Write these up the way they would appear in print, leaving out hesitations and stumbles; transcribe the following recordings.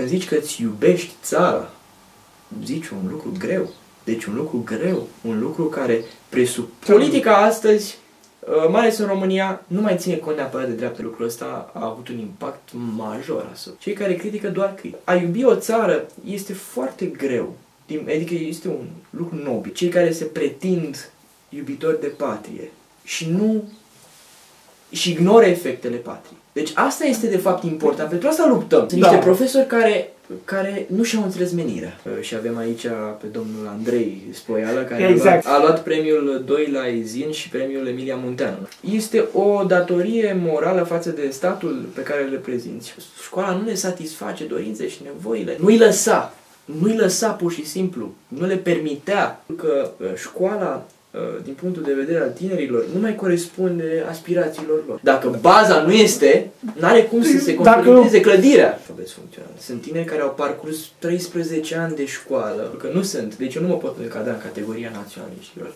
Când zici că îți iubești țara, zici un lucru greu. Deci un lucru greu, un lucru care presupune... Politica astăzi, mai ales în România, nu mai ține cont neapărat de dreapta. Lucrul ăsta a avut un impact major asupra. Cei care critică doar critică. A iubi o țară este foarte greu. Adică este un lucru nobil. Cei care se pretind iubitori de patrie și nu... și ignoră efectele patriei. Deci asta este de fapt important. Pentru asta luptăm. Sunt niște profesori care nu și-au înțeles menirea. Și avem aici pe domnul Andrei Spoială, care a luat premiul 2 la Ezin și premiul Emilia Munteanu. Este o datorie morală față de statul pe care îl reprezinți. Școala nu ne satisface dorințele și nevoile. Nu-i lăsa pur și simplu. Nu le permitea. Că școala, din punctul de vedere al tinerilor, nu mai corespunde aspirațiilor lor. Dacă baza nu este, n-are cum să se consolideze clădirea. Sunt tineri care au parcurs 13 ani de școală, că nu sunt, deci eu nu mă pot încadra în categoria naționaliștilor.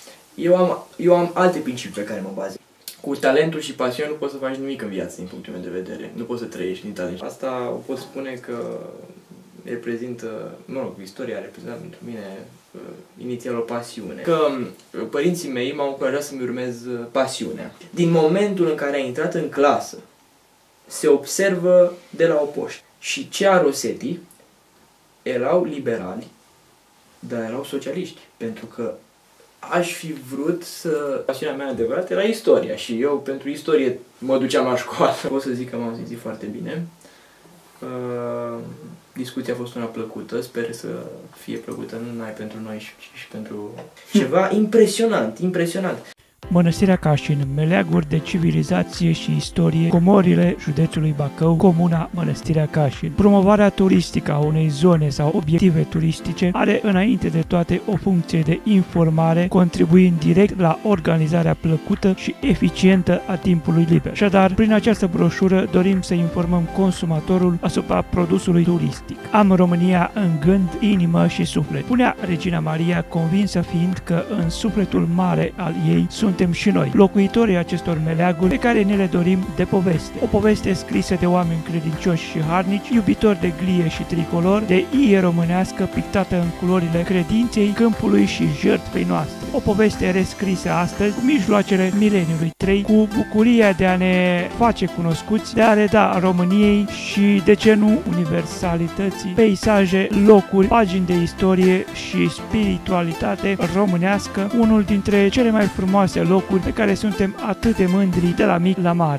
Eu am alte principii pe care mă bazez. Cu talentul și pasiunea nu poți să faci nimic în viață, din punctul meu de vedere. Nu poți să trăiești din talent. Asta o pot spune că reprezintă, istoria reprezintă pentru mine inițial o pasiune. Că părinții mei m-au încurajat să-mi urmez pasiunea. Din momentul în care ai intrat în clasă, se observă de la o poștă. Și cea Rosetti erau liberali, dar erau socialiști. Pentru că aș fi vrut să... Pasiunea mea adevărată era istoria și eu pentru istorie mă duceam la școală. Pot să zic că m-am simțit foarte bine. Discuția a fost una plăcută, sper să fie plăcută nu numai pentru noi, ci și pentru ceva impresionant. Mănăstirea Cașin, meleaguri de civilizație și istorie, comorile județului Bacău, comuna Mănăstirea Cașin. Promovarea turistică a unei zone sau obiective turistice are înainte de toate o funcție de informare, contribuind direct la organizarea plăcută și eficientă a timpului liber. Așadar, prin această broșură dorim să informăm consumatorul asupra produsului turistic. Am România în gând, inimă și suflet. Punea Regina Maria, convinsă fiind că în sufletul mare al ei suntem și noi, locuitorii acestor meleaguri pe care ne le dorim de poveste. O poveste scrisă de oameni credincioși și harnici, iubitori de glie și tricolor, de ie românească pictată în culorile credinței, câmpului și jertfei noastre. O poveste rescrisă astăzi cu mijloacele mileniului 3, cu bucuria de a ne face cunoscuți, de a reda României și, de ce nu, universalității, peisaje, locuri, pagini de istorie și spiritualitate românească, unul dintre cele mai frumoase locuri pe care suntem atât de mândri de la mic la mare.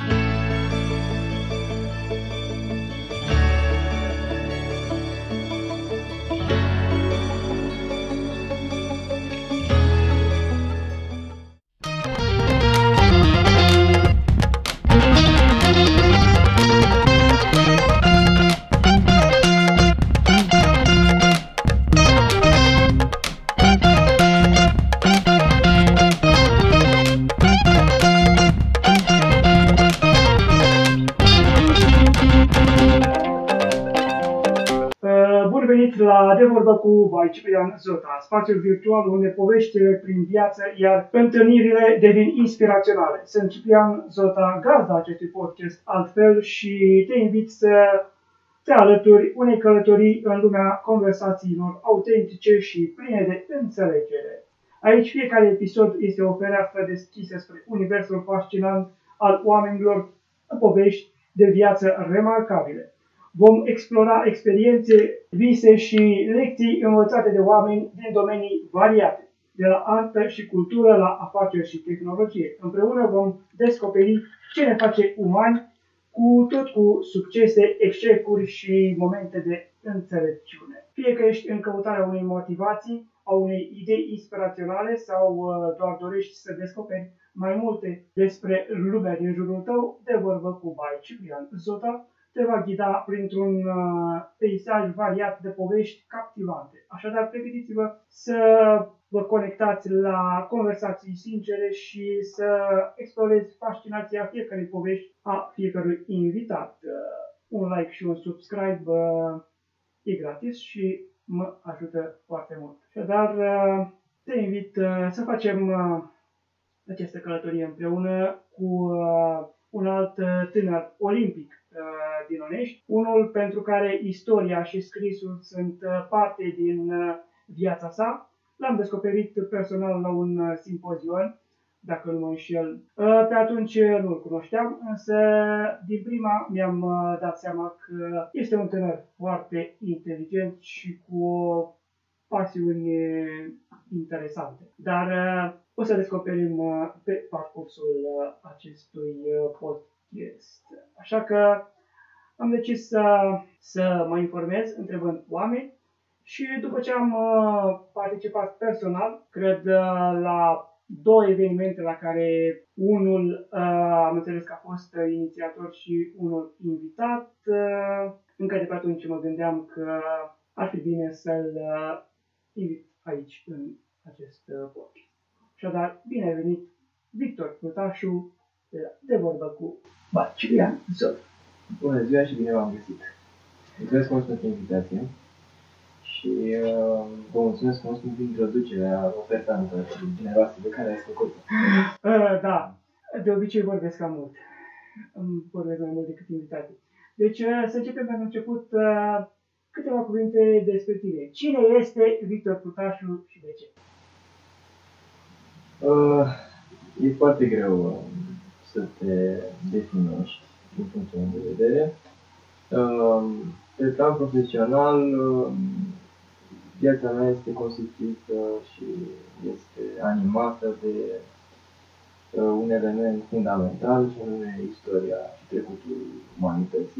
La De Vorbă cu by Ciprian Zota, spațiul virtual unde poveștile prin viață, iar întâlnirile devin inspiraționale. Sunt Ciprian Zota, gazda acestui podcast Altfel și te invit să te alături unei călătorii în lumea conversațiilor autentice și pline de înțelegere. Aici fiecare episod este o fereastră deschisă spre universul fascinant al oamenilor, povești de viață remarcabile. Vom explora experiențe, vise și lecții învățate de oameni din domenii variate, de la artă și cultură la afaceri și tehnologie. Împreună vom descoperi ce ne face umani, cu succese, eșecuri și momente de înțelepciune. Fie că ești în căutarea unei motivații, a unei idei inspiraționale sau doar dorești să descoperi mai multe despre lumea din jurul tău, De Vorbă cu by Ciprian Zota te va ghida printr-un peisaj variat de povești captivante. Așadar, pregătiți-vă să vă conectați la conversații sincere și să explorezi fascinația fiecărei povești a fiecărui invitat. Un like și un subscribe e gratis și mă ajută foarte mult. Așadar, te invit să facem această călătorie împreună cu un alt tânăr olimpic din Onești, unul pentru care istoria și scrisul sunt parte din viața sa. L-am descoperit personal la un simpozion, dacă nu mă înșel. Pe atunci nu-l cunoșteam, însă din prima mi-am dat seama că este un tânăr foarte inteligent și cu o pasiuni interesante. Dar o să descoperim pe parcursul acestui podcast. Așa că am decis să mă informez întrebând oameni și după ce am participat personal, cred la 2 evenimente la care unul am înțeles că a fost inițiator și unul invitat, încă de pe atunci mă gândeam că ar fi bine să-l invit aici în acest podcast. Așadar, bine ai venit, Victor Prutașu, de vorbă cu Ciprian Zotă. Bună ziua și bine v-am găsit! Mulțumesc mult pentru invitație și vă mulțumesc mult pentru introducerea ofertantă și generoasă pe care ați făcut-o. Da, de obicei vorbesc cam mult. Vorbesc mai mult decât invitații. Deci să începem pentru început câteva cuvinte despre tine. Cine este Victor Prutașu și de ce? E foarte greu să te definești din punctul meu de vedere. Pe plan profesional, viața mea este constituită și este animată de un element fundamental, și anume istoria și trecutul umanității.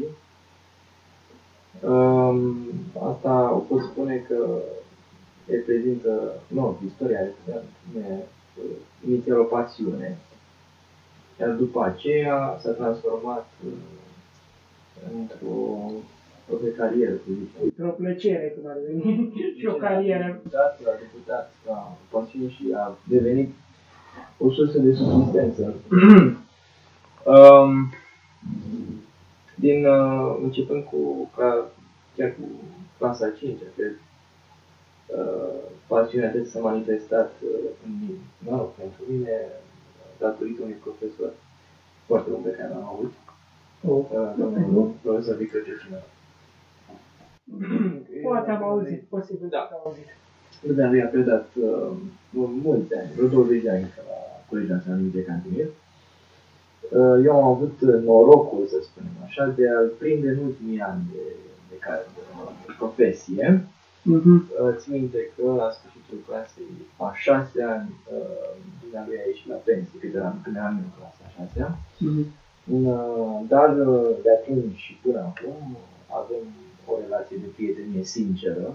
Asta o pot spune că reprezintă, istoria reprezintă inițial o pasiune, iar după aceea s-a transformat într-o carieră, să zicem. Într-o plăcere, cum ar veni, și o carieră. A debutat ca pasiune și a devenit o sursă de subsistență. Începând chiar cu clasa 5, cred, pasiunea aceasta s-a manifestat pentru mine datorită unui profesor foarte bun pe care l-am avut, domnul profesor Victor Georgina. Poate am auzit, posibil da. Am auzit. Lumea lui a predat mulți ani, vreo 20 de ani la Colegiul Național de Cantinir. Eu am avut norocul, să spunem așa, de a-l prinde în ultimii ani de profesie. Țin minte că la sfârșitul clasei a 6 ani, dumnealui a ieșit la pensie, când eram în clasa a 6-a. Dar de atunci și până acum avem o relație de prietenie sinceră.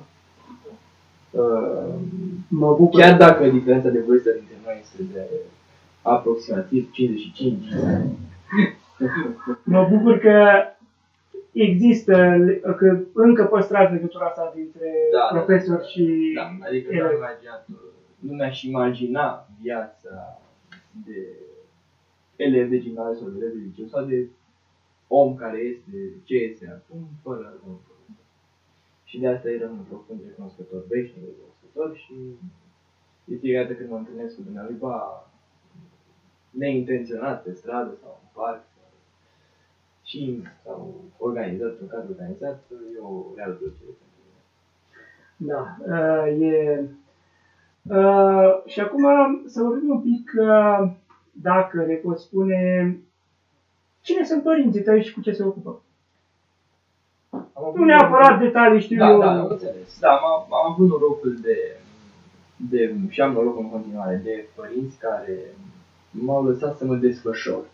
Mă bucur. Chiar dacă diferența de vârstă dintre noi este de aproximativ 55 ani. Mă bucur că există, că încă păstrați legătura asta dintre profesor și adică nu mi-aș imagina viața de elev de gimnaziu sau de elev de liceu sau de om care este ce este acum, fără un profesor. Și de asta îi rămân profund recunoscător, veșnic recunoscător și de fiecare dată când mă întâlnesc cu dumnealui, neintenționat pe stradă sau în parc, sau organizat, un cadru organizat, e o reală plăcere pentru mine. Da, și acum să vorbim un pic, dacă ne poți spune, cine sunt părinții tăi și cu ce se ocupă? Nu neapărat detalii, știu eu. Da, am înțeles. Da, am avut norocul și am norocul în continuare de părinți care m-au lăsat să mă desfășor.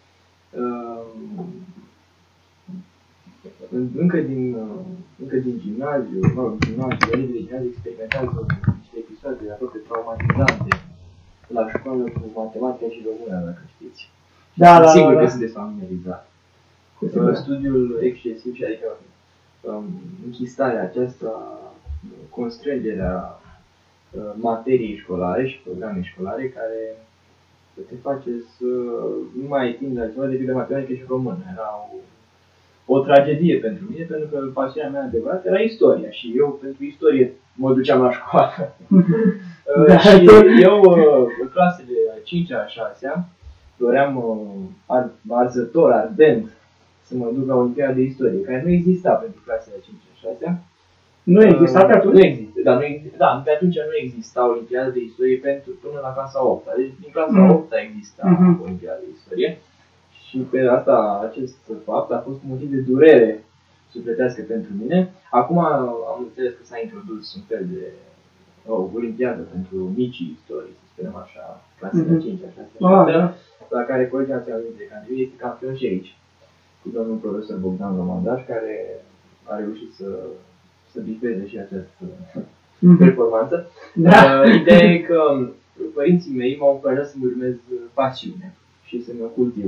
Încă din gimnaziu, elevii de gimnaziu experimentează niște episoade aproape traumatizante la școală cu matematica și româna, dacă știți. Da, sigur că sunteți familiarizat. Studiul excesiv și adică închistarea aceasta, constrângerea materiei școlare și programe școlare care te face să nu mai ai timp la ceva decât de matematică și română. Era o tragedie pentru mine, pentru că pasiunea mea adevărată era istoria și eu pentru istorie mă duceam la școală. Și eu, în clasele a 5-a, a 6-a, doream arzător, ardent, să mă duc la Olimpiada de Istorie, care nu exista pentru clasele 5 și 6. Nu exista pe atunci? Nu există, dar nu exista, da, pe atunci nu exista Olimpiada de Istorie până la clasa 8. Deci din clasa 8 exista Olimpiada de Istorie. Și pe asta, acest fapt a fost un motiv de durere sufletească pentru mine. Acum am înțeles că s-a introdus un fel de olimpiadă pentru micii istorii, să spunem așa, clasele 5, așa, la care Colegiul Național de Candidie este campion și aici, cu domnul profesor Bogdan Romandaș, care a reușit să bifeze și această performanță. Da. Ideea e că părinții mei m-au încurajat să-mi urmez pasiune și să-mi o cultiv.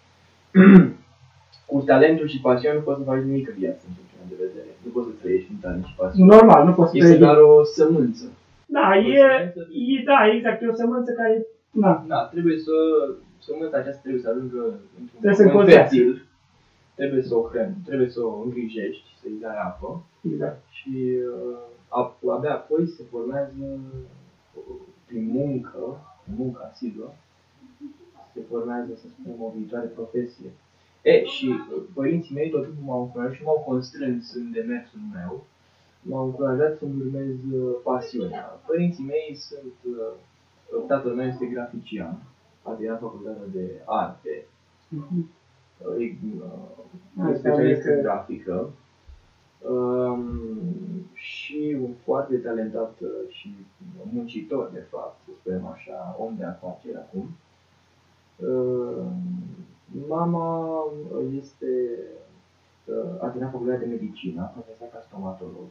Cu talentul și pasiunea nu poți să faci nimic în viață, în punctul meu de vedere. Nu poți să trăiești cu talent și pasiune. Normal, nu poți să trăiești. Este doar o sămânță. Da, da, exact, e o sămânță care... Da, trebuie sămânța aceasta trebuie să ajungă într-un moment fertil. Trebuie să o hrăni, trebuie să o îngrijești, să-i dai apă. Exact. Și abia apoi se formează prin muncă asiduă, se formează, să spunem, o viitoare profesie. Și părinții mei tot timpul m-au încurajat și m-au constrâns în demersul meu, m-au încurajat să-mi urmez pasiunea. Părinții mei sunt, tatăl meu este grafician, a terminat facultatea de arte, e specialist în grafică și un foarte talentat și muncitor, de fapt, să spunem așa, om de afaceri acum. Mama a terminat facultatea de medicină, a profesat ca stomatolog.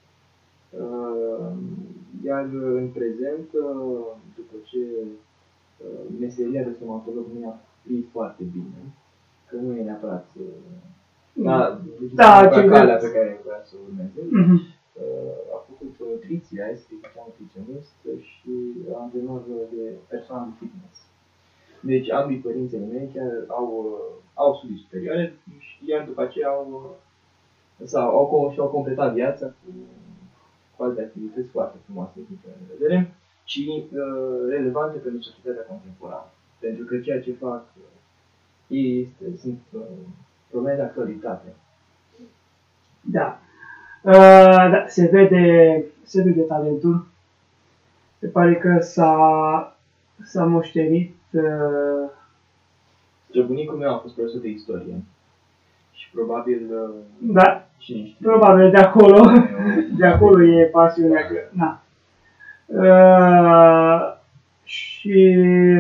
Iar în prezent, după ce meseria de stomatolog nu i-a prins foarte bine, că nu e neapărat calea pe care vrea să o urmeze, a făcut nutriția, este nutriționist și antrenor de personal fitness. Deci ambii părinții mei chiar au studii superioare, iar după aceea și-au completat viața cu alte activități foarte frumoase din punctul meu de vedere și relevante pentru societatea contemporană. Pentru că ceea ce fac ei sunt probleme de actualitate. Da. Da, se vede talentul. Se pare că s-a moștenit. Bunicul meu a fost profesor de istorie și probabil da, probabil de acolo e pasiunea. Na. Și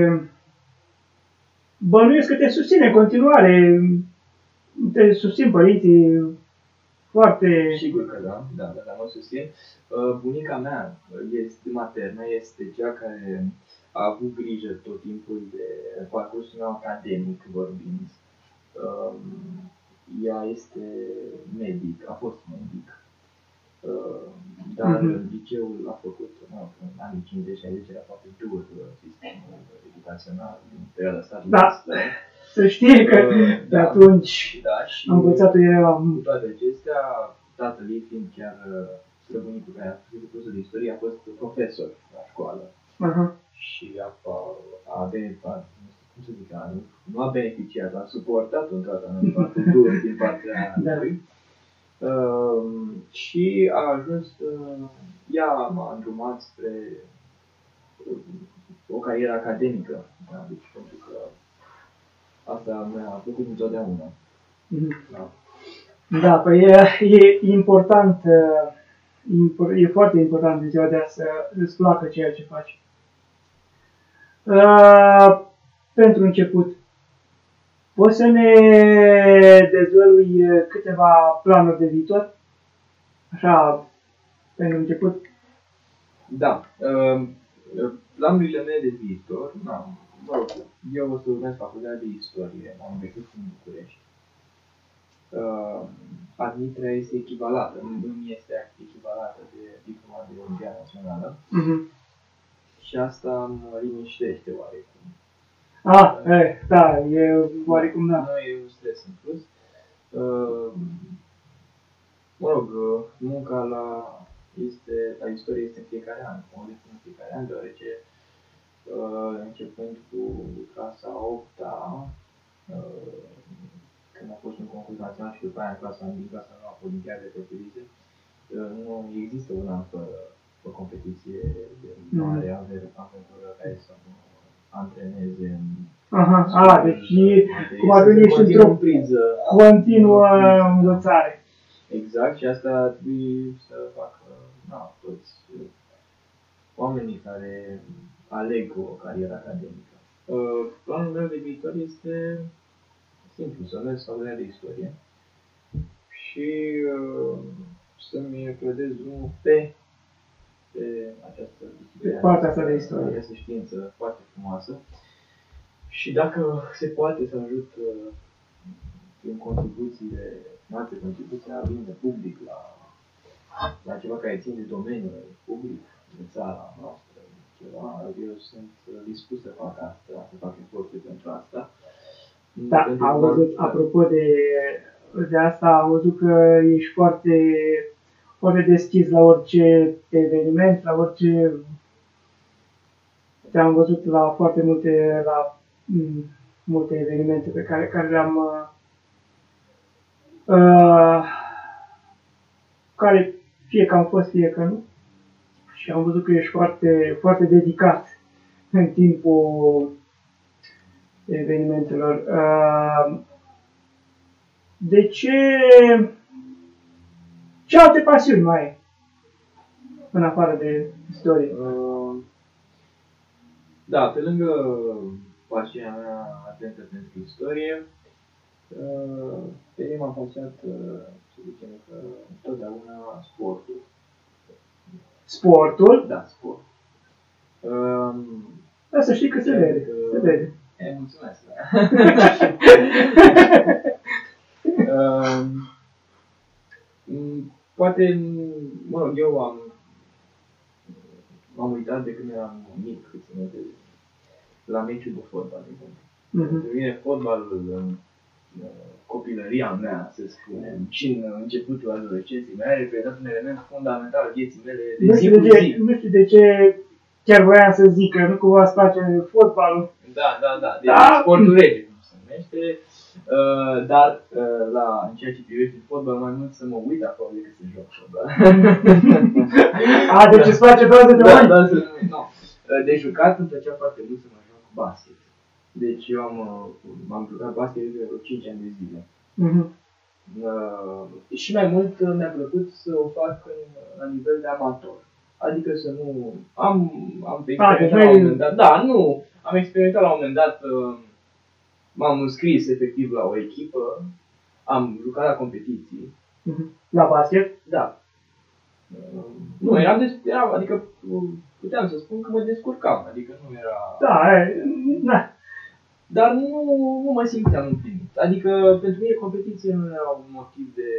bănuiesc că te susține în continuare, te susțin părinții foarte... Sigur că da, mă susțin. Bunica mea maternă este cea care a avut grijă tot timpul de parcursul meu academic vorbind. Ea este medic, a fost medic, dar liceul a făcut, în anii 50-60 era foarte dur sistemul educațional din perioada stalinistă. Da, să știe că de atunci învățatul era... Cu toate acestea, tatăl ei fiind chiar străbunicul care a făcut cursul de istorie, a fost profesor la școală. Și nu a beneficiat, a suportat un tratament foarte dur din partea lui. Și a ajuns, ea m-a îndrumat spre o carieră academică. Da? Deci pentru că asta mi-a plăcut întotdeauna. Da, păi e important, e foarte important în ziua de azi să îți placă ceea ce faci. Pentru început, poți să ne dezvălui câteva planuri de viitor? Așa, pentru început? Da. Planurile mele de viitor, eu o să urmez facultatea de istorie, am găsit în București. Admiterea este echivalată, nu este echivalată de diploma de Olimpiadă Națională. Și asta mă liniștește oarecum. Da, e oarecum da. Nu e un stres în plus. Mă rog, munca la istorie este în fiecare an, în fiecare an, deoarece începând cu clasa 8-a, când a fost un concurs național și după aia în clasa din clasa nouă olimpiade propriu-zise, nu există un an fără o competiție de mare aventură care să nu antreneze. Aha, deci cum ar veni și într-o continuă învățare. Exact, și asta ar trebui să facă toți oamenii care aleg o carieră academică. Planul meu de viitor este simplu, să merg facultatea de istorie și să-mi credez drumul pe această disciplină, partea asta de istorie. Această știință foarte frumoasă. Și dacă se poate să ajut prin contribuțiile, alte contribuții, a vinde public la ceva care ține de domeniul public, de țara noastră, ceva, eu sunt dispus să fac asta, să fac eforturi pentru asta. Da, am văzut, apropo de asta, am văzut că ești foarte deschis la orice eveniment, la orice... Te-am văzut la foarte multe evenimente pe care le-am... care fie că am fost, fie că nu. Și am văzut că ești foarte, foarte dedicat în timpul evenimentelor. De ce alte pasiuni mai ai în afară de istorie? Da, pe lângă pasiunea mea atentă pentru istorie, pe mine m-a pasionat, să zicem că, întotdeauna sportul. Sportul? Da, sport. Da, să știi că se vede. Se vede. Mulțumesc. Poate, mă rog, eu m-am uitat de când eram mic, la meciul de fotbal, de exemplu. Pentru mine fotbalul în copilăria mea, să spunem, și în începutul adolescenței mele, a reprezentat un element fundamental al vieții mele de zi cu zi. Nu știu de ce chiar voiam să zic că nu cumva îți place fotbalul. Da, deci sportul rege, cum se numește. Dar în ceea ce privește fotbal, mai mult să mă uit acolo decât să joc fotbal. Deci îți place doar să te uiți? Da, nu. De jucat îmi plăcea foarte mult să mă joc basket. Deci eu m-am jucat basket de vreo 5 ani de zile. Și mai mult mi-a plăcut să o fac la nivel de amator. Adică să nu... Am experimentat la un moment dat. Da, nu. Am experimentat la un moment dat. M-am înscris efectiv la o echipă. Am jucat la competiții. La basket? Da. Nu, adică puteam să spun că mă descurcam. Adică nu era... Da. Dar nu mă simțeam împlinit. Adică pentru mine competiția nu era un motiv de...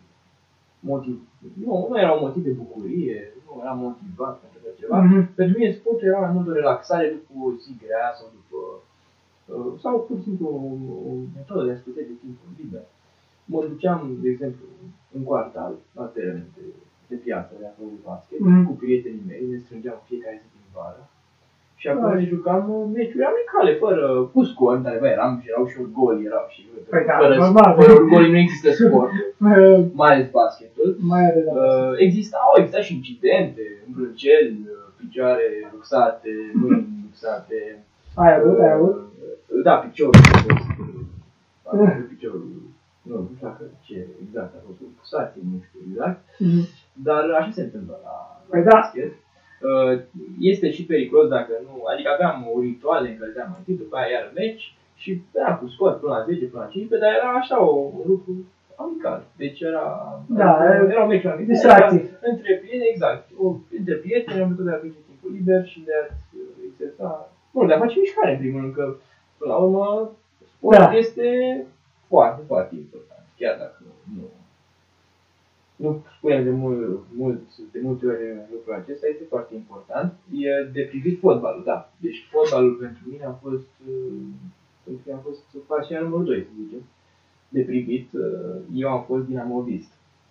Nu era un motiv de bucurie, nu eram motivat pentru așa ceva. Pentru mine sportul era mai mult o relaxare după o zi grea sau pur și simplu o metodă de a scurte de timpul liber. Mă duceam, de exemplu, în quartal, la teren de piață, de acolo de basket, cu prietenii mei, ne strângeam fiecare zi din vară. Și apoi ne jucam meciuri amicale, cu scor, dar erau și orgolii, fără orgolii nu există sport, mai ales basketul. Au existat și incidente, îmbrânceli, picioare luxate, mâini luxate. Ai avut? Da, piciorul. Nu știu ce exact a fost o luxație, nu știu exact. Dar așa se întâmplă la basket. Este și periculos dacă nu, adică aveam o ritual, ne încălzeam mai întâi, după aia iar meci și era cu scor până la 10, până la 15, dar era așa un lucru amical. Deci erau meciuri amicale. Distracții. Între prieteni, exact. Între prieteni am putut de a face timpul liber și de a exersa, de a face mișcare în primul rând, că până la urmă sportul este foarte, foarte important. Chiar dacă nu spunem de multe ori lucrul acesta, este foarte important. E de privit fotbalul, da. Deci fotbalul pentru mine a fost pasiunea numărul 2, să zicem. De privit, eu am fost dinamovist.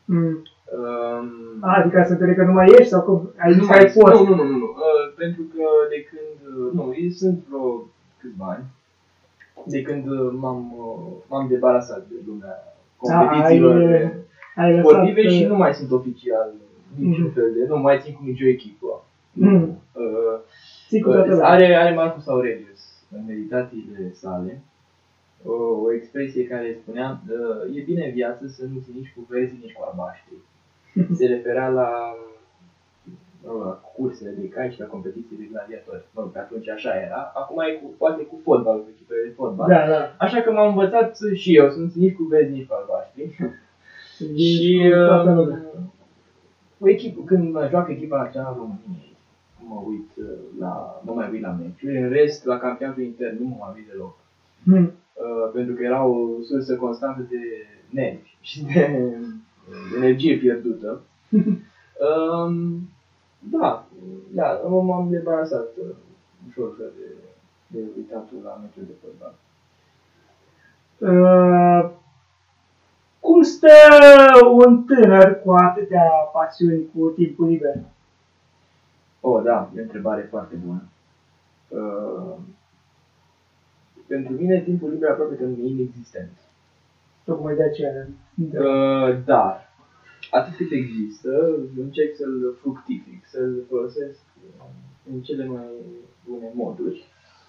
Adică să înțeleg că nu mai ești sau cum? Nu mai fost? Nu. Pentru că de când... sunt vreo câțiva ani de când m-am debarasat de lumea competițiilor sportive și nu mai sunt oficial niciun fel de, nu mai țin cu nicio echipă. Are Marcus Aurelius în meditațiile sale o expresie care spunea: e bine în viață să nu ții nici cu verzi, nici cu albaștri. Se referea la cursele de cai și la competiții de gladiatori. Pe atunci așa era. Acum e poate cu fotbalul, cu echipele de fotbal. Da. Așa că m-am învățat și eu să nu țin nici cu verzi, nici cu albaștri. Și o echipă, când joacă echipa națională României, mă mai uit la meciuri. În rest, la campionatul intern nu mă mai uit deloc. Pentru că era o sursă constantă de nervi și de energie pierdută. Da, m-am debarasat ușor de uitatul la meciuri de fotbal. Cum stă un tânăr cu atâtea pasiuni cu timpul liber? Da, e o întrebare foarte bună. Pentru mine timpul liber aproape că nu e inexistent. Tocmai de aceea. Dar, atât cât există, încerc să-l fructific, să-l folosesc în cele mai bune moduri.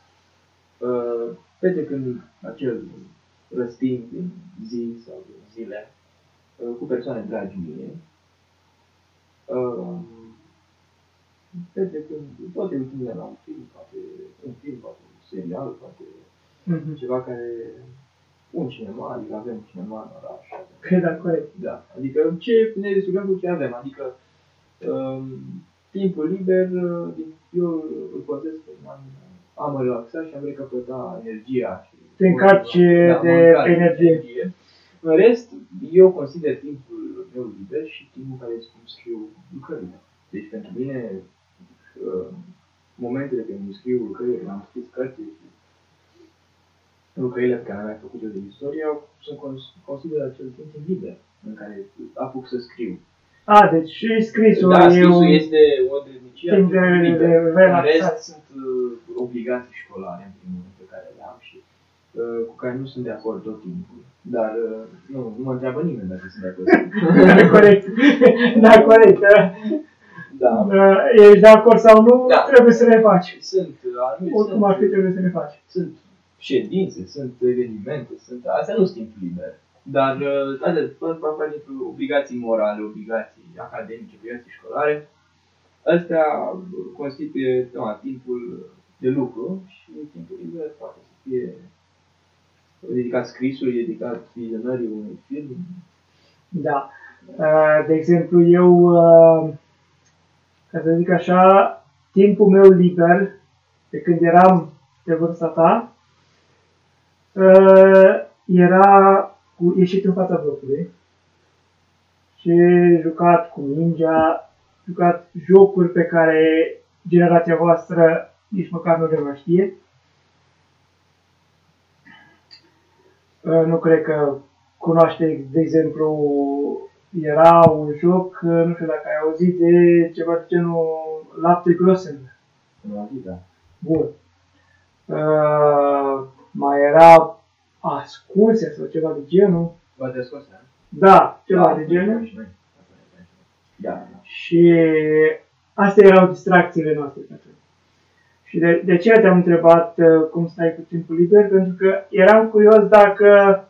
Petrecând acel răstimp din zi sau din zile cu persoane dragi mie, petrecând, poate uitându-ne la un film, poate un serial, poate ceva care, un cinema, adică avem cinema în oraș. Da, corect. Da, adică ne descurcăm cu ce avem, adică timpul liber, eu îl folosesc a mă relaxa și am recapăta energia. Te încarci de energie. În rest, eu consider timpul meu liber și timpul care îmi scriu lucrările. Deci pentru mine, momentele când îmi scriu lucrările, am scris cărți și lucrările pe care le-am făcut eu de istorie, sunt consider acel timp liber în care apuc să scriu. Deci și scrisul este o deznicie. În rest sunt obligații școlare, în primul rând, pe care le am și cu care nu sunt de acord tot timpul. Dar nu mă întreabă nimeni dacă sunt de acord. Corect. Da, corect. Da. Ești de acord sau nu, trebuie să le faci. Oricum ar fi, trebuie să le faci. Sunt ședințe, sunt evenimente, astea nu sunt timp liber. Dar obligații morale, obligații academice, obligații școlare, astea constituie timpul de lucru și timpul liber poate să fie dedicat scrisului, dedicat vizionării unui film. Da. De exemplu, eu, ca să zic așa, timpul meu liber, de când eram de vârsta ta, era cu ieșit în fața blocului și jucat cu mingea, jucat jocuri pe care generația voastră nici măcar nu le mai știe. Nu cred că cunoaște, de exemplu, era un joc, nu știu dacă ai auzit de ceva de genul Lapte Grossen. Da. Bun. Mai era Ascunse sau ceva de genul. Poate Ascunse, da, ceva de genul. Da. Și astea erau distracțiile noastre pe atunci. Și de aceea te-am întrebat cum stai cu timpul liber, pentru că eram curios dacă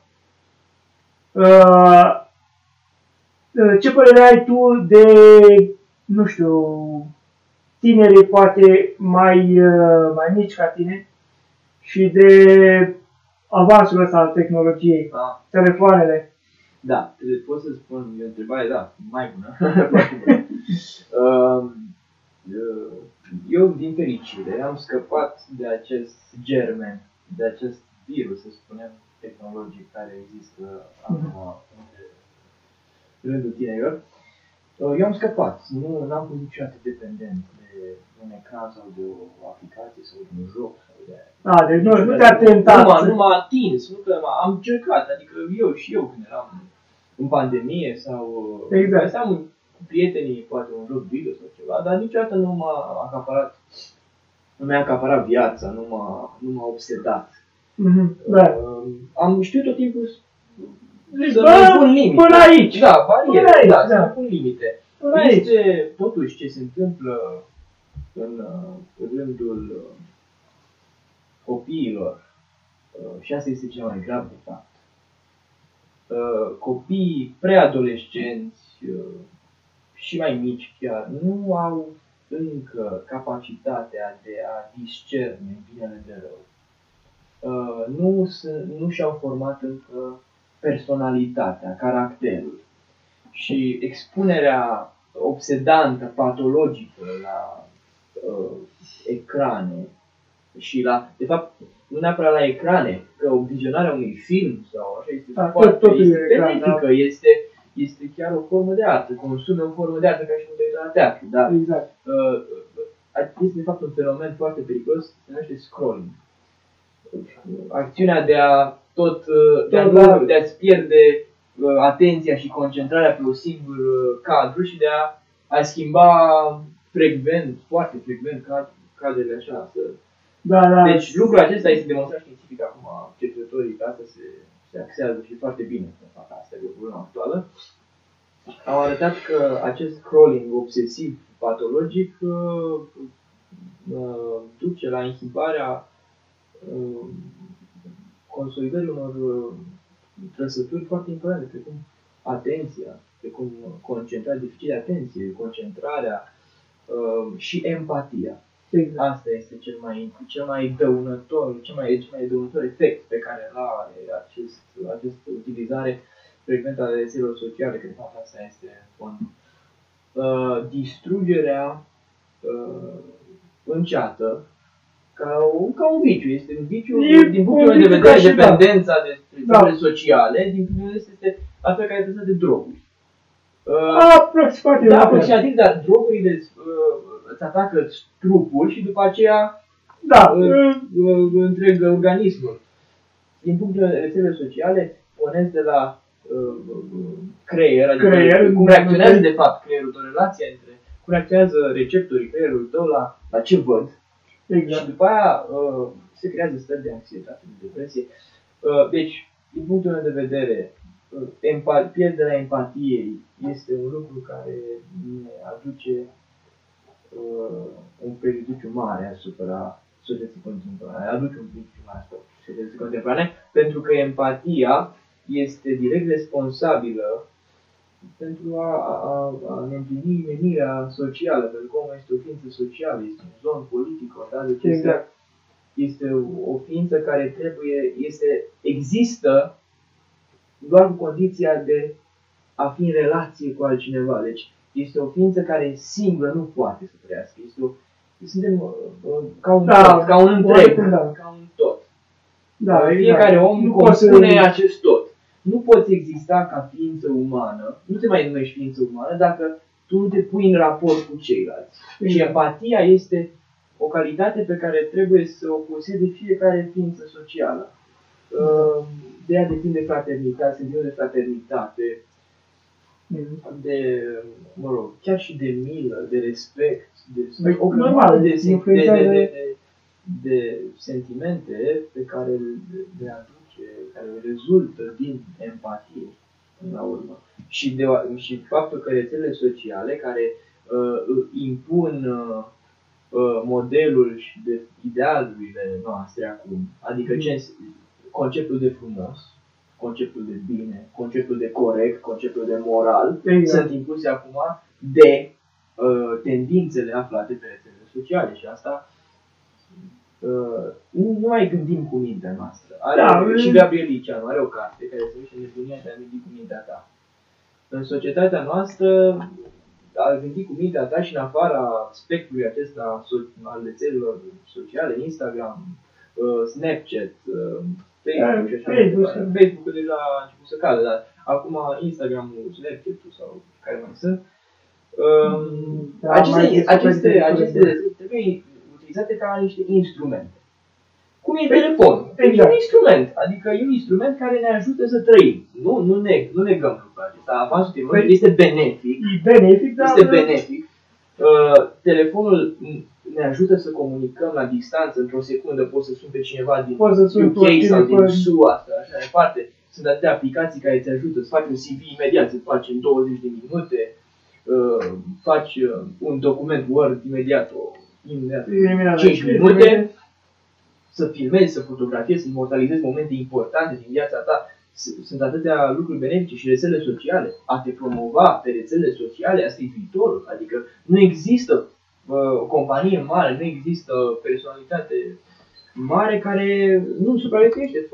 ce părere ai tu de, nu știu, tinerii poate mai mici ca tine și de avansul ăsta al tehnologiei, telefoanele. Da, pot să spun, e o întrebare, mai bună, foarte bună. Eu, din fericire, am scăpat de acest germen, de acest virus, să spunem, tehnologic care există acum în rândul tinerilor. Eu am scăpat, nu am fost niciodată dependent de un ecran sau de o aplicație sau de un joc. Deci nu te-a tentat. Nu m-a atins, nu că am încercat, adică eu când eram în pandemie sau am cu prietenii poate un joc video sau ceva, dar niciodată nu mi-a acaparat viața, nu m-a obsedat. Da. Am știut tot timpul Deci, să nu pun limite. până aici. Da, bariere, Până aici, da, să da. nu pun limite. Până aici. Este totuși ce se întâmplă în rândul copiilor, și asta este cel mai grav de fapt. Copiii preadolescenți și mai mici chiar nu au încă capacitatea de a discerne binele de rău. Nu și-au format încă personalitatea, caracterul. Și expunerea obsedantă, patologică la ecrane și de fapt, nu neapărat la ecrane, că vizionarea unui film sau așa este foarte benefică, este chiar o formă de artă, consumă o formă de artă ca și un la teatru, dar Exact. este de fapt un fenomen foarte periculos, se numește scrolling. Acțiunea de a-ți pierde atenția și concentrarea pe un singur cadru și de a schimba frecvent, foarte frecvent cadrele așa. Da. Deci lucrul acesta este demonstrat științific acum, cercetătorii pe asta se axează și foarte bine să fac asta, e o problemă actuală. Au arătat că acest scrolling obsesiv patologic duce la inhibarea consolidării unor trăsături foarte importante, precum atenția, precum concentrarea, deficit de atenție, concentrarea și empatia. Exact. Asta este cel mai dăunător efect pe care îl are această utilizare frecventă a rețelelor sociale, că de fapt asta este fond. Distrugerea înceată ca un viciu. Este un viciu, din punctul meu de vedere, dependența de rețelele sociale, din punctul meu de vedere, este la fel ca dependența de droguri. Aproximativ, dar drogurile îți atacă trupul și după aceea întreg organismul. Din punctul de vedere, rețelele sociale, pornesc de la creier, adică cum reacționează de fapt creierul, o relație între cum reacționează receptorii creierului tău la ce văd. Exact. Și după aia se creează stări de anxietate, de depresie. Deci, din punctul meu de vedere, pierderea empatiei este un lucru care ne aduce un prejudiciu mare asupra societății contemporane. Aduce un prejudiciu mare asupra societății contemporane, pentru că empatia este direct responsabilă pentru a ne împlini menirea socială, pentru că omul este o ființă socială, este un zon politic, deci este o ființă care există doar cu condiția de a fi în relație cu altcineva. Deci este o ființă care singură nu poate să trăiască. Suntem ca un tot, ca un întreg, ca un tot. Fiecare om compune acest tot. Nu poți exista ca ființă umană, nu te mai numești ființă umană dacă tu nu te pui în raport cu ceilalți. Și empatia este o calitate pe care trebuie să o posede fiecare ființă socială. De ea depinde fraternitate, sentimentul de fraternitate, chiar și de milă, de respect, o grămadă de sentimente pe care le aduce, care rezultă din empatie, până la urmă. Și faptul că rețelele sociale care impun modelul și de idealurile noastre acum, adică conceptul de frumos, conceptul de bine, conceptul de corect, conceptul de moral, sunt impuse acum de tendințele aflate pe rețelele sociale și asta nu mai gândim cu mintea noastră. Și Gabriel Liceanu are o carte care se numește Nebunia de a gândi cu mintea ta. În societatea noastră, a gândi cu mintea ta și în afara spectrului acesta al rețelelor sociale, Instagram, Snapchat, Facebook și așa. Facebook-ul deja a început să cadă, dar acum Instagram-ul, Snapchat-ul sau care mai sunt. Aceste trebuie utilizate ca niște instrumente. Cum e telefonul? E un instrument, adică e un instrument care ne ajută să trăim. Nu negăm lucrul acesta. Avansul tehnologic este benefic. Este benefic. Telefonul ne ajută să comunicăm la distanță, într-o secundă poți să suni pe cineva din Poți să suni UK sau din SUA sau așa departe. Sunt atâtea aplicații care îți ajută să faci un CV imediat, să faci în 20 de minute, faci un document Word imediat, imediat 5 minute, să filmezi, să fotografiezi, să imortalizezi momente importante din viața ta. Sunt atâtea lucruri benefice și rețelele sociale. A te promova pe rețelele sociale, asta e viitorul. Adică nu există o companie mare, nu există personalitate mare care nu supraviețuiește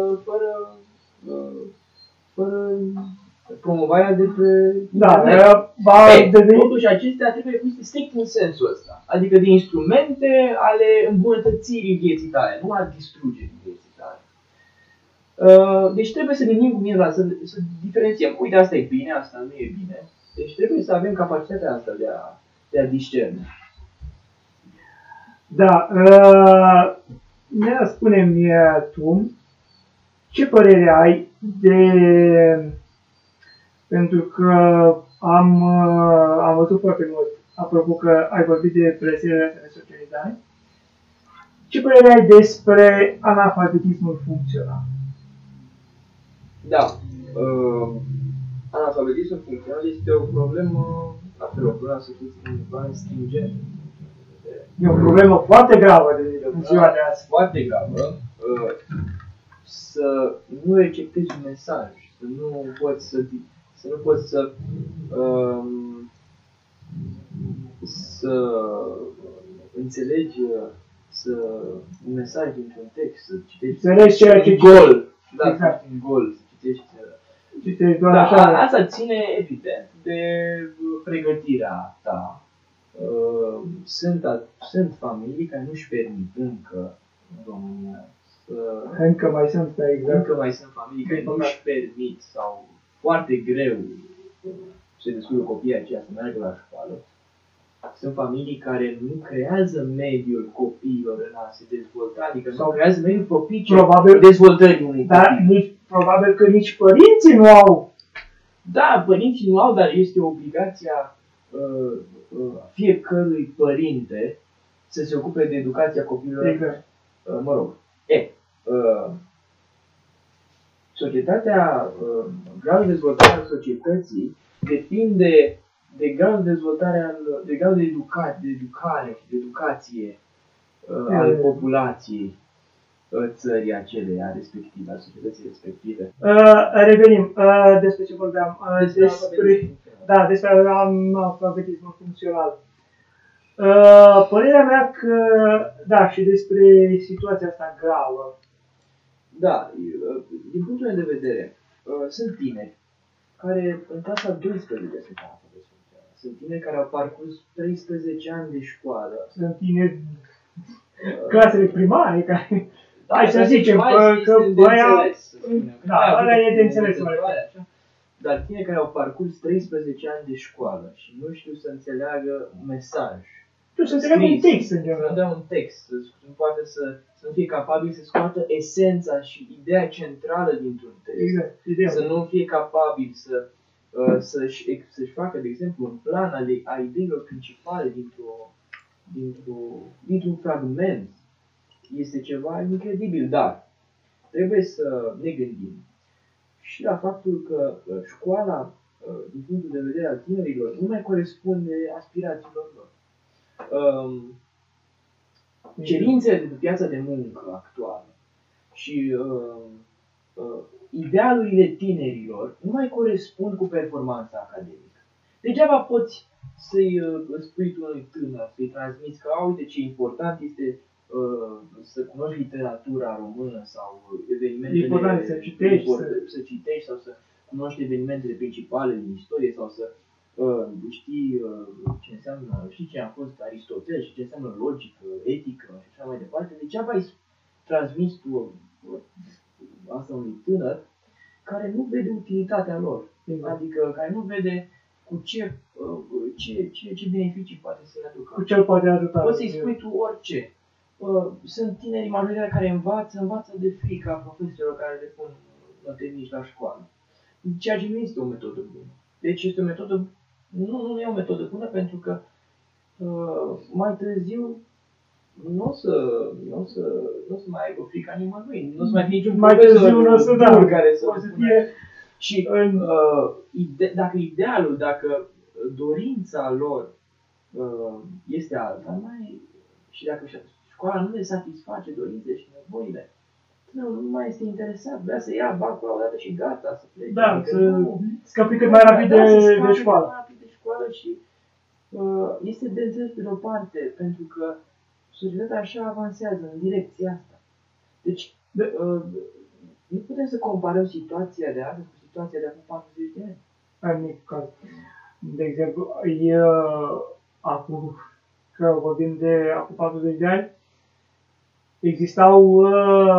fără promovarea de pe internet. Totuși acestea trebuie puse strict în sensul ăsta. Adică de instrumente ale îmbunătățirii vieții tale, nu a distrugerii vieții tale. Deci trebuie să gândim cu mine la să diferențiem. Uite, asta e bine, asta nu e bine. Deci trebuie să avem capacitatea asta de a discerne. Da, spune-mi tu, ce părere ai pentru că am văzut foarte mult, apropo că ai vorbit de rețelele de socializare, ce părere ai despre analfabetismul funcțional? Da, analfabetismul funcțional este o problemă, la fel, o problemă să fiți undeva stringentă. E o problemă foarte gravă în ziua de azi. Foarte gravă. Să nu receptezi un mesaj, să nu poți să înțelegi un mesaj dintr-un text, să citești gol. Da, exact. Un gol, să citești doar așa. Asta ține evident de pregătirea ta. Sunt familii care nu-și permit încă în România Încă mai sunt familii care nu-și permit sau foarte greu se descurcă copiii aceia să meargă la școală. Sunt familii care nu creează mediul copiilor în a se dezvolta, adică nu creează mediul propice dezvoltării unui copil. Probabil că nici părinții nu au. Da, părinții nu au, dar este obligația fiecărui părinte să se ocupe de educația copilului. Exact. Mă rog. Societatea, gradul de dezvoltare al societății depinde de gradul de dezvoltare, de gradul de educație al populației țării aceleia respective, a societății respective. Revenim. Despre ce vorbeam? Despre analfabetismul funcțional. Părerea mea că, da, și despre situația asta gravă. Da, din punctul meu de vedere, sunt tineri care în clasa 12 sunt analfabeti funcționali. Sunt tineri care au parcurs 13 ani de școală. Sunt tineri clasele primare care... Hai să zicem că băia... Da, ăla e de înțeles. Dar tineri care au parcurs 13 ani de școală și nu știu să înțeleagă un mesaj. Să înțeleagă un text, în general. Să dea un text, să nu fie capabil să scoată esența și ideea centrală dintr-un text. Exact, să nu fie capabil să-și facă, de exemplu, un plan a ideilor principale dintr-un fragment. Este ceva incredibil, dar trebuie să ne gândim și la faptul că școala, din punctul de vedere al tinerilor, nu mai corespunde aspirațiilor lor. Cerințele de pe piața de muncă actuală și idealurile tinerilor nu mai corespund cu performanța academică. Degeaba poți să-i spui tu unui tânăr, să-i transmiți că, uite ce important este să cunoști literatura română sau evenimentele, să citești sau să cunoști evenimentele principale din istorie sau să știi ce înseamnă, știi ce a fost Aristotel și ce înseamnă logică, etică și așa mai departe. Degeaba ai transmis tu asta unui tânăr care nu vede utilitatea lor, adică care nu vede cu ce beneficii poate să le aducă. Cu ce îl poate ajuta. Poți să-i spui tu orice. Sunt tineri majoritatea care învață de frica profesorilor care le pun note mici la școală. Ceea ce nu este o metodă bună. Deci este o metodă, nu e o metodă bună pentru că mai târziu nu o să mai aibă frica nimănui, nu o să mai fie niciun Mai târziu nu o să bun care să o să fie și dacă idealul, dacă dorința lor este alta, și dacă școala nu le satisface dorințele și nevoile, nu mai este interesat, vrea să ia bacul la o dată și gata, să plece. Da, adică să scape cât mai rapid de școală. Mai rapid de școală și este de înțeles pe de-o parte, pentru că societatea așa avansează în direcția asta. Deci, nu putem să comparăm situația de astăzi cu situația de acum 40 de ani. În niciun caz. De exemplu, acum, că vorbim de acum 40 de ani, existau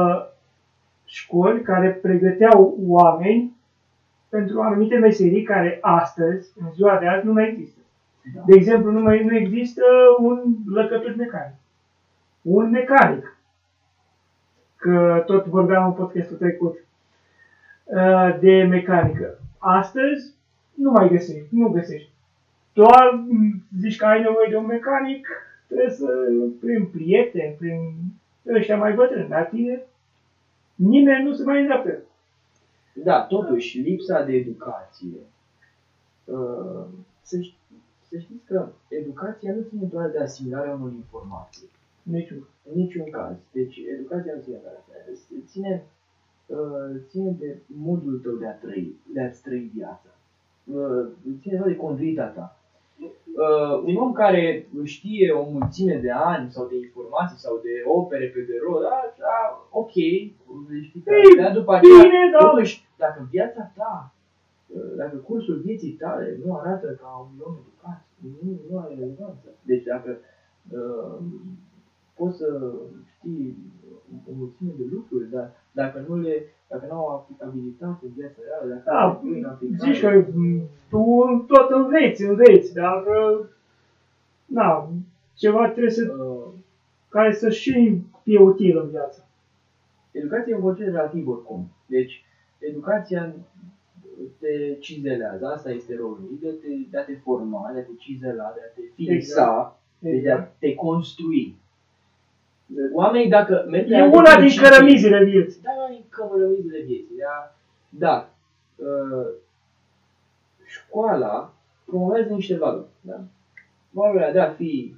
școli care pregăteau oameni pentru anumite meserii care astăzi, în ziua de azi, nu mai există. Da. De exemplu, nu există un lăcătuș mecanic. Un mecanic. Că tot vorbeam în podcastul trecut de mecanică. Astăzi nu mai găsești. Nu găsești. Doar zici că ai nevoie de un mecanic, trebuie să prin prieteni, prin ăștia mai bătrâni, la tine, nimeni nu se mai îndreaptă. Da, totuși, lipsa de educație. Să știți că educația nu ține doar de asimilarea unor informații. În niciun caz. Deci, educația nu ține doar de asta. Ține de modul tău de a-ți trăi viața. Ține doar de conduita ta. Un om care știe o mulțime de ani sau de informații sau de opere pe de rol, ok, dar după aceea, totuși, dacă viața ta, dacă cursul vieții tale nu arată ca un om educat, nu are relevanță. Deci dacă poți să știi o mulțime de lucruri, dar dacă nu au aplicabilitate în viața reală, dacă nu în aplicare... Zici că tu tot înveți, dar ceva trebuie care să și fie util în viață. Educația e un proces relativ oricum. Deci, educația te cizelează, asta este rolul ei, de a te forma, de a te cizela, de a te fixa, de a te construi. Oamenii, dacă merg e una din cărămizile vieții. Da, una din cărămizile vieții. Da. Școala promovează niște valori. Da? Valoarea de a fi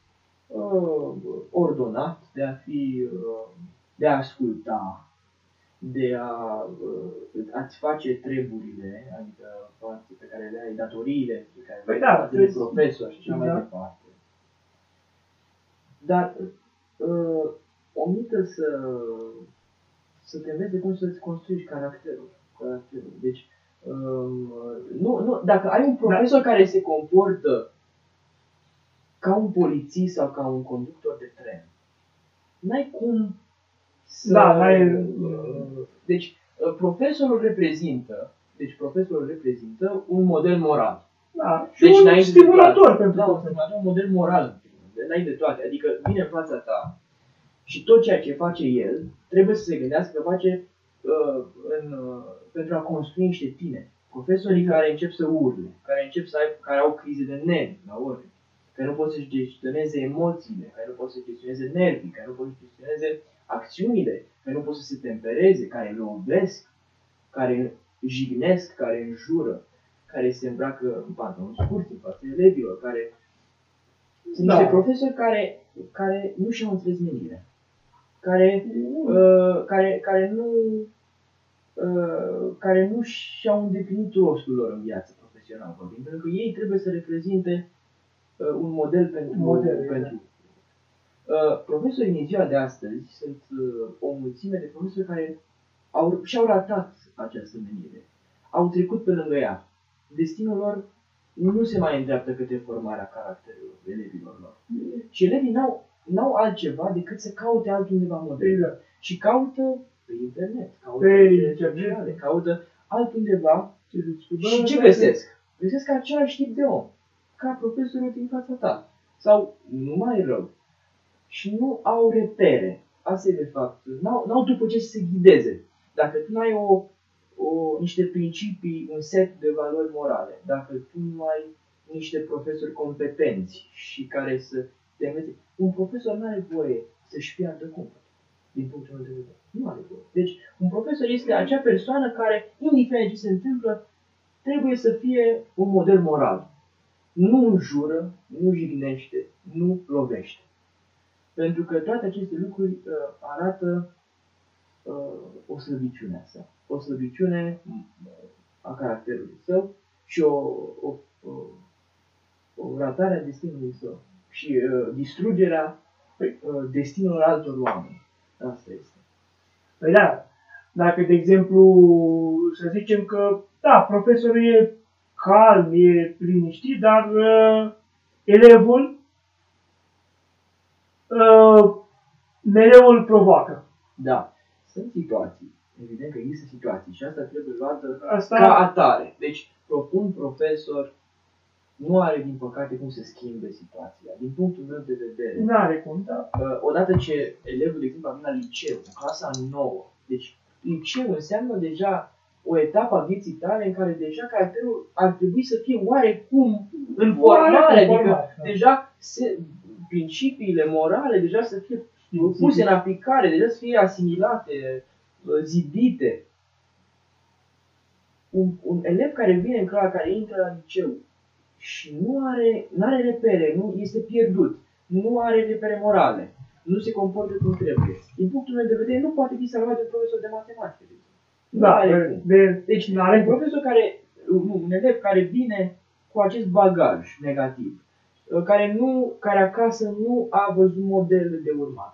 ordonat, de a asculta, de a-ți face treburile, adică pe care le ai, datoriile pe care le ai de profesor și așa mai departe. Dar omită să te înveți de cum să-ți construiești caracterul. Deci, dacă ai un profesor care se comportă ca un polițist sau ca un conductor de tren, n-ai cum să... Deci, profesorul reprezintă un model moral. Da, deci, un stimulator pentru un model moral, înainte de toate. Adică vine în fața ta și tot ceea ce face el trebuie să se gândească că face pentru a construi niște tineri. Profesorii care încep să urle, care au crize de nervi la ore, care nu pot să-și gestioneze emoțiile, care nu pot să gestioneze nervii, care nu pot să gestioneze acțiunile, care nu pot să se tempereze, care lovesc, care jignesc, care înjură, care se îmbracă în pantaloni scurți în fața elevilor, care sunt niște profesori care nu și-au înțeles menirea, care nu și-au îndeplinit rostul lor în viață profesională, pentru că ei trebuie să reprezinte un model pentru profesorii din ziua de astăzi sunt o mulțime de profesori care și-au ratat această menire. Au trecut pe lângă ea. Destinul lor nu se mai îndreaptă către formarea caracterului elevilor lor. Și elevii n-au altceva decât să caute altundeva modele. Și caută pe internet, caută altundeva și ce găsesc? Găsesc același tip de om, ca profesorul din fața ta. Sau, nu mai rău, și nu au repere. Asta e de fapt. N-au după ce să se ghideze. Dacă tu nu ai niște principii, un set de valori morale, dacă tu nu ai niște profesori competenți și care să te înveți. Un profesor nu are voie să-și piardă cumpăt, din punctul meu de vedere. Nu are voie. Deci, un profesor este acea persoană care, indiferent ce se întâmplă, trebuie să fie un model moral. Nu înjură, nu jignește, nu lovește. Pentru că toate aceste lucruri arată o slăbiciune a sa. O slăbiciune a caracterului său și o ratare a destinului său. Și distrugerea destinului altor oameni. Asta este. Păi da, dacă, de exemplu, să zicem că, da, profesorul e calm, e liniștit, dar elevul mereu îl provoacă. Da. Sunt situații. Evident că există situații și asta trebuie luată ca atare. Deci, un profesor nu are, din păcate, cum să schimbe situația. Din punctul meu de vedere. Nu are cum, da. Odată ce elevul, de exemplu, a venit la liceu, în clasa 9, deci liceu înseamnă deja o etapă a vieții tale în care deja caracterul ar trebui să fie oarecum în formare, adică deja principiile morale deja să fie puse în aplicare, deja să fie asimilate, zidite. Un elev care vine în clasă, care intră la liceu și nu are repere, nu este pierdut, nu are repere morale, nu se comportă cum trebuie. Din punctul meu de vedere, nu poate fi salvat de un profesor de matematică. Da, deci un profesor un elev care vine cu acest bagaj negativ, care acasă nu a văzut modele de urmat,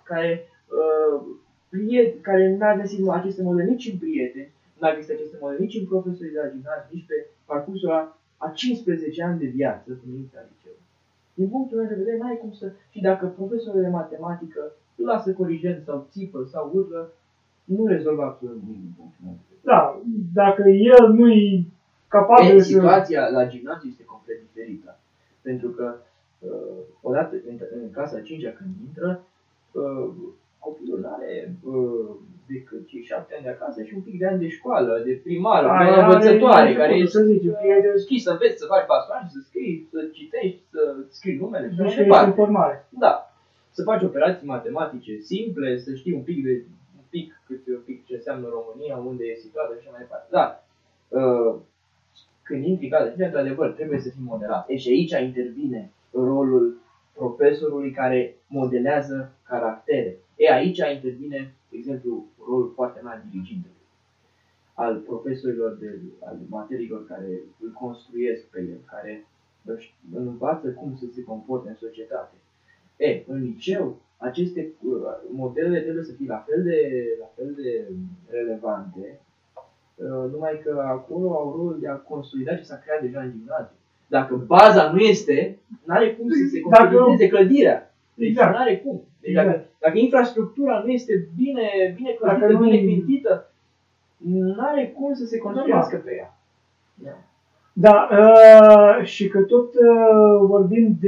care n-a găsit aceste modele nici în prieteni, n-a găsit aceste modele nici în profesorii de la gimnaziu, nici pe parcursul a 15 ani de viață când intră la liceu. Din punctul meu de vedere, n-ai cum să... Și dacă profesorul de matematică îl lasă corigent sau țipă sau urlă, nu rezolvă absolut nimic din punctul meu de vedere. Da, dacă el nu-i capabil să... Situația la gimnaziu este complet diferită. Pentru că, odată în clasa 5-a când intră, copilul are decât cei 7 ani de acasă și un pic de ani de școală, de primară, de învățătoare, care e scris să înveți, să faci pasoane, să scrii, să citești, să scrii numele și așa mai departe. Da. Să faci operații matematice simple, să știi un pic ce înseamnă România, unde e situată și așa mai departe. Da. Când intri în clasa, într-adevăr, trebuie să fii moderat. Și aici intervine rolul profesorului care modelează caractere. Aici intervine, de exemplu, rolul foarte mare al dirigintului, al profesorilor, al materiilor care îl construiesc pe el, care îl învață cum să se comporte în societate. În liceu, aceste modele trebuie să fie la fel de relevante, numai că acolo au rolul de a consolida ce s-a creat deja în gimnaziu. Dacă baza nu este, n-are cum să se consolideze clădirea. Deci exact. N-are cum. Deci dacă infrastructura nu este bine clădită, bine clintită, n-are cum să se construiască pe ea. Da, și că tot vorbim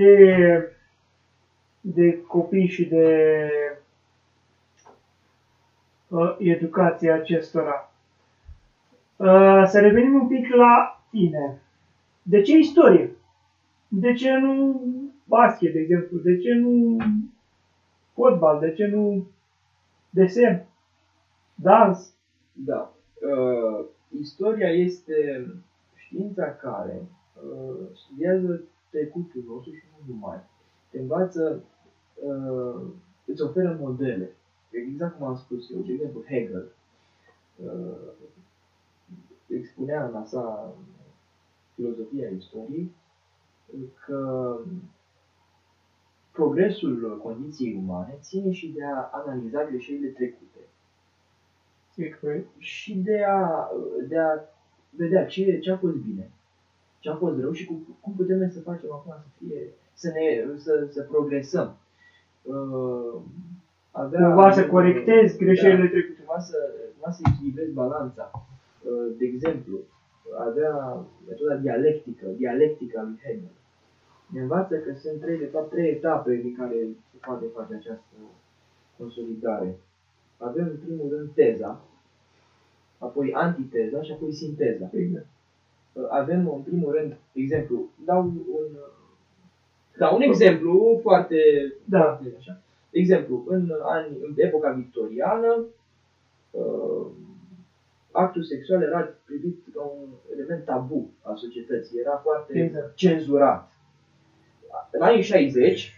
de copii și de educația acestora. Să revenim un pic la tine. De ce istorie? De ce nu basket, de exemplu? De ce nu fotbal? De ce nu desen? Dans? Da. Istoria este știința care studiază trecutul nostru și nu numai. Te învață, îți oferă modele. Exact cum am spus eu, de exemplu Hegel expunea în a sa filozofia istoriei că progresul condiției umane ține și de a analiza greșelile trecute. Și de a vedea ce a fost bine, ce a fost rău și cum putem noi să facem acum să progresăm. Cumva să corectezi greșelile trecute. Cumva să echilibrezi balanța. De exemplu, avea metoda dialectica lui Hegel. Ne învață că sunt trei etape în care se poate face această consolidare. Avem în primul rând teza, apoi antiteza și apoi sinteza. Avem în primul rând, de exemplu, dau un Da, un exemplu foarte... Da. Așa. De exemplu, în epoca victoriană, actul sexual era privit ca un element tabu al societății, era foarte cenzurat. În anii 60,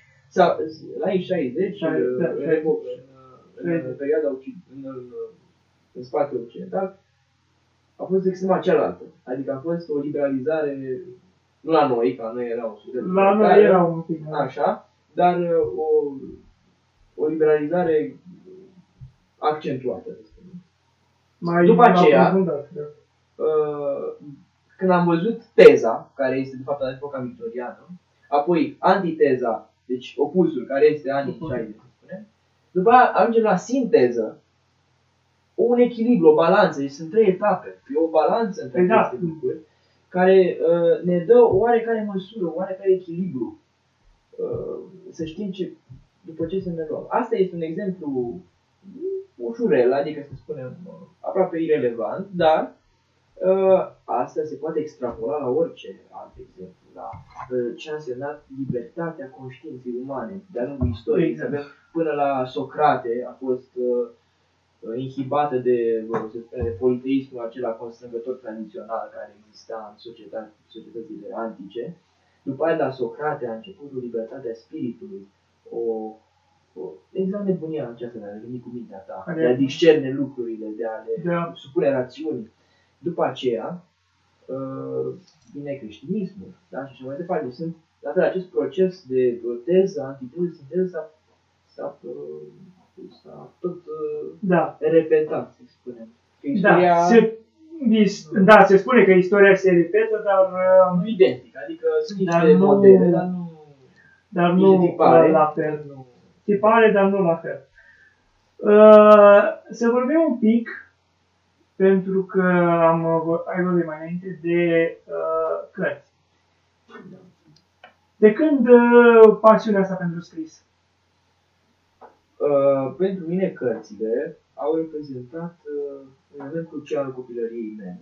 în perioada în spațiul occidental, a fost extrema cealaltă. Adică a fost o liberalizare, nu la noi, ca noi era un subiect. La noi era un pic. Așa, dar o liberalizare accentuată. După aceea, când am văzut teza, care este de fapt în epoca victoriană, apoi antiteza, deci opusul, care este anii 60, după aia ajungem la sinteză, un echilibru, o balanță, deci sunt 3 etape, e o balanță între aceste lucruri, care ne dă o oarecare măsură, o oarecare echilibru, să știm după ce să ne luăm. Asta este un exemplu ușurel, adică să spunem aproape irelevant, dar asta se poate extrapola la orice alt exemplu, la ce a însemnat libertatea conștiinței umane de-a lungul istoriei. Exact. Până la Socrate a fost inhibată de politeismul acela constrângător tradițional care exista în societățile antice. După aia, la Socrate a început o libertate a spiritului, exact nebunia aceasta de a gândi cu mintea ta, de a discerne lucrurile, de a le supune rațiunii. După aceea, vine creștinismul, da? Și așa mai departe. Sunt, la fel, acest proces de teză, antiteză, sinteză s-a tot repetat, să spunem. Istoria... se spune că istoria se repetă, dar... Nu identic, adică sunt niște modele, dar nu la fel. Tipare, dar nu la fel. Să vorbim un pic, pentru că ai vorbit mai înainte, de cărți. De când pasiunea asta pentru scris? Pentru mine cărțile au reprezentat un element crucial al copilăriei mele.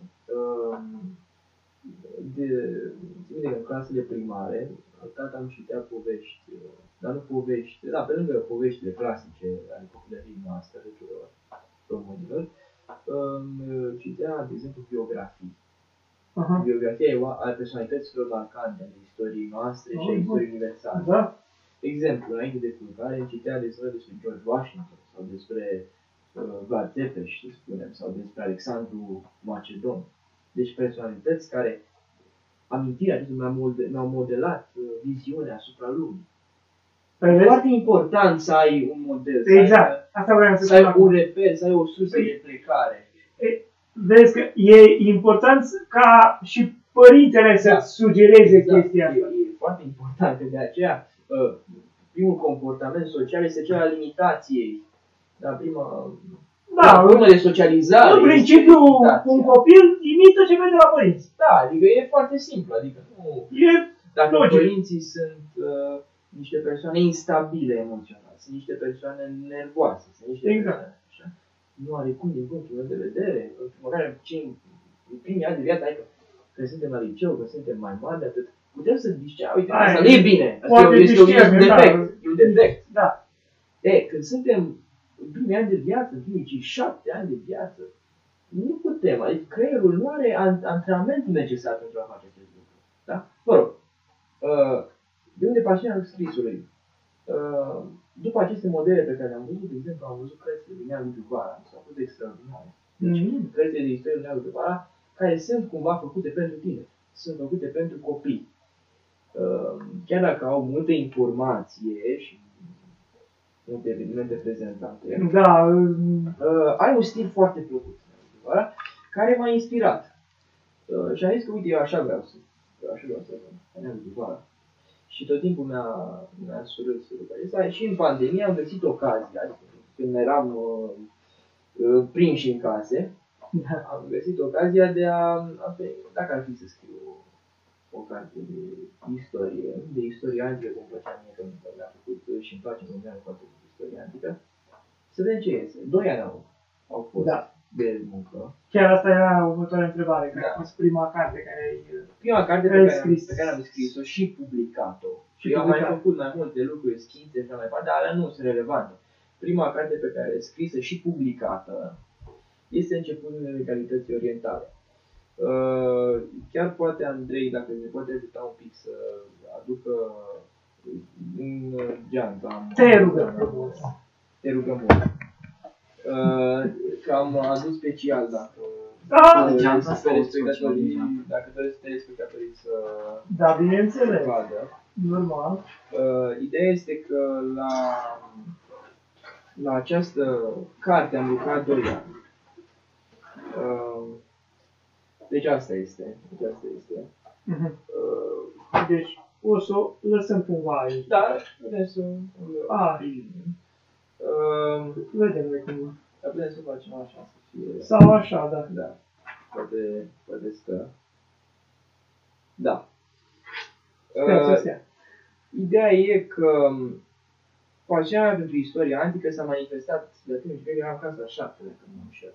În clasele primare, tata îmi citea povești, dar nu povești, pe lângă poveștile clasice ale copilăriei noastre, tuturor românilor, citea, de exemplu, biografii. Biografia a personalităților marcante ale istoriei noastre și a istoriei universale. De exemplu, înainte de culcare, îmi citea despre George Washington sau despre Vlad Tepes, să spunem, sau despre Alexandru Macedon. Deci personalități care amintirea acestora mi-au modelat viziunea asupra lumii. E foarte important să ai un model, asta vreau să ai un reper, să ai o sursă de plecare. Vezi că e important ca și părintele să sugereze chestia asta. E foarte important, că de aceea primul comportament social este cel al imitației. Urmă de socializare. În principiu, un copil imită ce vede la părinți. Da, adică e foarte simplu. Adică dacă părinții sunt niște persoane instabile emoțional, sunt niște persoane nervoase, sunt niște persoane așa, nu are cum din punctul meu de vedere, măcar în primii ani de viață, adică că suntem la liceu, că suntem mai mari de atât, putem să zicem, uite, asta nu e bine, asta este un defect, e un defect. Da. Când suntem în primii ani de viață, în primii 7 ani de viață, nu putem, adică creierul nu are antrenamentul necesar pentru a face acest lucru. Da? Mă rog, de unde pasiunea scrisului? După aceste modele pe care le-am văzut, de exemplu, am văzut cărțile din Neagu Duvara, mi s-au fost extraordinare. Deci, cărțile de istorie din Neagu Duvara, care sunt cumva făcute pentru tine, sunt făcute pentru copii. Chiar dacă au multe informație și multe evenimente prezentate, ai un stil foarte plăcut, care m-a inspirat. Și am zis că, uite, eu așa vreau să Neagu Duvara. Și tot timpul mi-a surâs lucrurile astea. Și în pandemie am găsit ocazia, când eram prinși în case, am găsit ocazia de dacă ar fi să scriu o carte de istorie antică, cum plăcea mie, că mi-a făcut și îmi place foarte mult istoria antică, să vedem ce iese. 2 ani au fost de muncă. Chiar asta era următoarea întrebare, care a fost prima carte pe care am scris-o și publicat-o. Și eu am mai făcut mai multe lucruri, schițe și așa mai departe, dar alea nu sunt relevante. Prima carte pe care e scrisă și publicată este Începutul legalității orientale. Chiar poate Andrei, dacă ne poate ajuta un pic să aducă un geantă. Te rugăm frumos. Te rugăm mult. Că am adus special dacă doresc telespectatorii să da, bineînțeles. vadă. Normal. Ideea este că la această carte am lucrat 2 ani. Deci asta este. Deci o să o lăsăm cumva aici. Da, putem să vedem noi cum. Dar putem să facem așa, să fie... Sau așa, da. Da, poate stă. Da. Ideea e că pasiunea mea pentru istoria antică s-a manifestat de atunci, cred că eram în clasa 7, dacă nu mă înșel.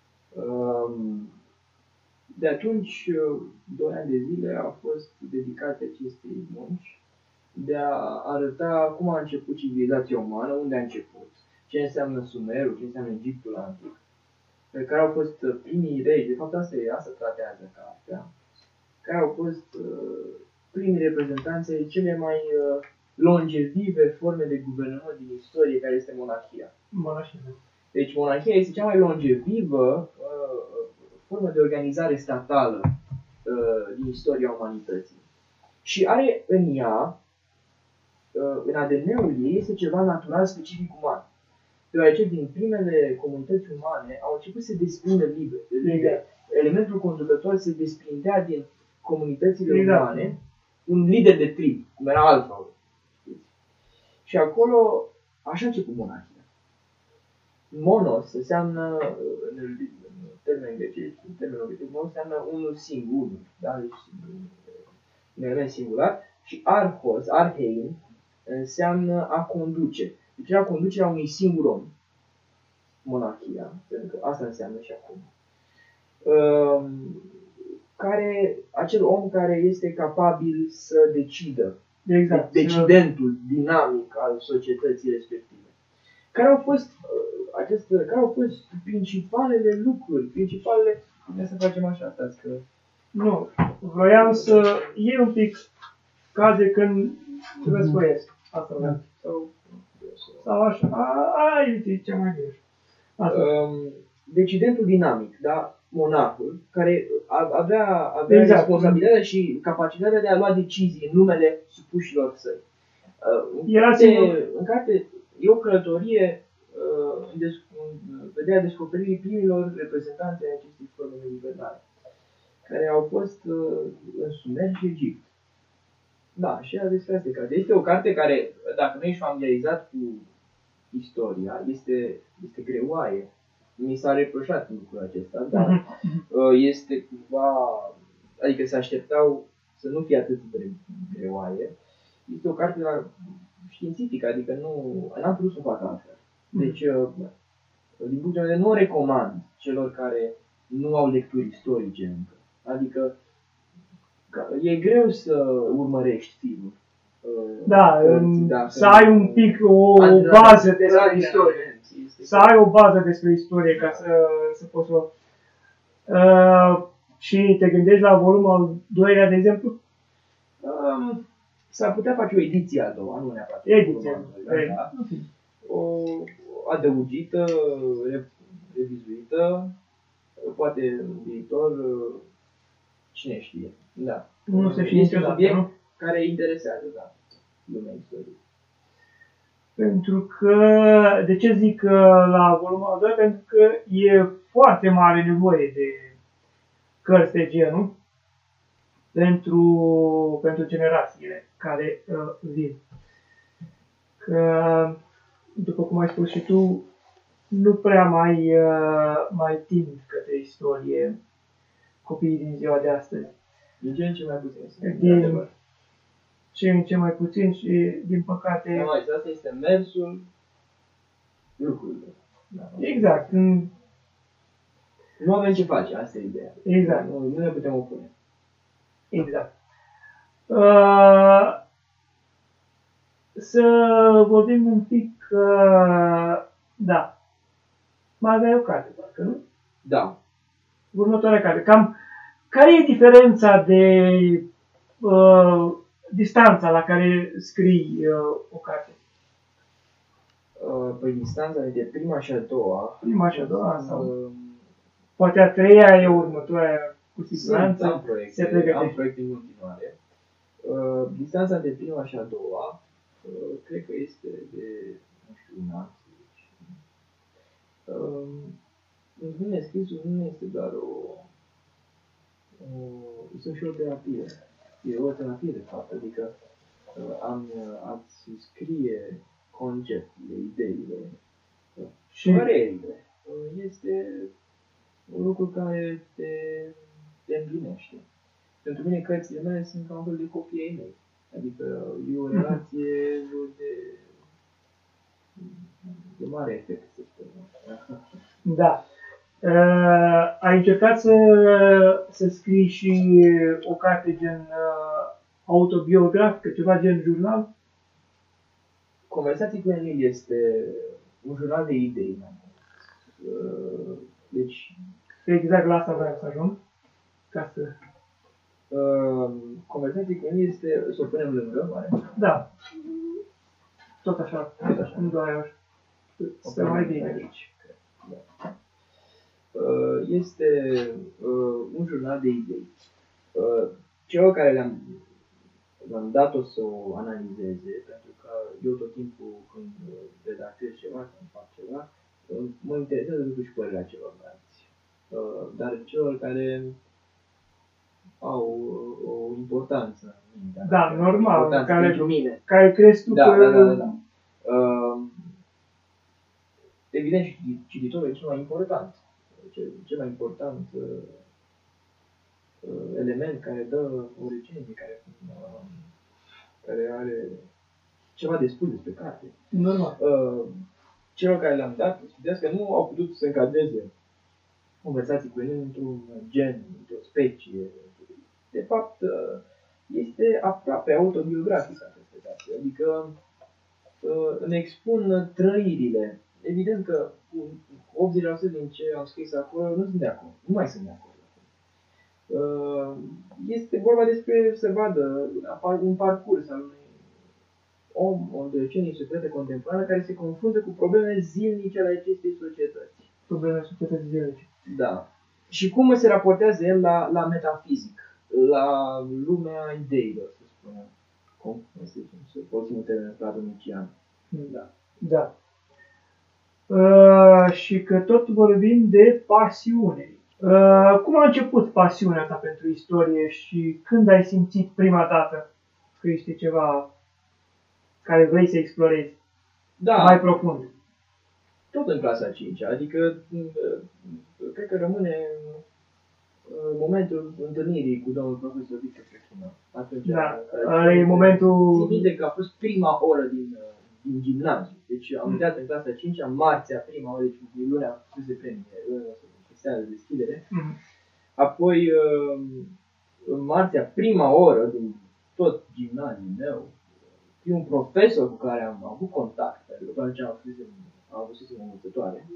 De atunci, 2 ani de zile au fost dedicate acestei munci de a arăta cum a început civilizația umană, unde a început, ce înseamnă Sumerul, ce înseamnă Egiptul antic, pe care au fost primii regi, de fapt asta tratează cartea, care au fost primii reprezentanți ai cele mai longevive forme de guvernământ din istorie, care este monarhia. Deci monarhia este cea mai longevivă formă de organizare statală din istoria umanității. Și are în ea, în ADN-ul ei, este ceva natural specific uman. Deoarece din primele comunități umane au început să se desprindă liber. Elementul conducător se desprindea din comunitățile umane, un lider de trib, cum era Alfa. Și acolo, așa a început monarhia. Monos înseamnă, în termenul grecesc, monos înseamnă unul singur, da? Deci, un element singular. Și arhos, arhein, înseamnă a conduce. Deci era conducerea unui singur om, monarhia, pentru că asta înseamnă și acum. Acel om care este capabil să decidă, decidentul dinamic al societății respective. Care au fost principalele lucruri, Hai să facem așa, stați că... Nu, vroiam să iei un pic ca de când răsfoiesc. Asta vreau. Sau așa. Uite, ce mai greu. Decidentul dinamic, da? Monarhul, care avea responsabilitatea și capacitatea de a lua decizii în numele supușilor săi. În carte e o călătorie în vederea descoperirii primilor reprezentanți ai acestei forme de guvernare, care au fost în Sumer și Egipt. Da, și despre asta e carte. Este o carte care, dacă nu ești familiarizat cu istoria, este greoaie. Mi s-a reproșat lucrul acesta, dar este cumva, adică se așteptau să nu fie atât de greoaie. Este o carte științifică, adică n-am putut să o fac altfel. Deci, din punctul de vedere, nu o recomand celor care nu au lecturi istorice încă. Adică, e greu să urmărești filmul. Să ai un pic o bază despre istorie. Să ai o bază despre istorie ca să poți să... Și te gândești la volumul al 2-lea, de exemplu? S-ar putea face o ediție a doua, nu neapărat. Ediție. O adăugită, revizuită, poate în viitor, cine știe. Da. Nu se știe este un subiect care interesează, da, lumea istoriei. Pentru că, de ce zic la volumul al 2? Pentru că e foarte mare nevoie de cărți de genul pentru generațiile care vin. Că, după cum ai spus și tu, nu prea mai tind către istorie copiii din ziua de astăzi. Din ce în ce mai puțin. Din ce în ce mai puțin și, din păcate... Asta este mersul lucrurilor. Exact. Nu avem ce face, asta e ideea. Exact. Nu ne putem opune. Exact. să vorbim un pic, da, mai aveai o carte, parcă, nu? Da. Următoarea carte. Cam, care e diferența de distanța la care scrii o carte? Păi distanța de prima și a doua. Prima și a doua sau... Poate a treia e următoarea, cu siguranță. Am proiecte în continuare. Distanța de prima și a doua, cred că este de, nu știu, un an. În mine scrisul nu este doar este și o terapie. E o terapie de fapt, adică ați scrie conceptele, ideile și părerile. Este un lucru care te împlinește. Pentru mine cărțile mele sunt ca un fel de copii ai mei. Adică e o relație de mare efect, să spunem. Da. Ai încercat să scrii și o carte gen autobiografică, ceva gen jurnal? Conversații cu Emil este un jurnal de idei. Deci... Exact la asta vreau să ajung. Ca să... Conversații cu Emil este, să o punem lângă, oare? Da. Tot așa. Nu doar să mai bine aici. Da. Este un jurnal de idei. Celor care le-am dat-o să o analizeze, pentru că eu tot timpul când redactez ceva, când fac ceva, mă interesează lucrul și părerea celorlalți. Dar celor care au o importanță în mine. Da, normal. Pentru mine. Care crezi tu da, că... Da. Evident, cititorul e cel mai important. Cel mai important element care dă o recenzie, care are ceva de spus despre carte. Normal. Celor care le-am dat, studiați că nu au putut să încadreze conversații cu ele într-un gen, într-o specie. De fapt, este aproape autobiografică această carte. Adică îmi expun trăirile. Evident că 80% din ce am scris acolo nu sunt de acord. Nu mai sunt de acord. Este vorba despre, să vadă, un parcurs al unui om, o adolescent în societatea contemporană care se confruntă cu probleme zilnice ale acestei societăți. Probleme societății zilnice. Da. Și cum se raportează el la metafizic, la lumea ideilor, să spunem. Cum să zicem, să folosim un termen platonician. Da. Da. Și că tot vorbim de pasiune. Cum a început pasiunea ta pentru istorie și când ai simțit prima dată că este ceva care vrei să explorezi mai profund? Tot în clasa 5, adică cred că rămâne momentul întâlnirii cu domnul profesor Victor Crechină. Atunci, e momentul... Țin minte că a fost prima oră din gimnaziu. Deci am intrat în clasa 5, marțea, prima oră, deci lunea fusese premie, seara de deschidere. Apoi, în marțea, prima oră din tot gimnaziul meu, un profesor cu care am avut contact, pentru că atunci am avut o învățătoare.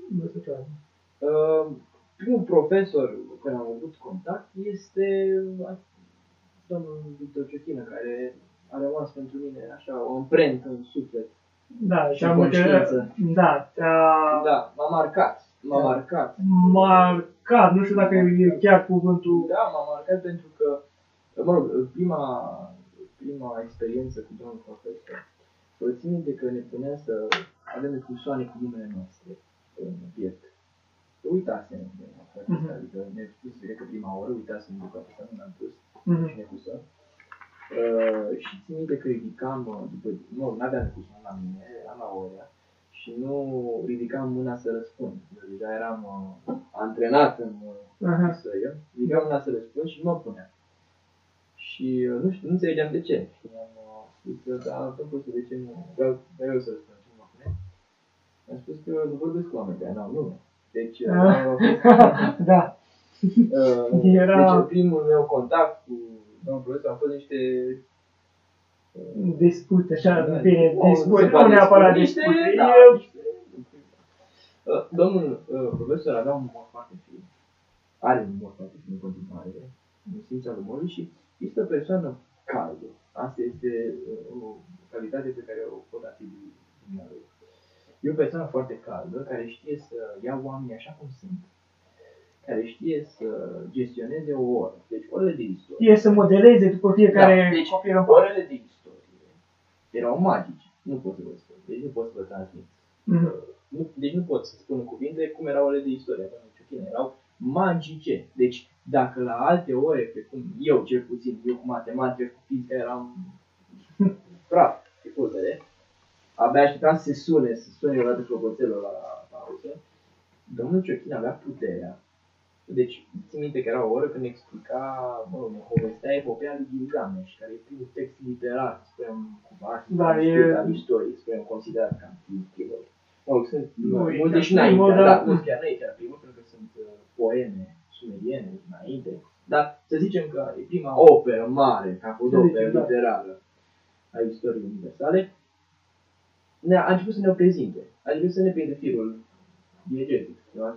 Primul profesor cu care am avut contact este domnul Victor Cechină, care a rămas pentru mine așa o amprentă în suflet. Da, și conștiință. Da, m-a marcat. Marcat, nu știu dacă e chiar cuvântul. Da, m-a marcat pentru că, mă rog, prima experiență cu domnul profesor, țin minte că ne punea să avem discuțioane cu numele noastre în piept. Uitasem de asta, adică ne-a spus, cred că prima oră, uitasem de toate asta, nu mi-am pus și ne pusă. Și țin minte că ridicam, n-aveam discuțioane la mine, eram la ora, și nu ridicam mâna să răspund. Eu deja eram antrenat în săie, ridicam mâna să răspund și nu mă punea. Și nu înțelegeam de ce. Și am spus că, de ce nu, vreau mereu să răspund, ce nu mă pune. Am spus că nu vorbesc cu oameni care n-au nume. Deci, da. Deci primul meu contact cu domnul profesor a fost niște dispute, așa, bine, Nu, dispute, se nu poate neapărat niște- dispute. da, E- niște- Domnul profesor avea un umor foarte fin. Are un umor foarte fin în continuare. În simța umorului și este o persoană caldă. Asta este o calitate pe care o pot atribui dumnealui. E o persoană foarte caldă, care știe să ia oamenii așa cum sunt, care știe să gestioneze o oră. Deci orele de istorie. E să modeleze după fiecare deci copil în parte. orele de istorie erau magice. Nu pot să vă spun. Deci nu pot să vă transmit. Deci nu pot să spun în cuvinte cum erau orele de istorie. Erau magice. Deci dacă la alte ore, precum eu cel puțin, eu cu matematică, cu fizică eram praf, pe pulbere, abia așteptam să se sune odată clopoțelul la pauză, domnul Ciochin avea puterea. Deci, țin minte că era o oră când explica, ne povestea epopeea lui Gilgamesh, care e primul text literar, spunem, cumva, al istoriei, spunem, considerat ca primul. Sunt multe și înainte, dar nu chiar nu e chiar primul, pentru că sunt poeme sumeriene înainte, dar să zicem că e prima operă mare, capodoperă literară a istoriei universale, a început să ne o prezinte, a început să ne prinde firul diegetic,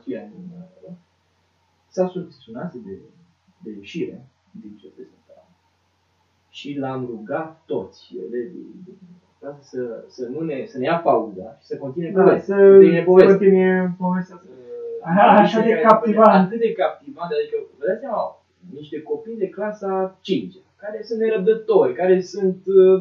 s-a sunat de ieșire din ce prezentare și l-am rugat toți elevii să ne ia pauza și să continue povestea. Așa de captivant. Atât de captivant, adică, vă dați seama, niște copii de clasa 5, care sunt nerăbdători, care sunt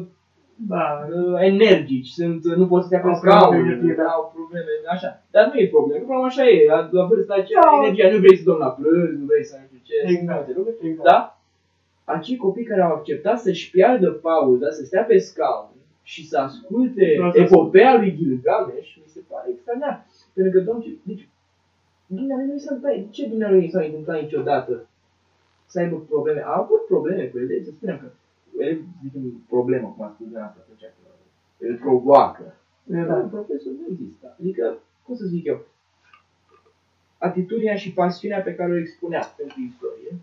energici, nu pot să stea pe scaun, au probleme, așa. Dar nu e problemă, problema așa e, la vârsta aceea, energia, nu vrei să dormi la prânz, nu vrei să nu știu ce, exact. Da? Acei copii care au acceptat să-și piardă pauza, să stea pe scaun și să asculte epopeea lui Gilgamesh, mi se pare extraordinar. Pentru că, deci, Dumnealui nu i s-a întâmplat, de ce Dumnealui nu i s-a întâmplat niciodată să aibă probleme? A avut probleme cu ele, să spunem că el zice problemă, cum a spus de asta atunci, că îl provoacă. Dar profesor nu există. Adică, cum să zic eu, atitudinea și pasiunea pe care o expunea pentru istorie,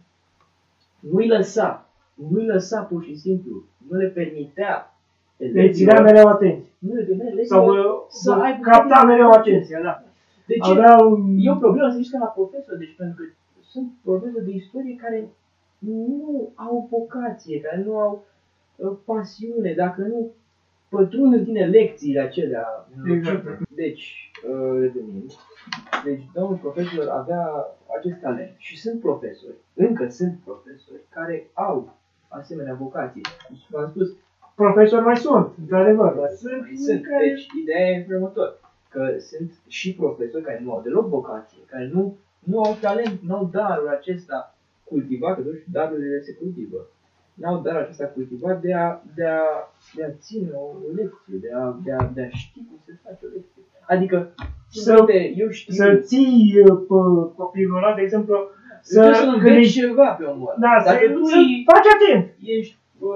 nu-i lăsa pur și simplu, nu le permitea. Le ținea mereu atenție. Sau capta mereu atenția, da. Deci e o problemă să zici că la profesor, deci pentru că sunt profesori de istorie care nu au vocație, care nu au pasiune, dacă nu pătrund în tine lecțiile acelea. Exact. Deci, revenind, deci domnul profesor avea acest talent și sunt profesori, încă sunt profesori care au asemenea vocație. V-am spus, profesori mai sunt, într-adevăr, dar sunt. Deci, ideea e următoare, că sunt și profesori care nu au deloc vocație, care nu au talent, nu au darul acesta cultivat, că totuși darurile se cultivă. N-au darul acesta cultivat de a ține o lecție, de a ști cum se face o lecție. Adică, să ții copilul ăla, de exemplu, să înveți ceva pe omul ăla. Da, să faci atent. Ești,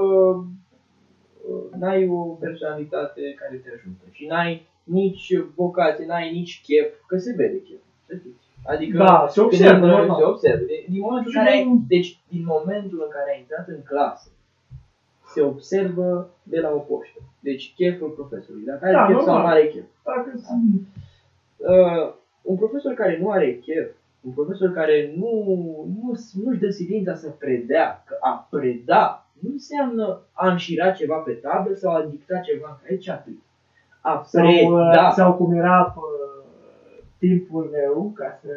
n-ai o personalitate care te ajută și n-ai nici vocație, n-ai nici chef, că se vede chef. Adică se observă. Din momentul în care ai intrat în clasă, se observă de la o poștă. Deci cheful profesorului. Dacă are chef sau nu are chef. Un profesor care nu are chef, un profesor care nu-și dă silința să predea, că a preda nu înseamnă a înșira ceva pe tablă sau a dicta ceva în caiet și atât. A preda. Sau cum era timpul meu, ca să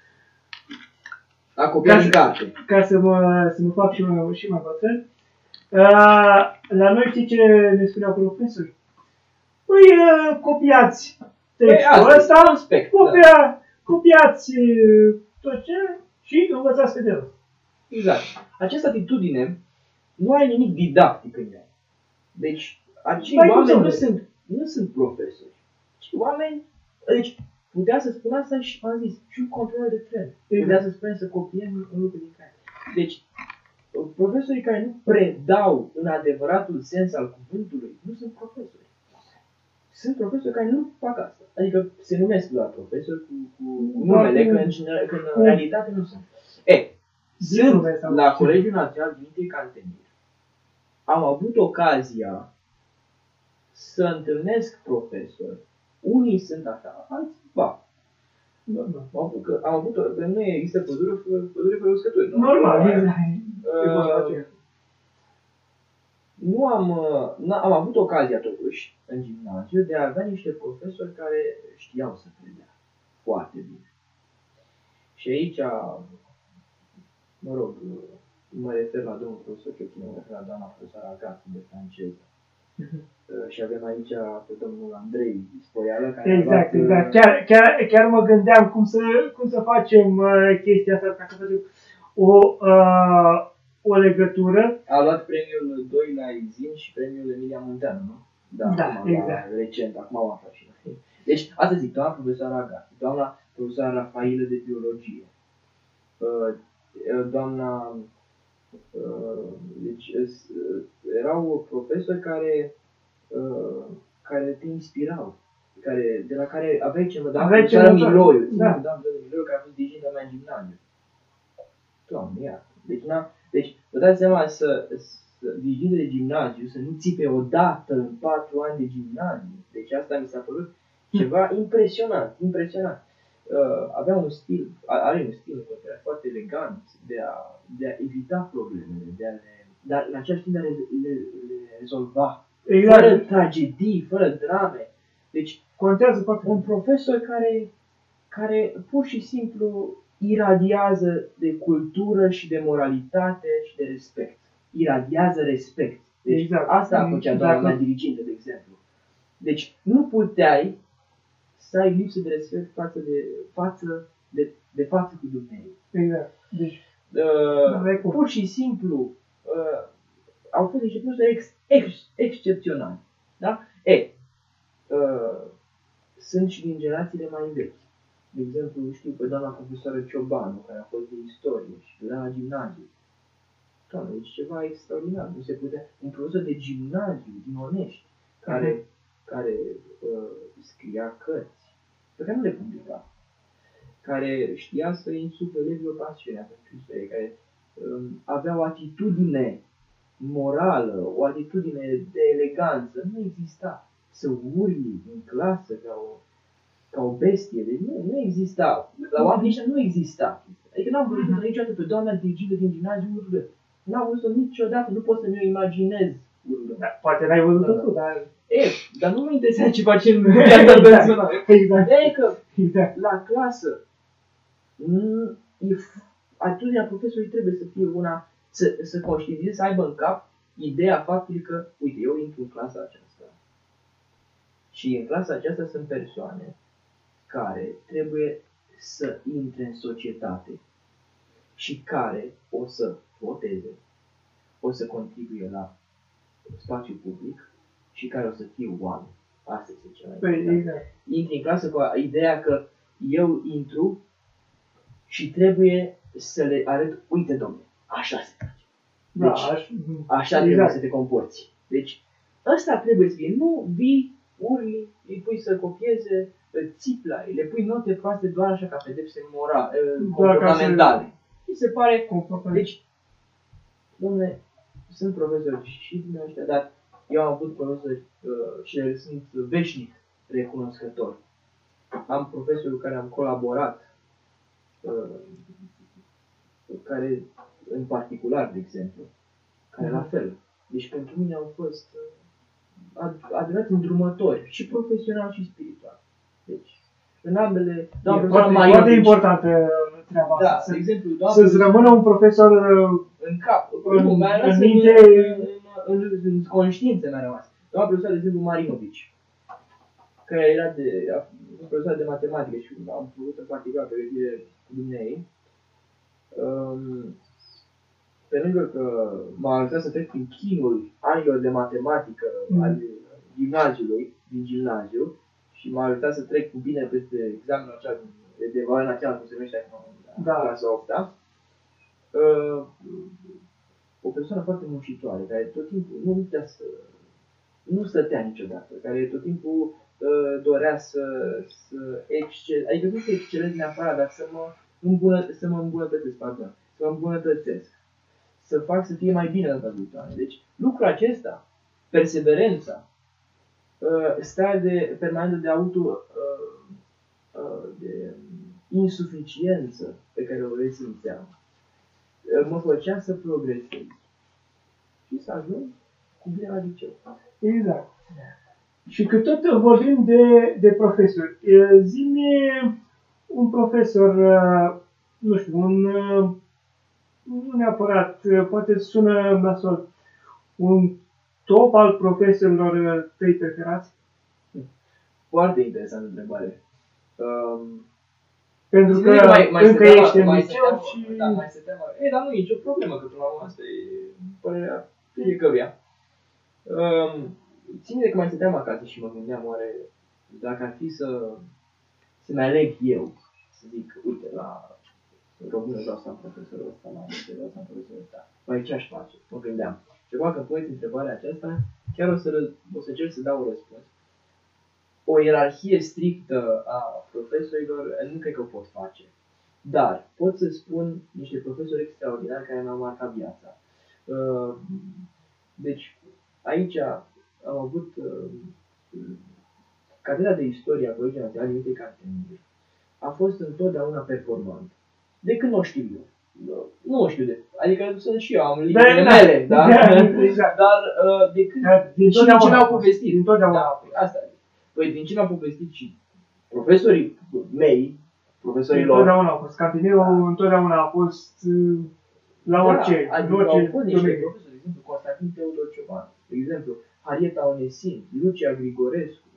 ca să mă fac și mai bătrân. La noi știi ce ne spuneau profesori? Păi, copiați textul ăsta, copiați tot ce și învățați pe de rost. Exact. Această atitudine nu are nimic didactic în ea. Deci, acei oameni nu sunt profesori. Acei oameni, deci, putea să spun asta și am zis, și un control de tren. Putea să spunem să copiem un lucru din care. Deci, profesorii care nu predau în adevăratul sens al cuvântului, nu sunt profesori. Sunt profesori care nu fac asta. Adică se numesc doar profesori cu numele, că în realitate nu sunt. Sunt la Colegiul Național Dimitrie Cantemir. Am avut ocazia să întâlnesc profesori. Unii sunt așa, alții ba. Am avut, că nu există pădure fără uscături. Normal, am avut ocazia totuși în gimnaziu de a avea niște profesori care știau să predea foarte bine. Și aici, mă rog, mă refer la domnul profesor Ciochin, mă refer la doamna profesoară Agatu de franceză. Și avem aici pe domnul Andrei Spoială, care exact. Chiar mă gândeam cum să facem chestia asta, ca să facem o legătură. A luat premiul 2 la Izin și premiul Emilia Munteanu, nu? Da, exact. Recent, acum am aflat și noi. Deci, asta zic, doamna profesoară Agatu, doamna profesoară Rafailă de biologie, doamna... Deci, erau profesori care te inspirau, de la care aveai ce mă dau profesoară Miloiu, care a fost diriginta mea în gimnaziu. Doamne, iată. Deci, vă dați seama să diriginte de gimnaziu, să nu țipe odată în 4 ani de gimnaziu. Deci asta mi s-a părut ceva impresionant. Avea un stil, are un stil foarte elegant de a evita problemele, dar în același timp de a le rezolva. Exact. Fără tragedii, fără drame. Deci contează foarte un profesor care pur și simplu iradiază de cultură și de moralitate și de respect. Iradiază respect. Deci exact. Asta a făcea doamna mea dirigintă, de exemplu. Deci nu puteai să ai lipsă de respect față cu Dumnezeu. Exact. Deci, pur și simplu au fost niște profesori excepționali. Da? Sunt și din generațiile mai vechi. De exemplu, știu pe doamna profesoară Ciobanu, care a fost de istorie și de la gimnaziu. Doamne, deci ceva extraordinar. Nu se putea. Un profesor de gimnaziu din Onești, care scria cărți, pe care nu le publica, care știa să insufle elevilor pasiunea pentru istorie, care avea o atitudine morală, o atitudine de eleganță. Nu exista să urli în clasă ca o bestie. Deci nu exista. La oamenii ăștia nu exista. Adică n-am văzut niciodată pe doamna dirigintă din gimnaziu urlă. N-am văzut-o niciodată, nu pot să mi-o imaginez urlă. Da, poate n-ai văzut-o tu, dar... Dar nu mă interesează ce facem în viața personală. Exact. Că la clasă atitudinea profesorului trebuie să fie una, să conștientizeze, să aibă în cap ideea faptului că, uite, eu intru în clasa aceasta și în clasa aceasta sunt persoane care trebuie să intre în societate și care o să voteze, o să contribuie la spațiul public și care o să fie oameni. Asta este cea mai important. Exact. Intri în clasă cu ideea că eu intru și trebuie să le arăt, uite domnule, așa se face. Deci, așa trebuie să te comporți. Deci, ăsta trebuie să fie. Nu vii, urli, îi pui să copieze, țipi la ei, le pui note proaste doar așa ca pedepse comportamentale. Mi se pare... Deci, dom'le, sunt profesori și din ăștia, dar eu am avut profesori și le sunt veșnic recunoscători. Am profesori cu care am colaborat, care, în particular, de exemplu, care la fel. Deci pentru mine au fost adevărați îndrumători, și profesional și spiritual. Deci, în ambele... Foarte importantă treaba asta. Da, de exemplu, să-ți rămână un profesor în cap, în minte... În conștiință mi-a rămas. Doamna profesoară, de exemplu, Marinovici, care era un profesor de matematică și am făcut în particular pregătire cu dumneei. Pe lângă că m-a ajutat să trec prin chinul anilor de matematică al gimnaziului, din gimnaziu, și m-a ajutat să trec cu bine peste examenul acela de evaluare națională, cum se numește acum, clasa 8-a. O persoană foarte muncitoare, care tot timpul nu stătea niciodată, care tot timpul dorea să adică nu să excelez neapărat, dar să mă îmbunătățesc, să mă îmbunătățesc, să fac să fie mai bine data viitoare. Deci lucrul acesta, perseverența, starea de permanentă de de insuficiență pe care o resimțeam, mă făcea să progresez și să ajung cu bine la liceu. Exact. Și că tot vorbim de profesori, zi-mi un profesor, nu știu, nu neapărat, poate sună nasol, un top al profesorilor tăi preferați? Foarte interesantă întrebare. Pentru că încă ești în liceu și... Da, mai se teamă. Dar nu e nicio problemă, că până la urmă asta e părerea fiecăruia. Ține că mai stăteam acasă și mă gândeam, oare dacă ar fi să-mi aleg eu, să zic, uite, la română vreau să am profesorul ăsta, la engleză vreau să am profesorul ăsta, mai ce aș face? Mă gândeam. Și acum că puneți întrebarea aceasta, chiar o să încerc să dau un răspuns. O ierarhie strictă a profesorilor nu cred că o pot face. Dar pot să spun niște profesori extraordinari care mi-au marcat viața. Deci, aici am avut catedra de istorie a Colegiului Național Dimitrie Cantemir. A fost întotdeauna performant. De când o știu eu. Nu o știu de. Adică sunt și eu, am limitele mele, da? Exact. Dar de când din și din ce mi-au povestit. Întotdeauna. Da, asta e. Păi din ce mi-au povestit și profesorii mei, profesorii lor. Întotdeauna a fost. Cantinerul întotdeauna a fost la orice. Adică au fost niște profesori, de exemplu, Constantin Teodor Cioban, de exemplu, Harieta Onesin, Lucia Grigorescu,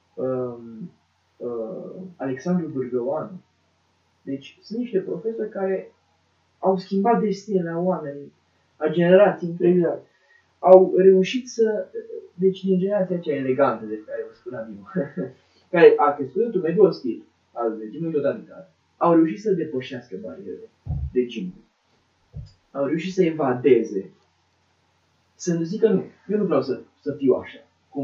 Alexandru Bârgăoanu. Deci sunt niște profesori care au schimbat destinele a oameni, a generații întregi. Exact. Au reușit să, deci din generația aceea elegantă de care o spuneam eu, care a crescut într-un mediu ostil al regimului totalitar, au reușit să depășească barierele regimului. Au reușit să evadeze, să nu zică nu, eu nu vreau să fiu așa,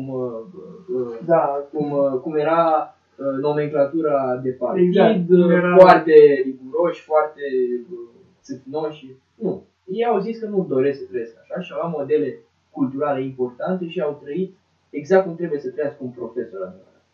cum era nomenclatura de partid, exact, foarte riguroși, foarte țâfnoși. Nu. Ei au zis că nu doresc să trăiesc așa și au luat modele culturale importante și au trăit exact cum trebuie să trăiască un profesor adevărat.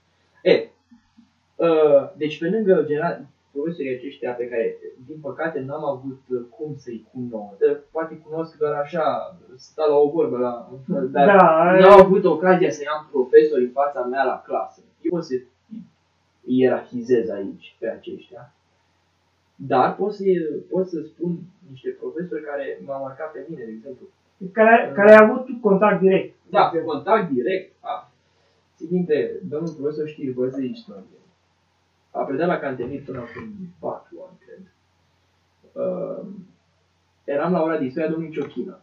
Deci pe lângă profesorii aceștia pe care, din păcate, n-am avut cum să-i cunosc, poate cunosc doar așa, stau la o vorbă, dar n-am avut ocazia să-i am profesori în fața mea la clasă. Eu o să ierarhizez aici pe aceștia. Dar pot să spun niște profesori care m-au marcat pe mine, de exemplu. Care ai avut contact direct. Da, pe contact direct. Țin minte, domnul profesor Știrbăz de istorie. A predat la Cantemir până acum 4 ani, cred. Eram la ora de istoria domnului Ciochină.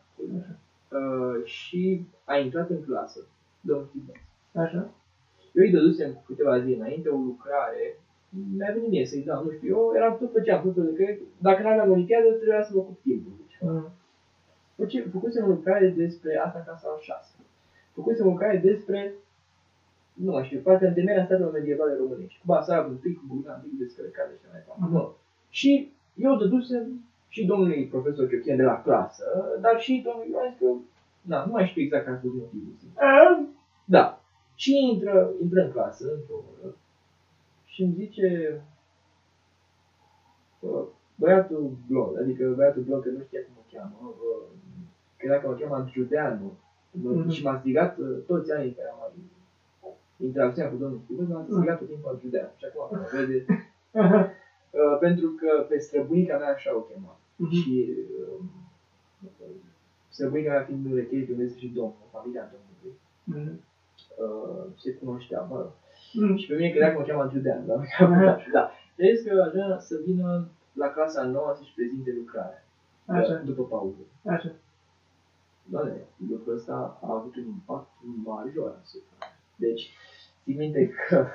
Și a intrat în clasă, domnul Știrbăz. Așa. Eu îi dădusem cu câteva zile înainte o lucrare. Mi-a venit mie să-i dau, nu știu, eu eram tot făceam, că dacă n-aveam olimpiadă, trebuia să mă ocup timpul. Făcusem o lucrare despre asta clasa a 6. Făcusem o lucrare despre, nu mai știu, partea întemeierea statelor medievale românești. Cu Basarabul un pic, cu Bulgar, un pic descărcat și mai departe. Și eu dădusem și domnului profesor Ciochină de la clasă, dar și domnului Ioan, că, nu mai știu exact care a fost motivul. Da. Și intră în clasă, într-o oră, și îmi zice băiatul blond, adică băiatul blond, că nu știa cum o cheamă, credea că o cheamă Giudeanu, și m-a strigat toți anii care am interacționat cu domnul Știrbăz, m-a strigat tot timpul Giudeanu. Și acum mă vede, pentru că pe străbunica mea așa o chema. Și străbunica mea fiind Rechei, unde este și domnul, familia domnului, se cunoștea, mă rog. Și pe mine credea că mă cheamă Giudeanu, da. Deci că aș vrea să vină la clasa 9 să-și prezinte lucrarea. Așa. După pauză. Așa. Doamne, lucrul ăsta a avut un impact major asupra. Deci, țin minte că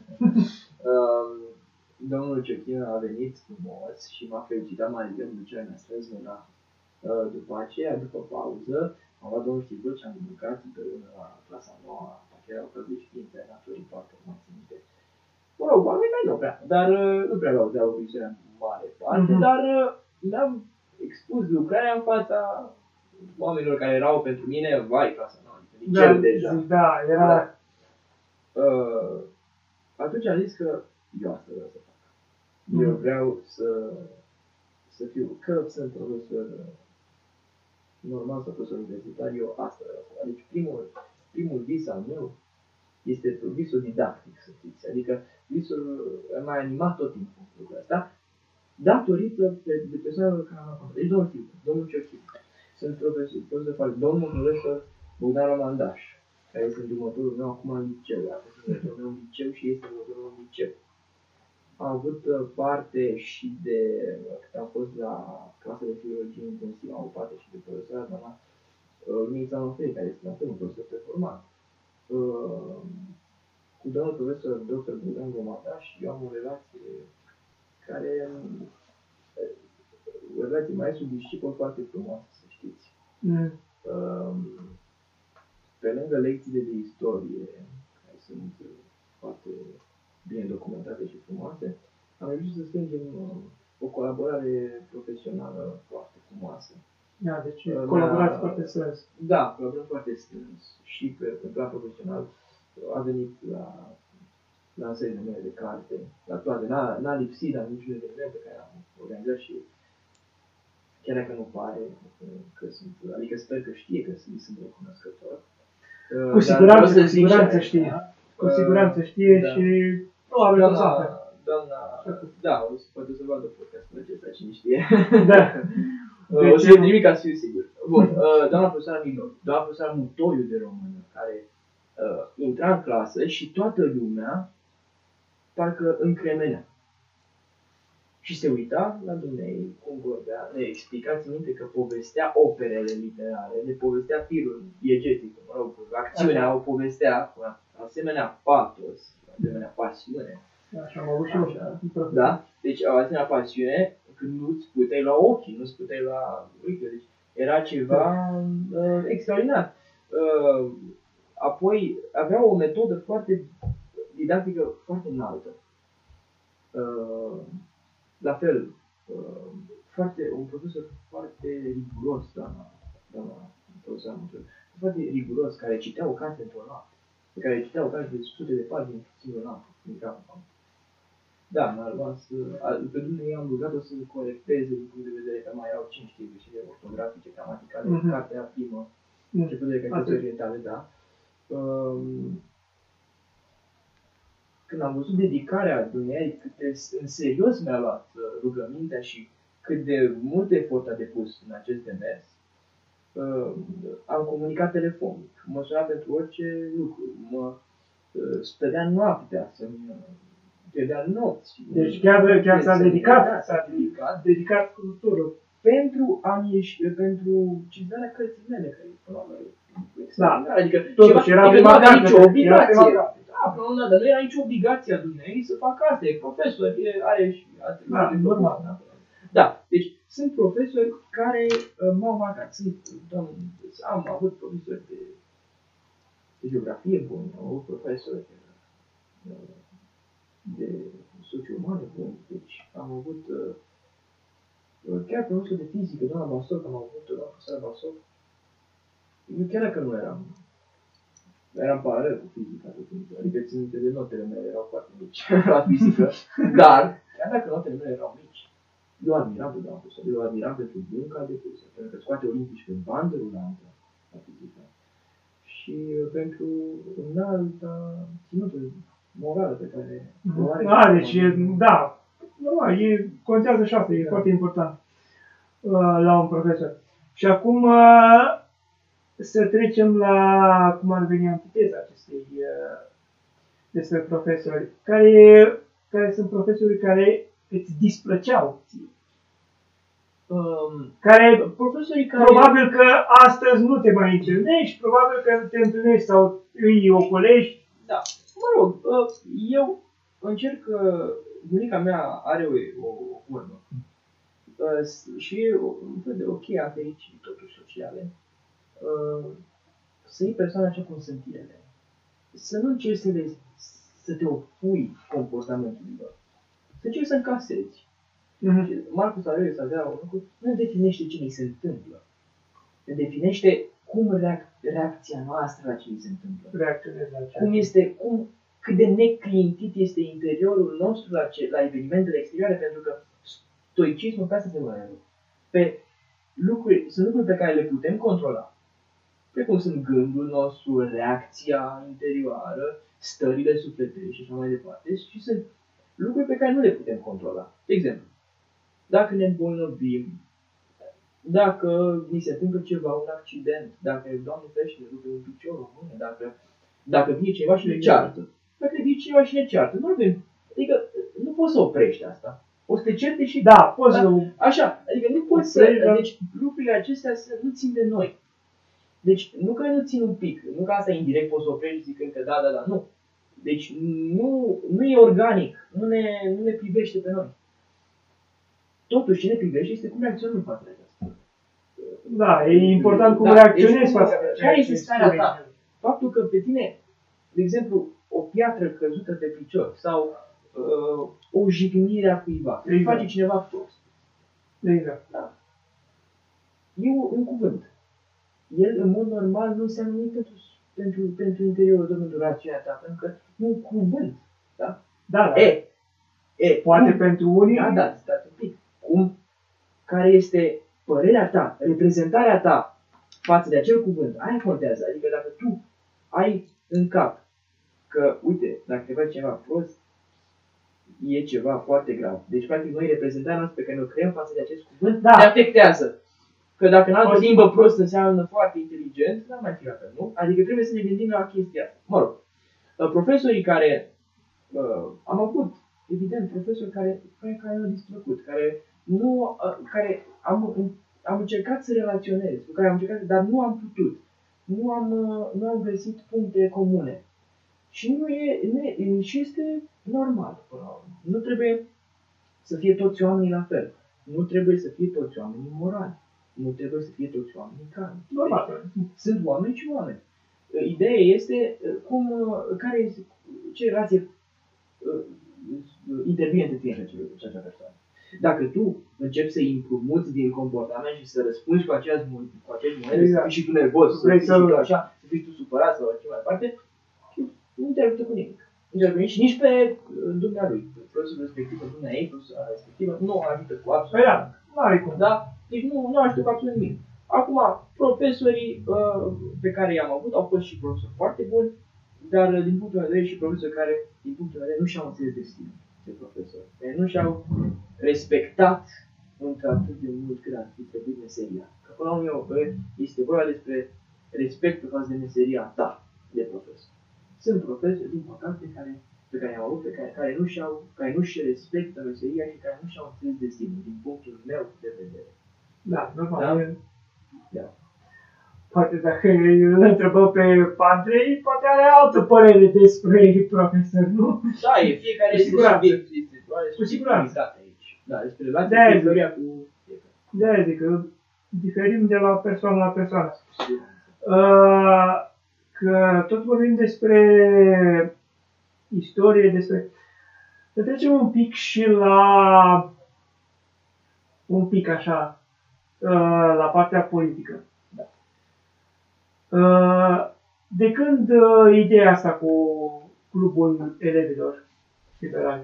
domnul Ciochină a venit frumos și m-a felicitat mai bine de ce mi-a strâns mâna. După aceea, după pauză, am luat domnul Știrbăz și am lucrat împreună la clasa 9, care era o clasă de științe, naturii, foarte mult țin minte. Mă rog, oamenii mei nu prea, dar nu prea aveau treabă cu istoria în mare parte, dar mi-am expus lucrarea în fața oamenilor care erau pentru mine, vai, clasa nouă, liceu deja. Da, era... Atunci am zis că eu asta vreau să fac. Eu vreau să fiu, că sunt profesor normal sau profesor universitar, eu asta vreau să fac. Deci primul vis al meu este visul didactic, să știți. Adică visul m-a animat tot timpul lucrul ăsta, datorită de persoanelor care am avut. Deci domnul Filip, domnul Ciochin, sunt profesor, domnul profesor Bogdan Romandaș, care este îndrumătorul meu acum în liceu, a fost îndrumătorul meu în liceu și este îndrumătorul meu în liceu. Am avut parte și de, când am fost la clasa de filologie intensivă, am avut parte și de profesoara doamna Luminița Nofei, care este la fel un profesor performant. Cu domnul profesor Dr. Bogdan Romandaș, eu am o relație care o relație mai sub discipol foarte frumoasă, să știți. Pe lângă lecțiile de istorie, care sunt foarte bine documentate și frumoase, am reușit să strângem o colaborare profesională foarte frumoasă. Da, deci colaborați foarte strâns. Da, colaborăm foarte strâns și pe plan profesional a venit la lansările mele de carte, la toate. N-a lipsit la niciun eveniment pe care am organizat și chiar dacă nu pare că sunt, adică sper că știe că sunt recunoscător. Cu siguranță știe. Cu siguranță știe și probabil că doamna, da, poate să vadă podcastul acesta, cine știe. Da. O să-i trimit ca să fiu sigur. Bun, doamna profesoara Milor, doamna profesoara Mutoiu de română, care intra în clasă și toată lumea parcă încremenea. Și se uita la dumnei cum vorbea, ne explica, țin minte că povestea operele literare, ne povestea tirul diegetic, mă rog, acțiunea o povestea cu asemenea patos, asemenea pasiune. Așa am avut și eu. Da? Deci asemenea pasiune când nu-ți puteai la ochii, nu-ți puteai la uite, deci era ceva extraordinar. Apoi avea o metodă foarte didactică, foarte înaltă. La fel, un profesor foarte riguros, doamna profesoară Mutoiu, foarte riguros, care citea o carte într-o noapte, care citea o carte de sute de pagini într-o singură noapte. Da, m-a rămas, pe dumneavoastră am rugat-o să corecteze din punct de vedere că mai erau 5 greșeli ortografice, gramaticale, cartea primă, început de calități orientale, da. Când am văzut dedicarea dumneavoastră, cât de în serios mi-a luat rugămintea și cât de mult efort a depus în acest demers, am comunicat telefonic, mă suna pentru orice lucru, mă stădea noaptea să-mi dea nopți. Deci chiar s-a dedicat sculptură. Pentru cizarea cărții mele, care până la urmă da, adică totuși era nu avea nicio obligație. Da, nu era nicio obligație a dumneavoastră să facă asta, e profesor, are și atribuții normal. Da, deci sunt profesori care m-au marcat. Am avut profesori de geografie buni, am avut profesori de socio-umane buni, deci am avut chiar profesor de fizică, doamna Basov, am avut doamna profesoară Basov. Eu chiar dacă nu eram paralel cu fizica, adică țin minte de notele mele erau foarte mici la fizică, dar chiar dacă notele mele erau mici, eu admiram pe doamna profesoară, eu admiram pentru munca de profesor, pentru că scoate olimpici pe bandă rulantă la fizică și pentru înalta ținută morală pe care o are. Deci, da, normal, contează și asta, e foarte important la un profesor. Și acum să trecem la cum ar veni antiteza acestei despre profesori. Care sunt profesorii care îți displăceau ție? Profesorii care... Probabil că astăzi nu te mai întâlnești, probabil că te întâlnești sau îi ocolești. Da, mă rog, eu încerc, bunica mea are o formă și un fel de cheie fericit, totuși sociale, să iei persoane așa cum sunt ele. Să nu încerci să te opui comportamentului lor. Să încerci să încasezi. Marcus Aurelius avea un lucru, nu definește ce ni se întâmplă. Ne definește cum reacția noastră la ce ni se întâmplă. Reacționezi la ce. cât de neclintit este interiorul nostru la evenimentele exterioare, pentru că stoicismul pe asta se mărează. Sunt lucruri pe care le putem controla, precum sunt gândul nostru, reacția interioară, stările sufletești și așa mai departe, și sunt lucruri pe care nu le putem controla. De exemplu, dacă ne îmbolnăvim, dacă ni se întâmplă ceva, un accident, dacă, Doamne ferește, ne rupe un picior, o mână, dacă vine cineva și ne ceartă. Dacă vine cineva și ne ceartă, nu avem, adică nu poți să oprești asta. O să te certe și... Da, poți să... Așa, adică nu poți să... Deci lucrurile acestea nu țin de noi. Deci nu că nu țin un pic, nu că asta indirect poți să oprești zicând că da, nu. Deci nu e organic, nu ne privește pe noi. Totuși, ce ne privește este cum reacționăm față de asta. Da, e important cum reacționezi față de asta. Care este starea ta? Faptul că pe tine, de exemplu, o piatră căzută pe picior sau o jignire a cuiva, îi face cineva prost. Exact. Da. E un cuvânt. El, în mod normal, nu înseamnă nimic pentru interiorul tău, pentru rațiunea ta, pentru că e un cuvânt. Da? Da. Poate cum? Pentru unii... Da, stați un pic. Care este părerea ta, reprezentarea ta față de acel cuvânt, aia contează. Adică dacă tu ai în cap că, uite, dacă te faci ceva prost, e ceva foarte grav. Deci, practic, noi reprezentarea noastră pe care o creăm față de acest cuvânt ne afectează. Că dacă în altă limbă prost înseamnă foarte inteligent, n-ar mai fi la fel, nu? Adică trebuie să ne gândim la chestia asta. Mă rog, profesorii care... am avut, evident, profesori care au displăcut, care am încercat să relaționez, cu care am încercat, dar nu am putut. Nu am găsit puncte comune. Și și este normal, până la urmă. Nu trebuie să fie toți oamenii la fel. Nu trebuie să fie toți oamenii morali. Nu trebuie să fie toți oamenii calmi. Normal. Sunt oameni și oameni. Ideea este ce relație intervine între tine și acea persoană. Dacă tu începi să împrumuți din comportament și să răspunzi cu aceeași monedă, exact. Să fii și tu nervos, să fii tu supărat sau așa mai departe, nu te ajută cu nimic. Nu te ajută și nici pe dumnealui. Profesorul respectiv, pe dumnea ei, profesorul respectivă, nu ajută cu absolut nimic. Nu are cum. Da? Deci nu ajută cu absolut nimic. Acum, profesorii pe care i-am avut au fost și profesori foarte buni, dar din punctul meu de vedere și profesori care, din punctul meu de vedere, nu și-au înțeles destinul de profesori. Nu și-au respectat într-atât de mult cât ar fi trebuit meseria. Că până la urmă este vorba despre respectul față de meseria ta de profesor. Sunt profesori, din păcate, pe care i-am avut, care nu-și respectă meseria și care nu și-au înțeles destinul, din punctul meu de vedere. Da, normal. Da. Poate dacă îl întrebăm pe Andrei, poate are altă părere despre profesor, nu? Da, fiecare este subiect. Cu siguranță. Aici. Da, despre relația cu istoria cu fiecare. De-aia zic că diferim de la persoană la persoană. Că tot vorbim despre istorie, să trecem un pic și la partea politică. De când ideea asta cu clubul elevilor liberali?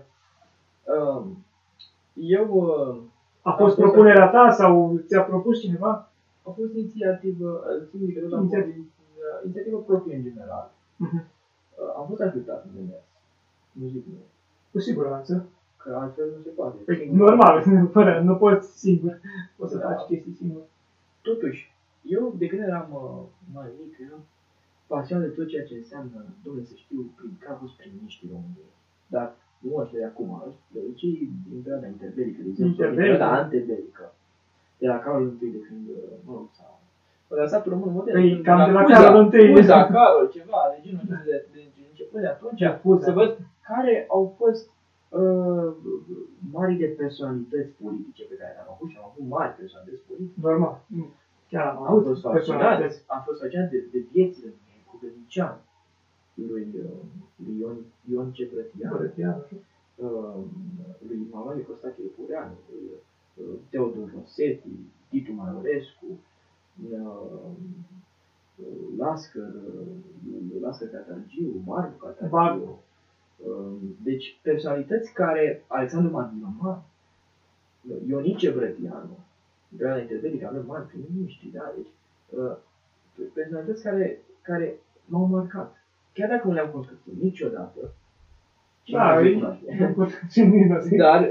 A fost propunerea ta sau ți-a propus cineva? A fost inițiativă proprie în general. Am fost ajutat în demers. Nu zic nu. Cu siguranță. Că altfel nu se poate. Păi, normal, nu poți singur. Poți să faci chestii singur. Totuși, eu de când eram mai mic, eram pasionat de tot ceea ce înseamnă, domnule, să știu că a fost prim-miniștrii României. Dar nu ăștia de acum, cei din perioada interbelică, de exemplu, din perioada antebelică. De la Carol I, de când, s-a lăsat român model. Păi, cam de la Carol I. Cuza, Carol, ceva, de genul de început de atunci, să văd care au fost marile personalități politice pe care le-am avut și am avut mari personalități politice. Normal. Chiar am avut personalități. Am fost fascinat de viețile cu Gălnician, lui Ion Ceprătian, lui Mamaie Costache Epureanu, lui Teodor Rosetti, Titu Maiorescu, Lascăr Catargiu, Marcu Catargiu, Deci, personalități care, Alexandru Martiroman, Ionice Brătianu, Perioada Interbelică, avem mari prim-miniștri, da? Deci, personalități care m-au marcat. Chiar dacă nu le-am cunoscut niciodată, dar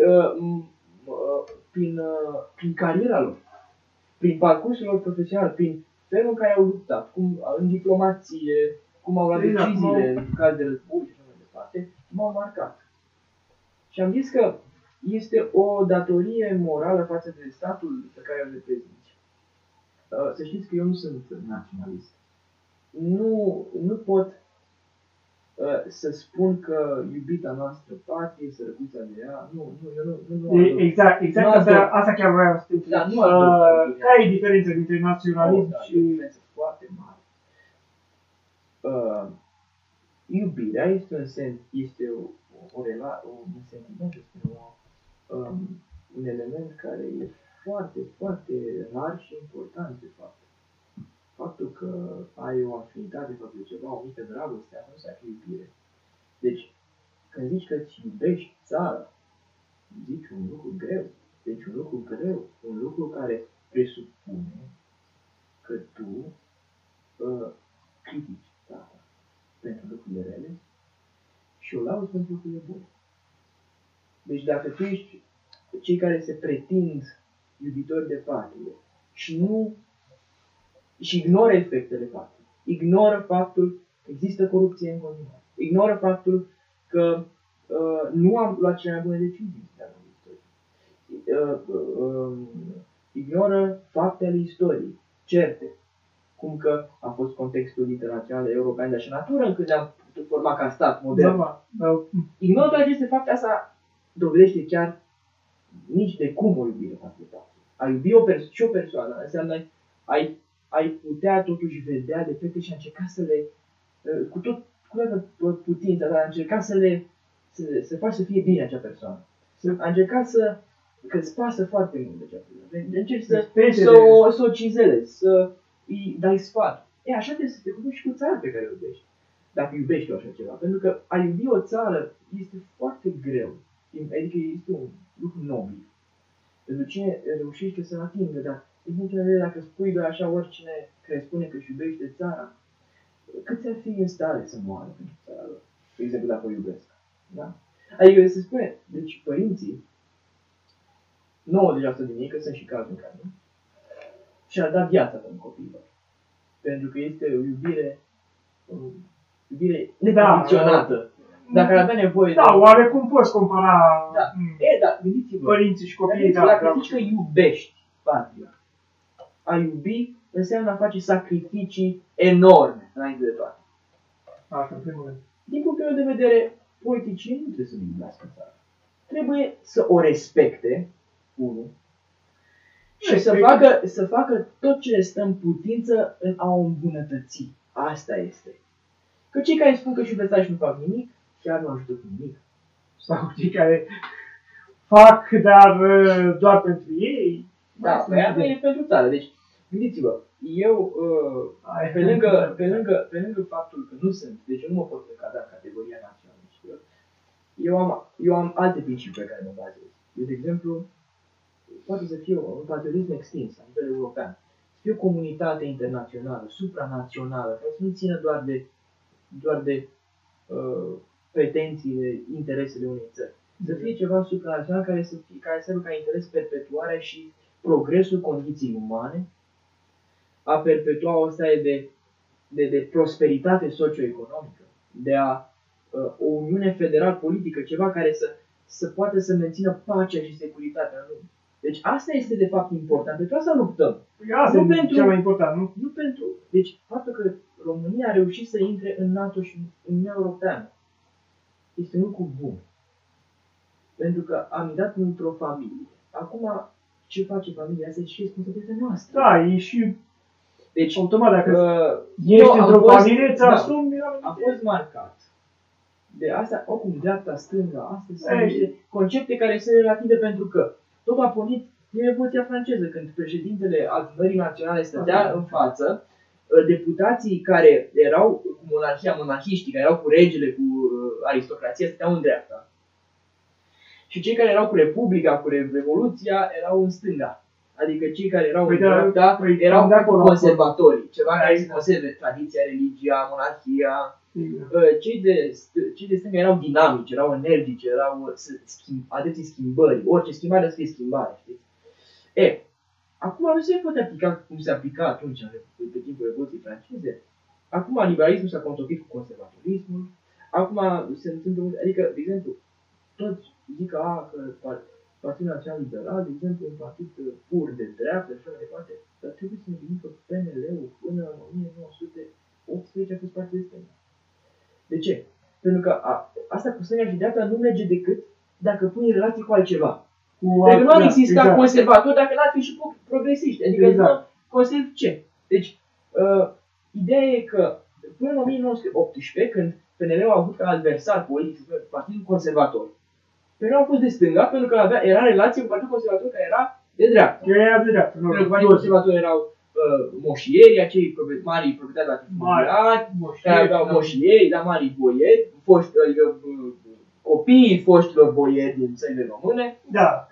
prin cariera lor, prin parcursul lor profesional, prin felul în care au luptat, în diplomație, cum au luat deciziile în caz de război și așa mai departe, m-au marcat. Și am zis că este o datorie morală față de statul pe care îl reprezinți. Să știți că eu nu sunt naționalist. Nu pot să spun că iubita noastră patrie, sărăcuța de ea, nu. Exact asta chiar vreau să spun. Da, care e diferența dintre naționalism și... E o diferență foarte mare. Iubirea este un sentiment, un element care e foarte, foarte rar și important, de fapt. Faptul că ai o afinitate față de ceva, o mică dragoste, nu înseamnă iubire. Deci, când zici că îți iubești țara, zici un lucru greu. Deci un lucru care presupune că tu critici țara pentru lucrurile rele și o lauzi pentru lucrurile bune. Deci dacă tu ești cei care se pretind iubitori de patrie și ignoră efectele patrii, ignoră faptul că există corupție în continuare, ignoră faptul că nu am luat cele mai bune decizii de-a lungul istoriei, ignoră faptele istoriei, certe, cum că a fost contextul internațional european de așa natură încât ne-am putut forma ca stat modern. Ignoră toate aceste fapte, asta dovedește chiar nici de cum o iubire față de patrie. A iubi o persoană înseamnă ai putea totuși vedea defecte și a încerca să le, cu toată putința, dar a încerca să faci să fie bine acea persoană. A încerca că îți pasă foarte mult de acea persoană. Încerci să o cizelezi, să îi dai sfat. Așa trebuie să te cunoști și cu țara pe care o iubești. Dacă iubești o așa ceva. Pentru că a iubi o țară este foarte greu. Adică este un lucru nobil. Pentru cine reușește să-l atingă, dar dacă spui doar așa oricine care spune că își iubește țara, câți ar fi în stare să moară pentru țara lor? De exemplu, dacă o iubesc. Da? Adică se spune, deci părinții, 90% din ei, că sunt și cazuri în care, și-ar da viața pentru copiilor. Pentru că este o iubire necondiționată. Dacă ar avea nevoie de... oarecum poți compara gândiți-vă, părinții și copiii. Dacă zici că iubești patria, a iubi înseamnă a face sacrificii enorme înainte de toate. Asta, în primul rând. Din punctul meu de vedere, politicienii nu trebuie să ne iubească țara. Trebuie să o respecte, unul, și să facă tot ce le stă în putință în a o îmbunătăți. Asta este. Că cei care spun că își iubesc țara și nu fac nimic, chiar nu ajută cu nimic. Sau cei care fac, dar doar pentru ei. Da, pe aia e pentru țară. Deci, gândiți-vă, eu, pe lângă faptul că nu sunt, deci eu nu mă pot încadra în categoria naționalistilor, eu am alte principii pe care mă bazez. Eu, de exemplu, poate să fie un patriotism extins, la nivel european, să fie o comunitate internațională, supranațională, care să nu țină doar de pretențiile, interesele unei țări. Să fie ceva supranațional care să aibă ca interes perpetuarea și progresul condiției umane, a perpetua o stare de prosperitate socioeconomică, o uniune federal-politică, ceva care să poată să mențină pacea și securitatea în lume. Deci asta este de fapt important. Pentru asta luptăm. Asta e cea mai important, nu? Nu pentru... Deci faptul că România a reușit să intre în NATO și în Uniunea Europeană este un lucru bun. Pentru că am intrat într-o familie. Acum, ce face familia asta și responsabilitatea noastră. Da, e și... Deci, automat, dacă ești într-o familie, îți asumi... Am fost marcat. De asta, oricum, dreapta, stânga, astea sunt niște concepte care sunt relative pentru că tot a pornit din Revoluția franceză, când președintele Adunării Naționale stătea în față deputații care erau cu monarhiștii, care erau cu regele, cu aristocrația, stăteau în dreapta. Și cei care erau cu Republica, cu Revoluția, erau în stânga. Adică cei care erau în dreapta erau conservatori, ceva care se conserve tradiția, religia, monarhia. Cei de stânga erau dinamici, erau energici, erau adepții schimbării. Orice schimbare să fie schimbare, știți? Acum nu se poate aplica cum se aplica atunci, pe timpul Revoluției franceze. Acum liberalismul s-a contopit cu conservatorismul. Acum se întâmplă, adică, de exemplu, toți zic că Partidul Național Liberal, de exemplu, un partid pur de dreapta și așa mai departe, dar trebuie să ne gândim că PNL-ul până în 1918 a fost partid de stânga. De ce? Pentru că asta cu stânga și dreapta nu merge decât dacă pui în relație cu altceva. Pentru că nu ar exista conservatori dacă n-ar fi și progresiști. Adică nu conserv ce? Deci, ideea e că până în 1918, când PNL-ul a avut ca adversar politic Partidul Conservator, PNL-ul a fost de stânga pentru că era relație cu Partidul Conservator care era de dreapta. Era de dreapta. Pentru că Partidul Conservator erau moșieri, acei mari proprietari latifundiari, care aveau moșieri, dar mari boieri, adică copiii foștilor boieri din țările române. Da.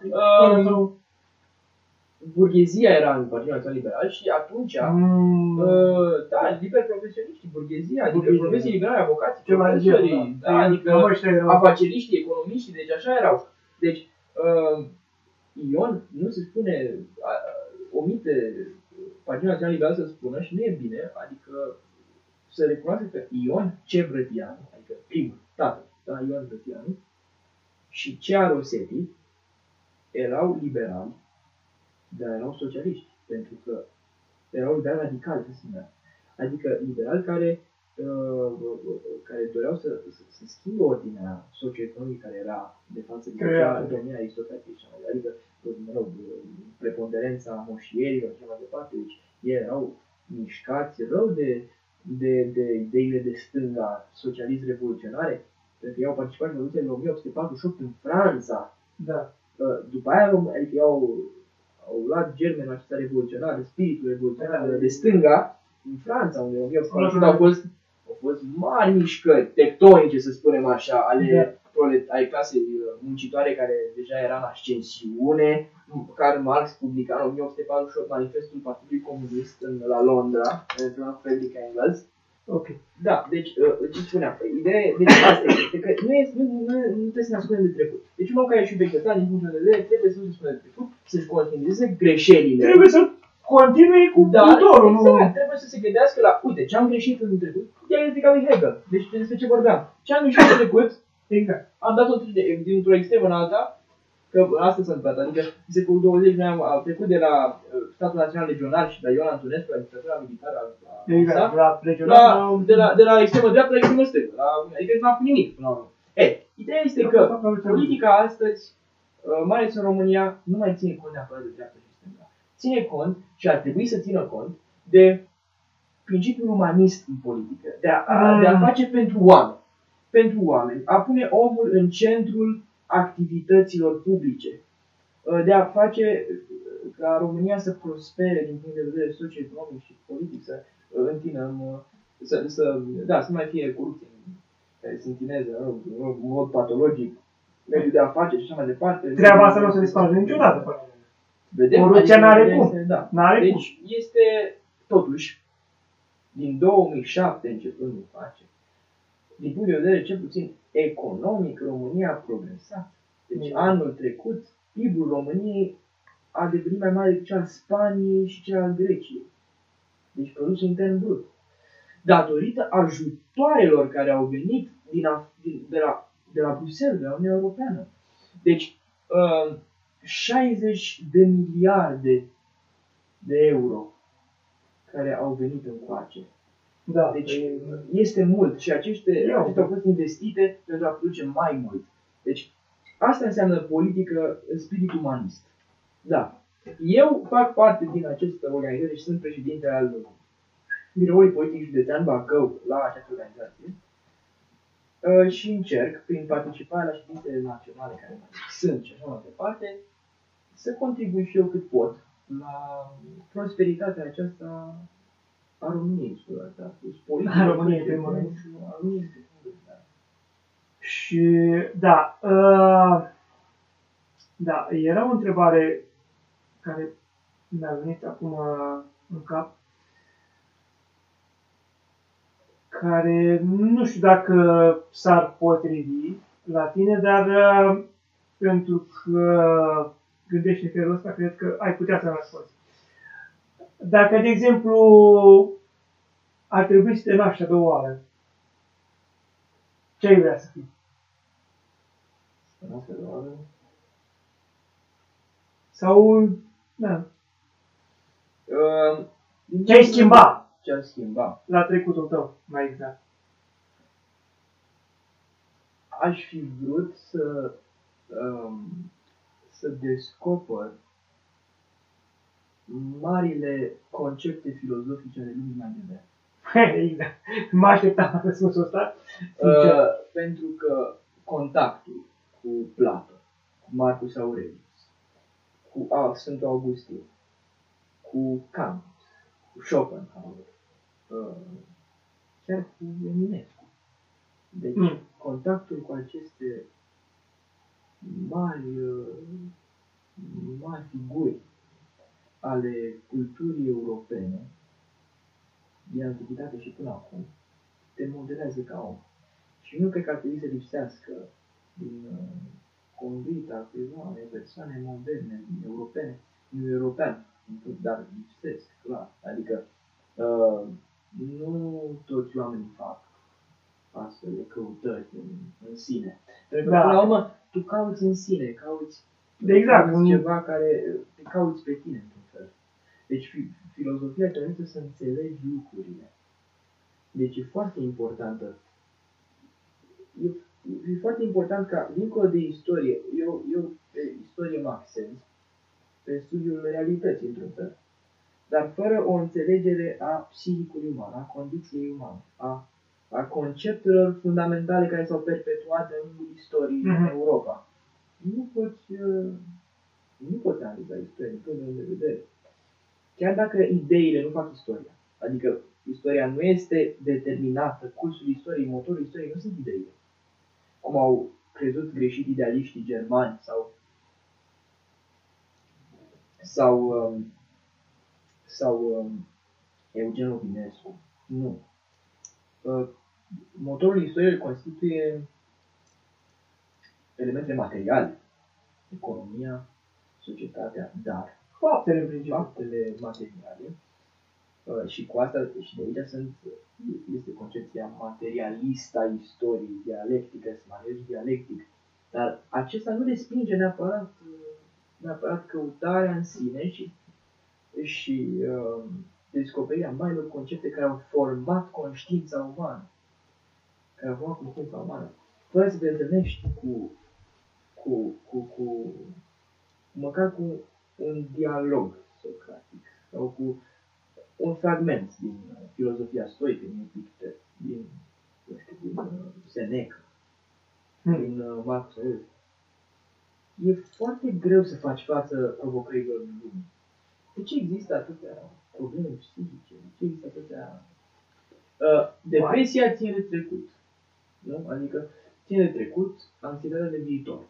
Burghezia era în Partidul Național Liberal și atunci, da, liber profesioniști, burghezia, adică profesii liberale, avocații, profesorii, da, adică afaceriștii, economiștii, deci așa erau. Deci, Ion nu se spune, omite Partidul Național Liberal să spună și nu e bine, adică să recunoaște că Ion Cebrătianu, adică primul, tatăl, da, Ion Brătianu, și Cea Rosetti erau liberali, dar erau socialiști, pentru că erau liberali radicali, adică liberali care doreau să schimbe ordinea socioeconomică care era de față de domnia aristocratiei, adică, mă rog, preponderența moșierilor și mai departe, deci ei erau mișcați rău de ideile de stânga socialist revoluționare, pentru că ei au participat în Revoluția din 1848 în Franța. Da. După aia, adică au luat germenul acesta revoluționar, spiritul revoluționar de stânga, în Franța, unde în 1848 au fost mari mișcări tectonice, să spunem așa, ale clasei muncitoare care deja era în ascensiune. Karl Marx publica în 1848 Manifestul Partidului Comunist la Londra, împreună cu Friedrich Engels. Ok. Da, deci, ce spuneam, ideea deci asta este că nu trebuie să ne ascundem de trecut. Deci un om care și vechetan, din punctul de vedere, trebuie să nu se spune de trecut, să-și conștientizeze greșelile. Trebuie să continui cu viitorul, nu? Exact, trebuie să se gândească la, uite, ce am greșit în trecut, dialectica lui Hegel. Deci despre ce vorbeam. Ce am greșit în trecut, exact. am dat-o dintr-o extremă în alta, că asta s-a întâmplat, adică în secolul 20 noi am trecut de la statul național legionar și de la Ion Antonescu, la dictatura militară de la extremă dreaptă la extremă stângă, adică n-am făcut nimic până la urmă. Ideea este că politica astăzi, mai ales în România, nu mai ține cont neapărat de dreapta și stânga. Ține cont și ar trebui să țină cont de principiul umanist în politică, de a face pentru oameni. Pentru oameni, a pune omul în centrul activităților publice, de a face ca România să prospere din punct de vedere socioeconomic și politic, să întinăm, să mai fie corupție care se întineze în mod patologic, mediul de afaceri și așa mai departe. Treaba asta nu o să dispare niciodată. Corupția n-are cum. Deci este, totuși, din 2007 începând încoace, din punct de vedere cel puțin economic, România a progresat. Deci anul trecut, PIB-ul României a devenit mai mare decât cel al Spaniei și cel al Greciei. Deci produsul intern brut. Datorită ajutoarelor care au venit de la Bruxelles, de la Uniunea Europeană. Deci 60 de miliarde de euro care au venit încoace. Da, deci este mult și acestea au fost investite pentru a produce mai mult. Deci asta înseamnă politică în spirit umanist. Da. Eu fac parte din această organizație și sunt președinte al Biroului Politic Județean Bacău la această organizație și încerc, prin participarea la ședințele naționale care mai sunt și așa mai departe, să contribui și eu cât pot la prosperitatea aceasta A României, scuze, asta. A României, pe mână. A României, pe mână, da. Și, da, da, era o întrebare care mi-a venit acum în cap, care nu știu dacă s-ar potrivi la tine, dar pentru că gândești în felul ăsta, cred că ai putea să răspunzi. Dacă, de exemplu, ar trebui să te naști a doua oară, ce ai vrea să fii? Să nasc a doua oară? Sau, da. Ce Ce ai schimba? Ce ar schimba? La trecutul tău, mai exact. Aș fi vrut să descoper marile concepte filozofice ale lumii mai de Exact. Mă așteptam la răspunsul ăsta. Sincer. pentru că contactul cu Platon, cu Marcus Aurelius, cu Sfântul Augustin, cu Kant, cu Schopenhauer, chiar cu Eminescu. Deci, contactul cu aceste mari figuri ale culturii europene, din antichitate și până acum, te modelează ca om. Și nu cred că ar trebui să lipsească din conduita cuiva unei persoane moderne, europene, nu european, dar lipsesc, clar. Adică nu toți oamenii fac astfel de căutări în sine. Pentru că, până la urmă, tu cauți în sine, cauți ceva care te cauți pe tine, într-un fel. Deci filozofia te ajută să înțelegi lucrurile. Deci e foarte importantă. E foarte important ca, dincolo de istorie, eu pe istorie mă accent, pe studiul realității, într-un fel. Dar fără o înțelegere a psihicului uman, a condiției umane, a conceptelor fundamentale care s-au perpetuat de-a lungul istoriei în Europa. Nu poți analiza istoria din punctul de vedere. Chiar dacă ideile nu fac istoria, adică istoria nu este determinată, cursul istoriei, motorul istoriei nu sunt ideile. Cum au crezut greșit idealiștii germani sau Eugen Ovinescu. Nu. Motorul istoriei constituie elemente materiale, economia, societatea, dar faptele materiale și cu asta și de aici este concepția materialistă a istoriei, dialectică, materialism dialectic. Dar acesta nu respinge neapărat căutarea în sine și descoperirea marilor concepte care au format conștiința umană. Fără să te întâlnești măcar cu un dialog socratic sau cu un fragment din filozofia stoică, din Epictet, din Seneca, din Marcus Aurelius. E foarte greu să faci față provocărilor în lume. De ce există atâtea probleme psihice? De ce există atâtea... Depresia ține de trecut. Nu? Adică ține de trecut, anxietatea de viitor.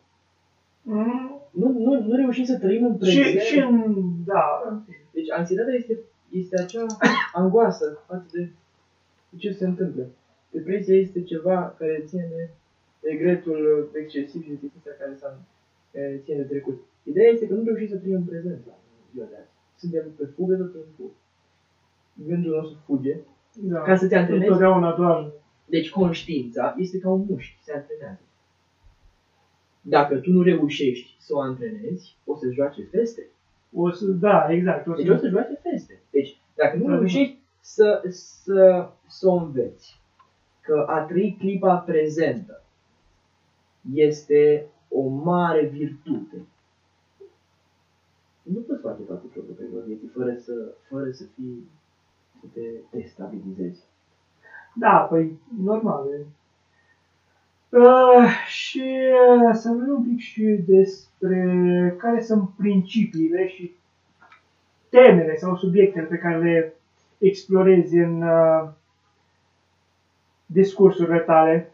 Nu reușim să trăim în prezent. Da. Deci anxietatea este acea angoasă față de ce se întâmplă. Depresia este ceva care ține de regretul excesiv și de tristețea care ține de trecut. Ideea este că nu reușim să trăim în prezent la ziua de azi. Suntem pe fugă sau pe fugă. Gândul nostru fuge. Da. Ca să te antrenezi. Întotdeauna doar. Deci conștiința este ca un mușchi, se antrenează. Dacă tu nu reușești să o antrenezi, o să joace feste. Da, exact. Deci o să joace feste. Deci, dacă nu reușești să o înveți, că a trăi clipa prezentă este o mare virtute, nu poți face toate provocările vieții fără să te destabilizezi. Da, păi, normal. Și să vorbim un pic și despre care sunt principiile și temele sau subiectele pe care le explorezi în discursurile tale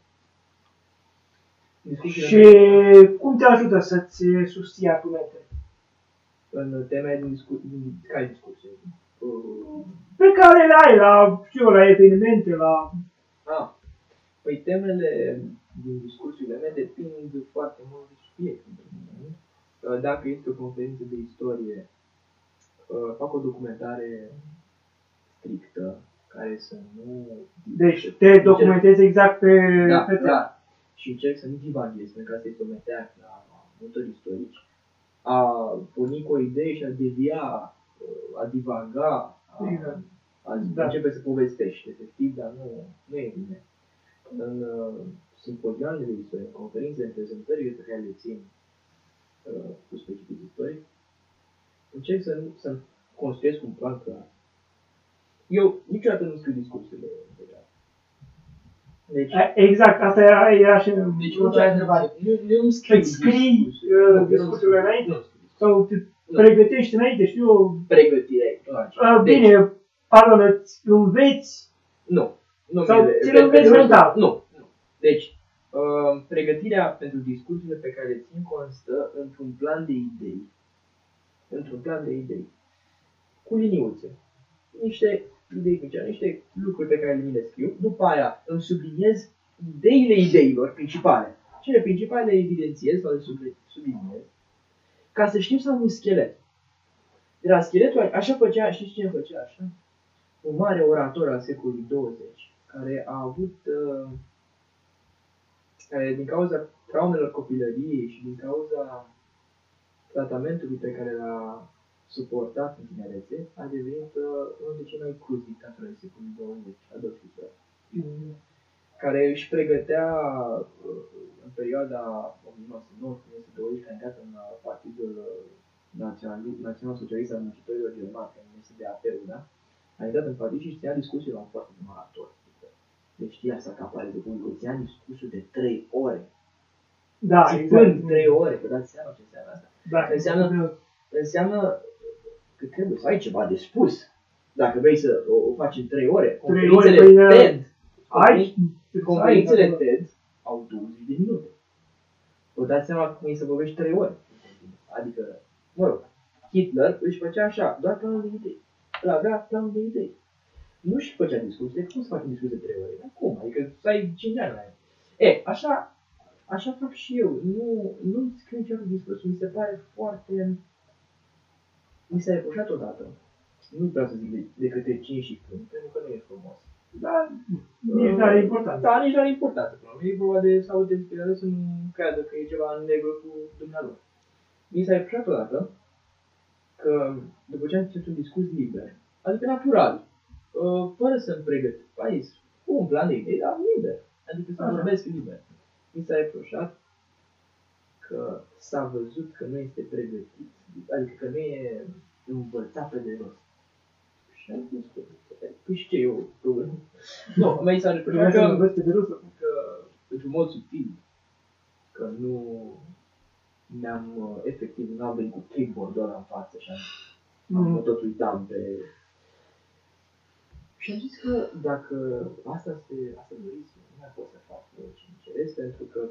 și cum te ajută să-ți susții argumentele? În teme care discursuri? Pe care le ai la evenimente, la... Păi temele din discursurile mele depind foarte mult de subiect. Dacă este o conferință de istorie, fac o documentare strictă, care să nu... Deci te documentezi exact pe temă. Da. Și încerc să nu divaghez, pentru că asta este o meteacă la multor istorici. A porni cu o idee și a devia, a divaga, începe să povestești, efectiv, dar nu e bine. În simpozioanele de istorie, în conferințe, în prezentările pe care le țin cu specific istoric, încerc să construiesc un plan clar. Eu niciodată nu scriu discursurile integrate. Deci, exact, asta era și întrebare. Nu scrii discursurile înainte? Sau te pregătești înainte, știu eu? Pregătire. Bine, pardon, îți înveți? Nu. Sau ți-l înveți mental? Nu. Deci, pregătirea pentru discursurile pe care le țin constă într-un plan de idei. Într-un plan de idei. Cu liniuțe. Niște idei mici, niște lucruri pe care le scriu. După aia îmi subliniez ideilor principale. Cele principale le evidențiez sau le subliniez. Ca să știu să am un schelet. De la scheletul, așa făcea, știți cine făcea așa? Un mare orator al secolului 20, care a avut, care din cauza traumelor copilăriei și din cauza tratamentului pe care l-a suportat în tinerețe, a devenit unul dintre cei mai cruzi dictatori ai secolului 20, Adolf Hitler, care își pregătea în perioada 1919-1920, care a intrat în Partidul Național-Socialist al Muncitorilor Germani, care este de APU, da? A intrat în partid și ținea discursii la un foarte bun orator. Deci știa să acapare de public, ținea discursuri de 3 ore. Da, țipând 3 ore, vă dați seama ce înseamnă asta? Da, înseamnă că trebuie să ai ceva de spus. Dacă vrei să o faci în 3 ore, conferințele TED au 20 de minute. Vă dați seama cum e să vorbești 3 ore. Adică, Hitler își făcea așa, doar planul de idei. Îl avea planul de idei. Nu își făcea discuții, cum să faci un discurs de 3 ore? Acum, adică să ai 5 ani la el. Așa fac și eu. Nu scriu niciodată discursul. Mi se pare foarte... Mi s-a reproșat odată. Nu vreau să zic de către cine și când, pentru că nu e frumos. Da, nici nu are importanță. Da, nici nu are importanță. E vorba de să aud inspirare să nu creadă că e ceva în negru cu dumnealor. Mi s-a reproșat odată că după ce am ținut un discurs liber, adică natural, fără să-mi pregătesc, cu un plan de idei, dar liber. Adică să vorbesc liber. Mi s-a reproșat că s-a văzut că nu este pregătit, adică că nu e învățat pe de rost. Și am zis că, păi și ce e o problemă? Nu, mi s-a reproșat că, într-un mod subtil, că nu efectiv, n-am venit cu clipboard-ul ăla în față și am tot uitam pe... Și am zis că dacă asta doriți, nu mai pot să fac ce îmi ceresc, pentru că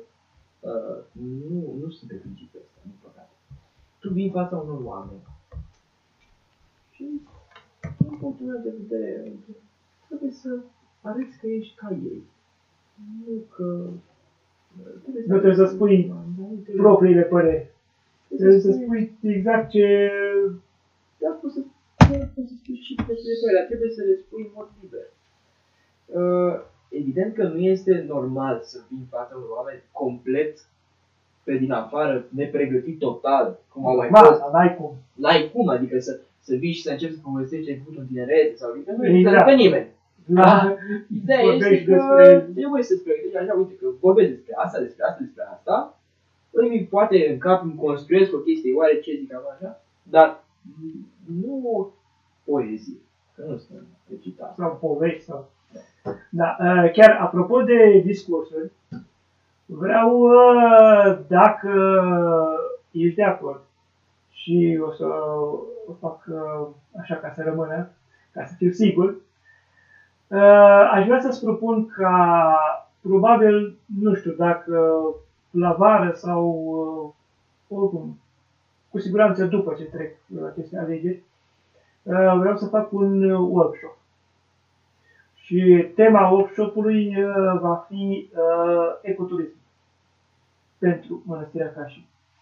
nu sunt pe principiul ăsta, din păcate. Tu vii în fața unor oameni și, din punctul meu de vedere, trebuie să arăți că ești ca ei. Nu că... Nu trebuie să spui propriile păreri. Trebuie să spui exact ce... Da, poți să spui și propriile păreri, dar trebuie să le spui în mod liber. Evident că nu este normal să vii în fața unor oameni complet pe din afară, nepregătit total, cum au mai fost. N-ai cum, adică să vii și să începi să povestești ce ai făcut în tinerețe sau adică nu există pe nimeni. Ideea este că trebuie să-ți pregătești așa, uite, că vorbesc despre asta, unii poate în cap îmi construiesc o chestie, oare ce zic așa, dar nu o poezie, că nu sunt recitat. Sau povești sau... Da, chiar apropo de discursuri, vreau, dacă ești de acord, și o să o fac așa ca să rămână, ca să fiu sigur. Aș vrea să-ți propun ca, probabil, nu știu, dacă la vară sau oricum, cu siguranță după ce trec aceste alegeri, vreau să fac un workshop. Și tema workshopului va fi ecoturism pentru Mănăstirea Cașin.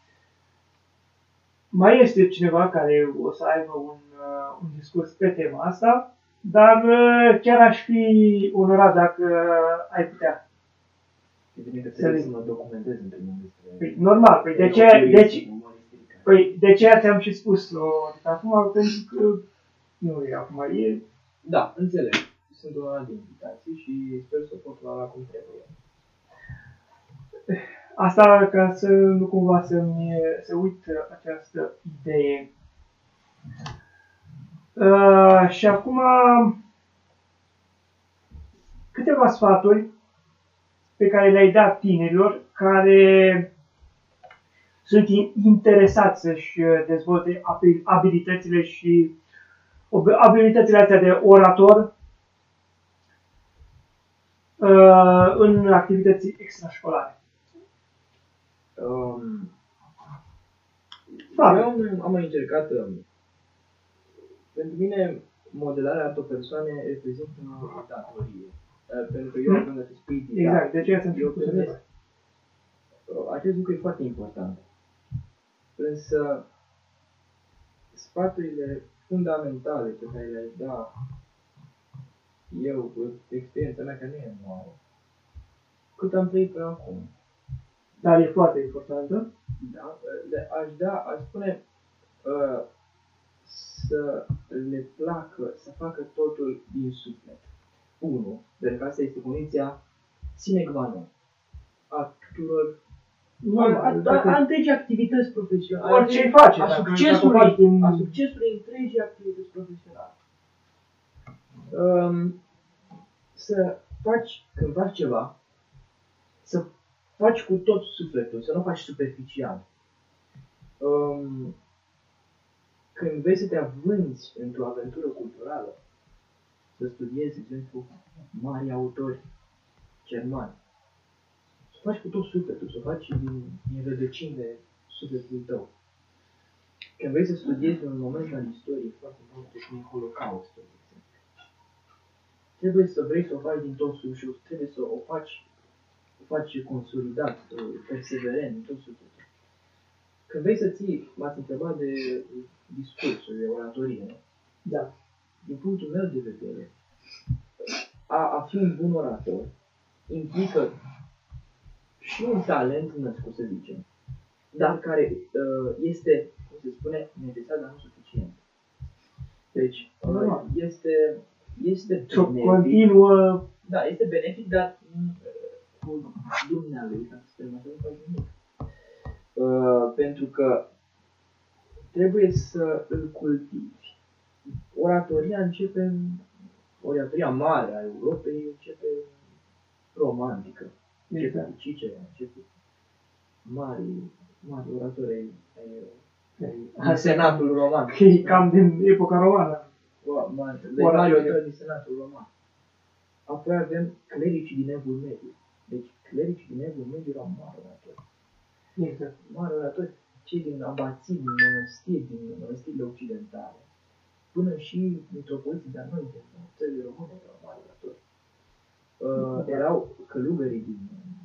Mai este cineva care o să aibă un discurs pe tema asta, dar chiar aș fi onorat dacă ai putea. Evident că trebuie să mă documentez în primul rând. Păi, normal, de ce ți-am și spus-o acum, pentru că nu e acum, e... Da, înțeleg. Sunt onorat de invitații și sper să pot lua cum trebuie. Asta ca să nu cumva să uit această idee. Și acum câteva sfaturi pe care le-ai dat tinerilor care sunt interesați să-și dezvolte abilitățile și abilitățile astea de orator în activități extrașcolare. Eu am încercat, pentru mine, modelarea altor persoane reprezintă o datorie. Pentru că eu am gândit să spui exact, de ce sunt acest lucru e foarte important. Însă, sfaturile fundamentale pe care le-aș da eu, cu experiența mea, că nu e nouă, cât am trăit până acum. Dar e foarte importantă. Da, aș spune să le placă, să facă totul din suflet. 1. Pentru că asta este condiția sine qua non a tuturor a întregii activități profesionale. Orice îi face. A succesului întregii activități profesionale. Să faci, când faci ceva, să faci cu tot sufletul, să nu faci superficial. Când vrei să te avânți într-o aventură culturală, să studiezi, de exemplu, mari autori germani, să faci cu tot sufletul, să faci din rădăcinile sufletului tău. Când vrei să studiezi un moment al istoriei foarte mult, cum e Holocaustul, de exemplu, trebuie să vrei să o faci din tot sufletul, trebuie să o faci consolidat, perseverent, din tot sufletul. Când vrei să ții, m-ați întrebat de discursuri, de oratorie, nu? Da. Din punctul meu de vedere, a fi un bun orator implică și un talent născut, să zicem, dar care este, cum se spune, necesar, dar nu suficient. Deci, este benefic. Continuă. Da, este benefic, dar cu dumnealui, ca să spunem așa, nu faci nimic. Pentru că trebuie să îl cultivi. Oratoria mare a Europei începe romantică. Începe cu Cicero, începe mari oratori din Senatul Roman. Cam din epoca romană. Mari oratori din Senatul Roman. Apoi avem clericii din Evul Mediu. Deci clericii din Evul Mediu erau mari oratori. Exact. Mari oratori, cei din abații, din mănăstirile occidentale, până și mitropoliții de-a noi, din țările române, erau mari oratori. Erau călugării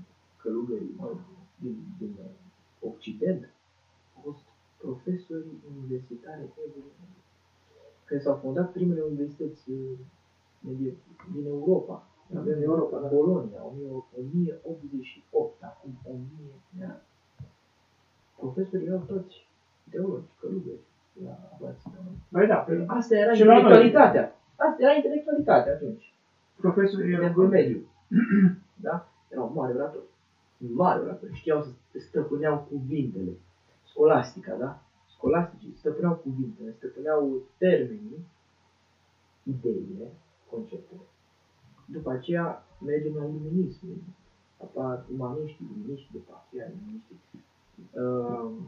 din Occident, au fost profesori universitari care s-au fondat primele universități din Europa. Avem Europa, Bologna, 1088, acum 1000 de ani. Profesorii erau toți teologi, călugări la abații. Băi da, asta era intelectualitatea. Asta era intelectualitatea atunci. Profesorii erau în mediu. Da? Erau mari oratori. Știau să stăpâneau cuvintele. Scolastica, da? Scolasticii stăpâneau cuvintele, stăpâneau termenii, ideile, conceptele. După aceea mergem la iluminism. Apar umaniștii, după aceea iluministii.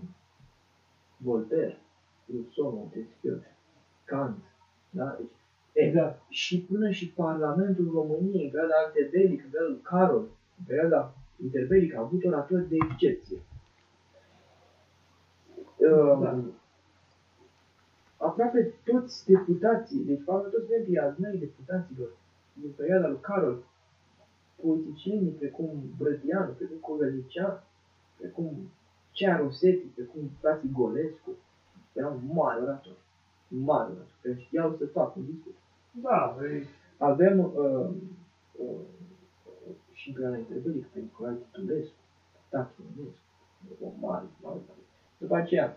Voltaire, Rousseau, Montesquieu, Kant, da? Deci Exact. Și până și Parlamentul României, în perioada antebelică, în perioada lui Carol, în perioada interbelică, a avut oratori de excepție. Aproape toți deputații, deci aproape toți membrii adunării deputaților din perioada lui Carol, politicienii precum Brătianu, precum Covălnicean, precum Cea Rosetti, precum frații Golescu, erau mari oratori. Mari oratori, că știau să facă un discurs. Da, Avem și în perioada interbelică pe Nicolae Titulescu, Tatu Ionescu, mari. După aceea,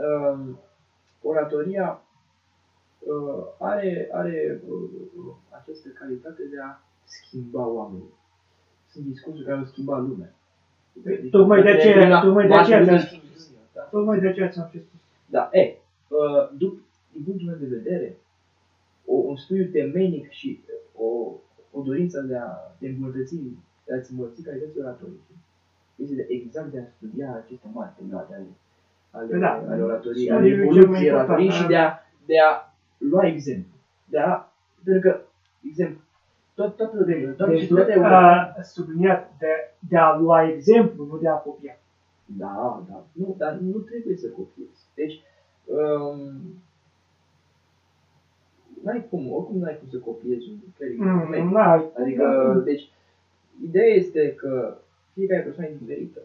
oratoria are această calitate de a schimba oamenii. Sunt discursuri care au schimbat lumea. Tocmai de aceea ți-am spus. Da, din punctul meu de vedere, un studiu temeinic și o dorință de a te îmbunătăți, de a-ți îmbunătăți calității oratorice, este exact de a studia aceste mari temate ale oratoriei, ale evoluției oratoriei și de a lua exemplu. Pentru că, exemplu, toată subliniat de a lua exemplu, nu de a copia. Da, dar nu trebuie să copiezi. Deci, oricum n-ai cum să copiezi un cleric. Adică, deci, ideea este că fiecare persoană e diferită.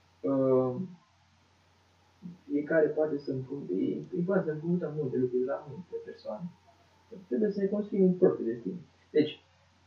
Fiecare poate să împrumută multe lucruri la multe persoane. Trebuie să ne construim un propriu destin. Deci,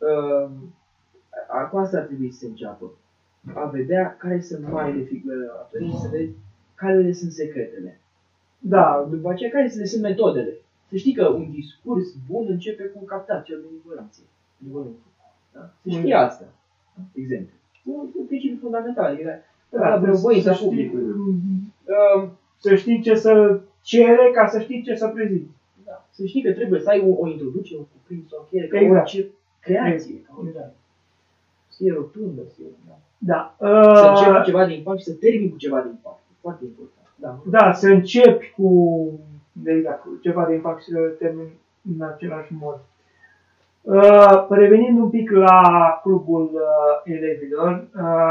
cu asta ar trebui să se înceapă. A vedea care sunt marile figuri oratoriei și să vezi care sunt secretele. Da. După aceea, care sunt metodele. Să știi că un discurs bun începe cu captația benevolenței. Da? Să știi asta. Exemplu. Un principiu fundamental. Voința publicului. Să știi ce să cere ca să știi ce să prezinți. Da. Să știi că trebuie să ai o introducere, o cuprins, o încheiere, ca orice creație. Să fie rotundă, să fie... Da. Să începi cu ceva de impact și să termini cu ceva de impact. Foarte important. Da, să începi cu ceva de impact și să termini în același mod. Revenind un pic la clubul elevilor,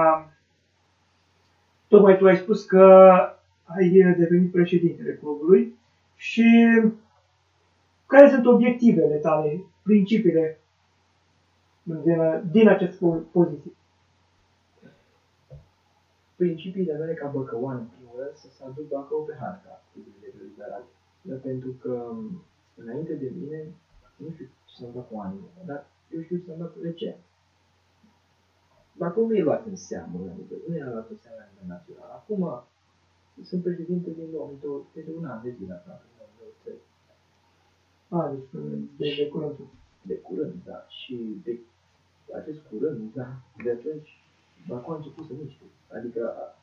tocmai tu ai spus că ai devenit președintele clubului și care sunt obiectivele tale, principiile din această poziție? Principiile mele ca băcăuan, în primul rând, să se aduc Bacău pe harta clubului liberale. Pentru că, înainte de mine, nu știu ce s-a întâmplat cu anii, dar eu știu ce s-a întâmplat de ce. Bacău nu e luat în seamă, nu era luat în seamă la nivel național. Acum, sunt președinte din 2020, de un an de zile aproape, în 2023. Deci de curând. De curând, da. Și de acest curând, da, de atunci, Bacău a început să miște. Adică,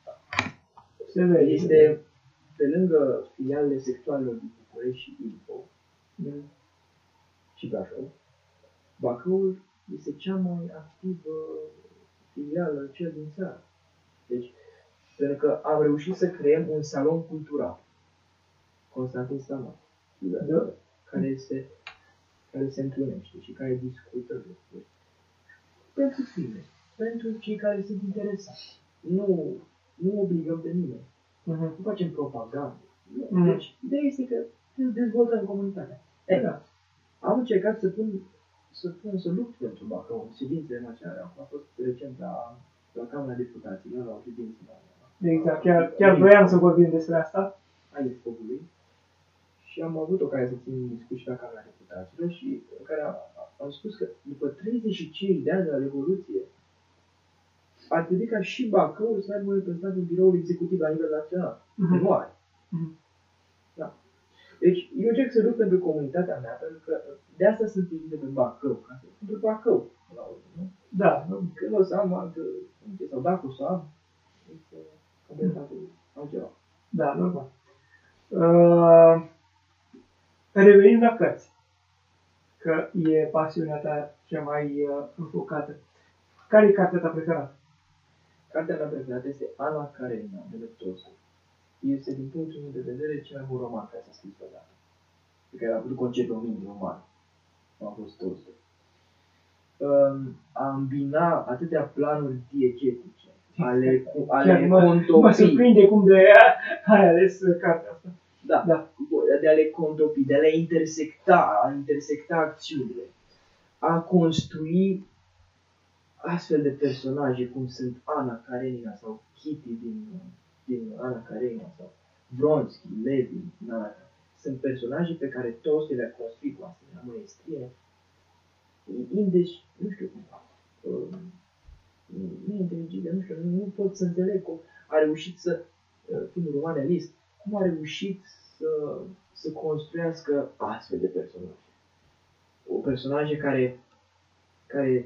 este, pe lângă filialele sectoarelor din București și Ilfov și Brașov, Bacăul este cea mai activă filială, cel din țară. Deci, pentru că am reușit să creăm un salon cultural, Constantin Stamat, care se întâlnește și care discută lucruri pentru tine, pentru cei care sunt interesați. Nu obligăm pe nimeni. Nu facem propagandă. Deci, ideea este că dezvoltăm comunitatea. Am încercat să lupt pentru Bacău, în ședințele naționale. Am fost recent la Camera Deputaților, la o ședință. Exact, chiar vroiam să vorbim despre asta. A Ilfovului. Și am avut ocazia să țin discuții la Camera Deputaților și în care am spus că după 35 de ani de la Revoluție, ar trebui ca și Bacăul să aibă un reprezentant în biroul executiv la nivel național. Nu are. Da. Deci, eu încerc să lupt pentru comunitatea mea, pentru că de asta sunt președinte pe Bacău. Pentru Bacău, la urmă, nu? Da. Când o să am altă funcție, sau dacă o să am, este completat altceva. Da, normal. Revenind la cărți, că e pasiunea ta cea mai înfocată. Care e cartea ta preferată? Cartea mea preferată este Ana Karenina, de Leptoscu. Este, din punctul meu de vedere, cel mai bun roman care s-a scris vreodată. Pe care a putut concepe o minte umană. cum a fost Tolstoi. A îmbina atâtea planuri diegetice, ale Mă contopii. surprinde cum de ai ales cartea asta. Da, de a le contopi, de a le intersecta acțiunile, a construi astfel de personaje cum sunt Ana Karenina sau Kitty din Ana Karenina sau Vronsky, Levin, Nara. Sunt personaje pe care Tolstoi le-a construit cu asemenea măestrie, nu știu cum, neinteligibil, nu știu, nu pot să înțeleg cum a reușit să, fiind un romanelist, cum a reușit să construiască astfel de personaje. O personaje care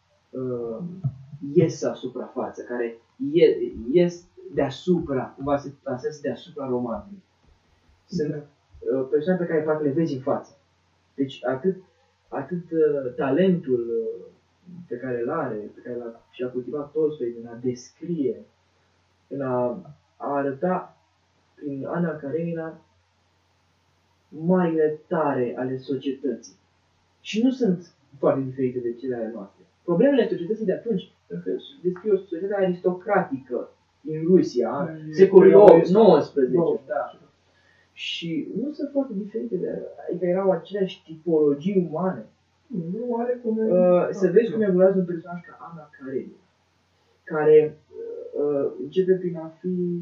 ies la suprafață, care ies deasupra, cumva se plasează deasupra romanului. Sunt persoane pe care parcă le vezi în față. Deci atât talentul pe care îl are, pe care și-a cultivat Tolstoi în a descrie, în a arăta prin Ana Karenina marile tare ale societății. Și nu sunt foarte diferite de cele ale noastre. Problemele societății de atunci, pentru că descrie o societate aristocratică din Rusia, secolul XIX, da. Și nu sunt foarte diferite, adică erau aceleași tipologii umane. Nu are cum să vezi cum evoluează un personaj ca Ana Karenina, care începe prin a fi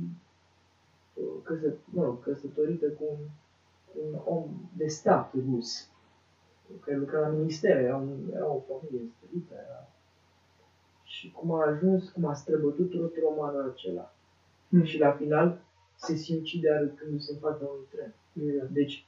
căsătorită cu un om de stat rus, care lucra la ministere, era o familie stărită, și cum a ajuns, cum a străbătut tot romanul acela. Și la final se sinucide arătându-se în fața unui tren. Deci,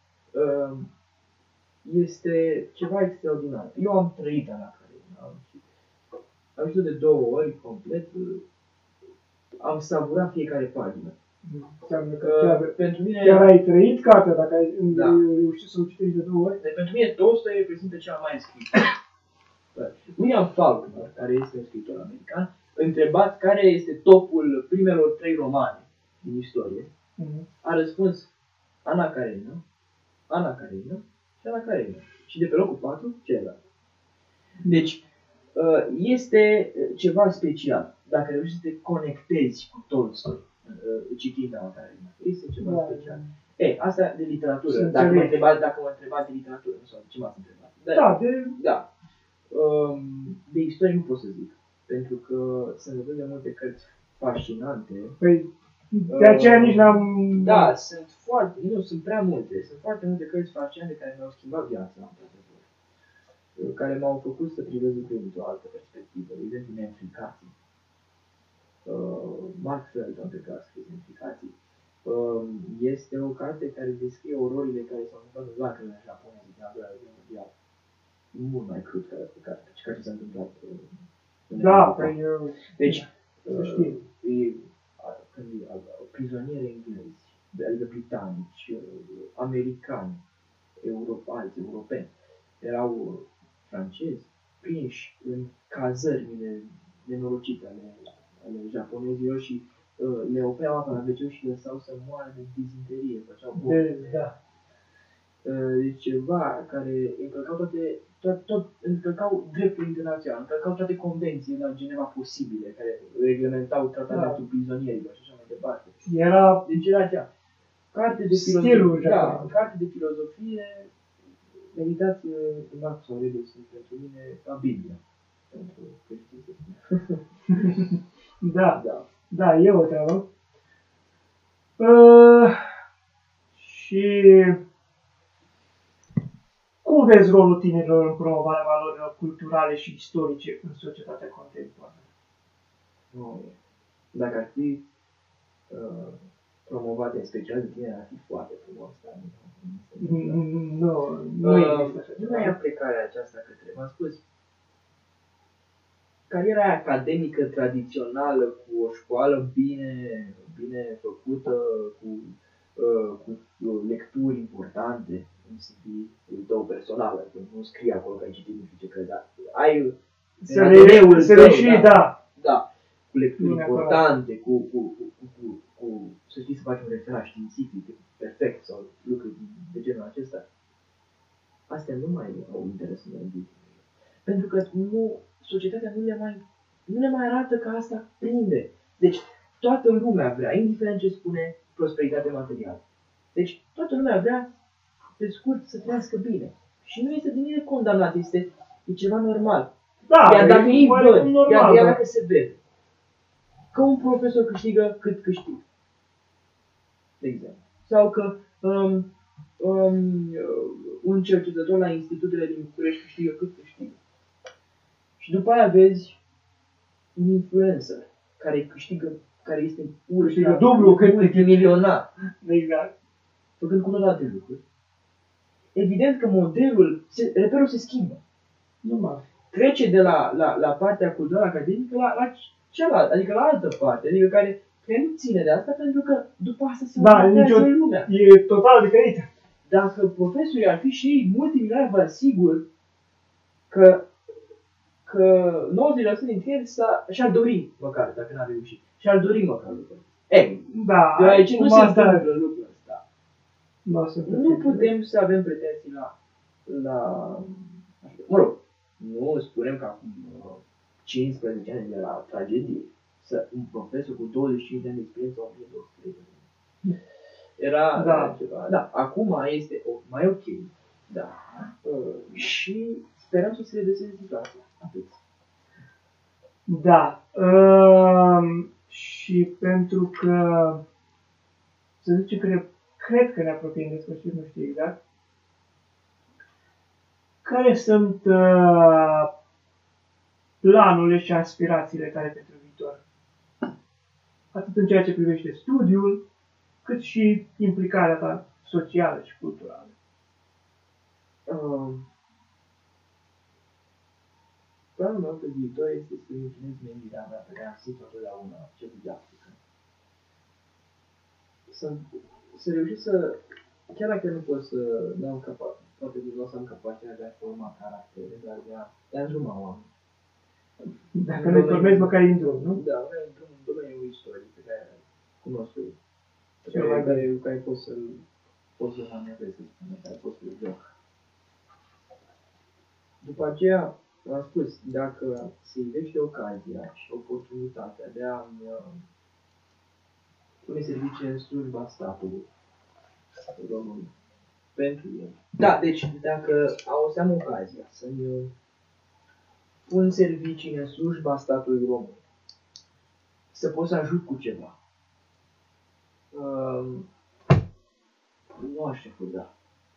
este ceva extraordinar. Eu am trăit Ana Karenina, am citit de 2 ori complet, am savurat fiecare pagină. Înseamnă că pentru mine, chiar ai trăit cartea, dacă ai reușit să o citești de 2 ori. Deci pentru mine Tolstoi reprezintă cea mai scriitor. William Faulkner, care este un scriitor american, întrebat care este topul primelor 3 romane din istorie, a răspuns Ana Karenina, Ana Karenina și Ana Karenina. Și de pe locul 4, celălalt. Deci, este ceva special. Dacă reușești să te conectezi cu Tolstoi, citind Ana Karenina, este ceva special. Asta de literatură. Dacă mă întrebați de literatură, nu sau de ce m-ați întrebat. Da. De istorie nu pot să zic. Pentru că sunt atât de multe cărți fascinante. Păi, de aceea nici n-am... Da, sunt prea multe. Sunt foarte multe cărți fascinante care mi-au schimbat viața, care m-au făcut să privesc lucrurile într-o altă perspectivă. De exemplu, Neînfricații. Mark Feldman, pe care a scris Neînfricații. Este o carte care descrie ororile care s-au întâmplat în lacrimile japoneze din al doilea război mondial. Mult mai crud ca ce s-a întâmplat. Deci, prizonieri englezi, adică britanici, americani, alți europeni, erau francezi, prinși în cazărmile nenorocite ale japonezilor și le opreau apa la wc și lăsau să moară de dizenterie, făceau deci ceva care încălcau dreptul internațional, încălcau toate convențiile la Geneva posibile, care reglementau tratamentul prizonierilor și așa mai departe. Deci era aceea. Carte de filozofie, meditație în Marx Aurelius sunt pentru mine ca Biblia. Pentru creștini. Da, e o treabă. Și cum vezi rolul tinerilor în promovarea valorilor culturale și istorice în societatea contemporană? Dacă ar fi promovate în special de tineri, ar fi foarte frumos. Nu există așa ceva. Nu e aplicarea aceasta către, v-am spus, cariera aia academică tradițională, cu o școală bine făcută, cu lecturi importante, în CV-ul tău personal, adică nu scrie acolo că ai citit nu știu ce crezi, dar ai da, cu lecturi importante, cu să știi să faci un referat științific perfect sau lucruri de genul acesta. astea nu mai au interes în victimele. Pentru că societatea nu le mai arată că asta prinde. Deci toată lumea vrea, indiferent ce spune prosperitate materială. Deci toată lumea vrea, pe scurt, să trăiască bine. Și nu este de nimic condamnat, e ceva normal. Da, iar dacă ei văd, normal, iar dacă se vede că un profesor câștigă cât câștigă, de exemplu, sau că un cercetător la institutele din București câștigă cât câștigă. Și după aia vezi un influencer care este dublu cât milionar. Exact. Făcând cu toate alte lucruri. Evident că reperul se schimbă. Normal. Trece de la partea culturală academică la cealaltă, adică la altă parte, adică care nu ține de asta pentru că după asta se urmărează lumea. E total diferită. Dacă profesorii ar fi și ei multimilionari, vă asigur că 90% dintre ei și-ar dori măcar, dacă n-ar reuși, și-ar dori măcar lucrul. Da, deoarece nu se întâmplă lucrul ăsta. Nu putem să avem pretenții mă rog, nu spunem că acum 15 ani de la tragedie, un profesor cu 25 de ani de experiență, 1200 de ani. Era ceva. Da, acum este mai ok. Da. Și sperăm să se redreseze situația. Atât. Da. Și pentru că, să zicem că cred că ne apropiem de sfârșit, nu știu exact, care sunt planurile și aspirațiile tale pentru viitor? Atât în ceea ce privește studiul, cât și implicarea ta socială și culturală. Planul meu pe viitor este să închinez menirea mea pe care am simțit-o întotdeauna, cel de Africa. Să reușesc să, chiar dacă nu pot să dau poate nu o să am capacitatea de a forma caractere, dar de a îndruma oameni. Dacă nu-i formezi, măcar e în drum, nu? Da, în drum, în domeniul istoriei pe care cunosc eu. Care pot să-l amintesc, să spun, care pot să-l joc. După aceea, am spus, dacă se ivește ocazia și oportunitatea de a-mi pune servicii în slujba statului român pentru el. Da, deci dacă o să am ocazia să-mi pun servicii în slujba statului român, să pot să ajut cu ceva, nu aș refuza.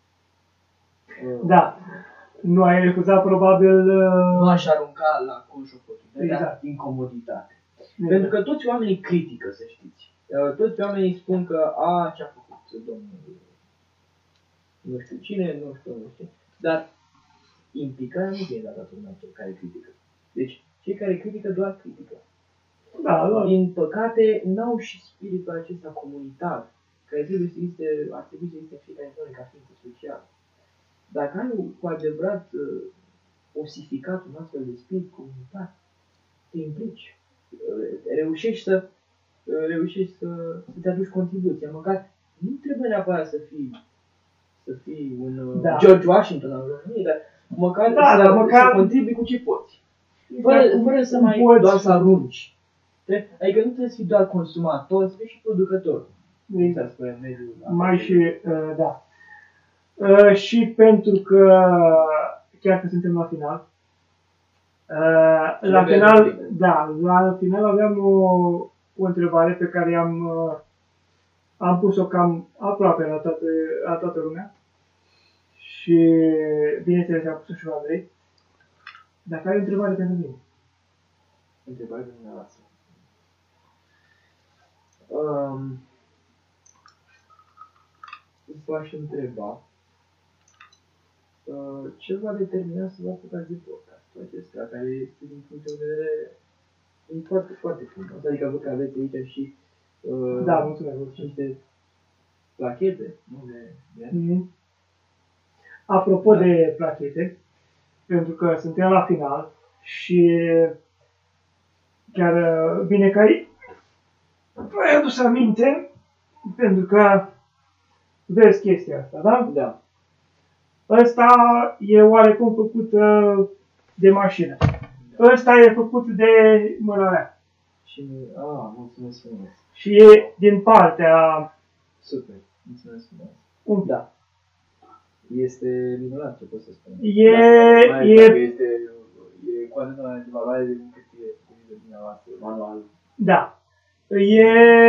Da. Nu ai refuzat probabil... Nu aș arunca la coș oportunitatea din comoditate. Pentru că toți oamenii critică, să știți. Toți oamenii spun că ce-a făcut domnul nu știu cine, nu știu. Dar implicarea nu vine la toată lumea cei care critică. Deci, cei care critică doar critică. Da. Din păcate, n-au și spiritul acesta comunitar, care ar trebui să existe în fiecare zonă ca ființă socială. Dacă ai cu adevărat osificat un astfel de spirit comunitar, te implici, reușești să-ți aduci contribuția. Măcar nu trebuie neapărat să fii un George Washington al României, dar măcar să contribui cu ce poți. Fără să mai doar să arunci. Adică nu trebuie să fii doar consumator, să fii și producător. Exact. Mai și, da. Și pentru că chiar că suntem la final, la final aveam o întrebare pe care am pus-o cam aproape la toată lumea și bineînțeles am pus-o și la Andrei. Dacă ai o întrebare pentru mine. Întrebare pentru dumneavoastră. V-aș întreba ce va determina să vă apucați de podcastul acesta, care este din punct de vedere foarte, foarte frumos. Adică văd că aveți aici și niște plachete, nu? Apropo de plachete, pentru că suntem la final și chiar bine că ai adus aminte, pentru că vezi chestia asta, da? Da. Ăsta e oarecum făcut de mașină. Ăsta e făcut de mâna mea. Și, mulțumesc frumos. Și e din partea... Super, mulțumesc Da. frumos. Da. Este minunat, ce pot să spun. E cu atât mai de valoare decât e de dumneavoastră, manual. Da. E,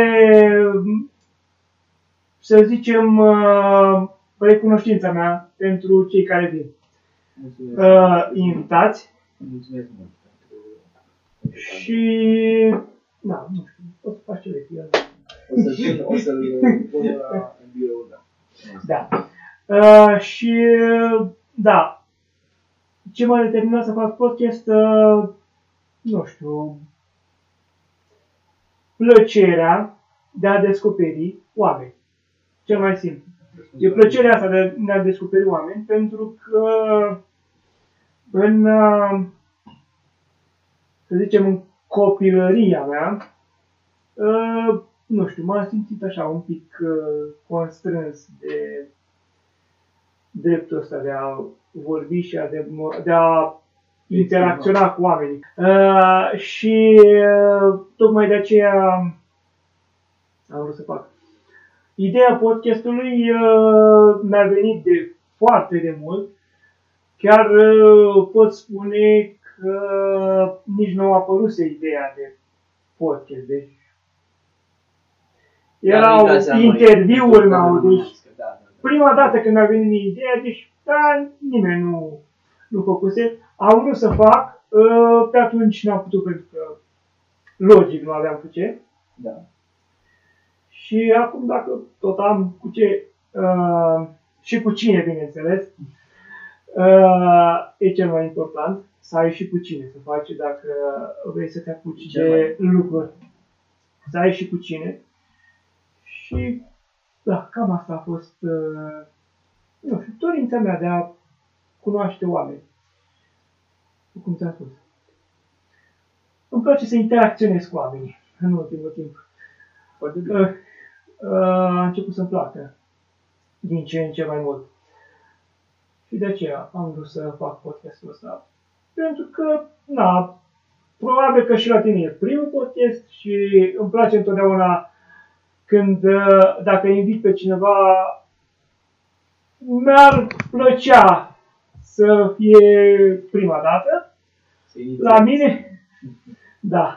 să zicem, recunoștința mea pentru cei care vin. Invitați. Mulțumesc mult pentru și... Da, nu știu, o să faci ce vrei. O să-l pun în birou, da. Da. Și, da, ce m-a determinat să fac podcast, nu știu, plăcerea de a descoperi oameni. Cel mai simplu. E plăcerea asta de a descoperi oameni, pentru că în, să zicem, în copilăria mea, nu știu, m-am simțit așa un pic constrâns de dreptul ăsta de a vorbi și de a interacționa cu oamenii. Și tocmai de aceea am vrut să fac. Ideea podcastului mi-a venit de foarte de mult. Chiar pot spune că nici nu a apăruse ideea de podcast. Deci erau interviuri meu, deci prima dată când mi-a venit ideea, deci nimeni nu făcuse. Am vrut să fac, pe atunci n-am putut pentru că logic nu aveam cu ce. Da. Și acum dacă tot am cu ce, și cu cine, bineînțeles, e cel mai important, să ai și cu cine să faci dacă vrei să te apuci de lucruri. Să ai și cu cine. Și da, cam asta a fost, nu știu, dorința mea de a cunoaște oameni. Cum ți-am spus. Îmi place să interacționez cu oamenii în ultimul timp. A început să-mi placă din ce în ce mai mult. Și de aceea am vrut să fac podcastul ăsta. Pentru că, na, probabil că și la tine e primul podcast și îmi place întotdeauna când, dacă invit pe cineva, mi-ar plăcea să fie prima dată la mine. Da.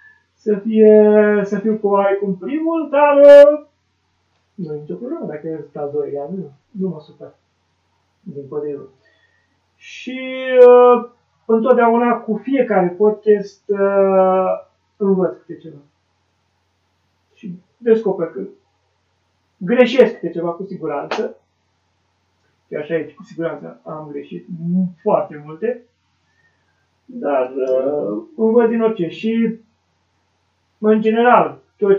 Să fiu cu oarecum primul, dar nu e nicio problemă dacă eu stau 2 ani, nu mă supăr. Din potrivă. Și întotdeauna cu fiecare podcast învăț câte ceva. Și descoper că greșesc câte ceva cu siguranță. Și așa aici, cu siguranță am greșit foarte multe. Dar învăț din orice. Și în general, tot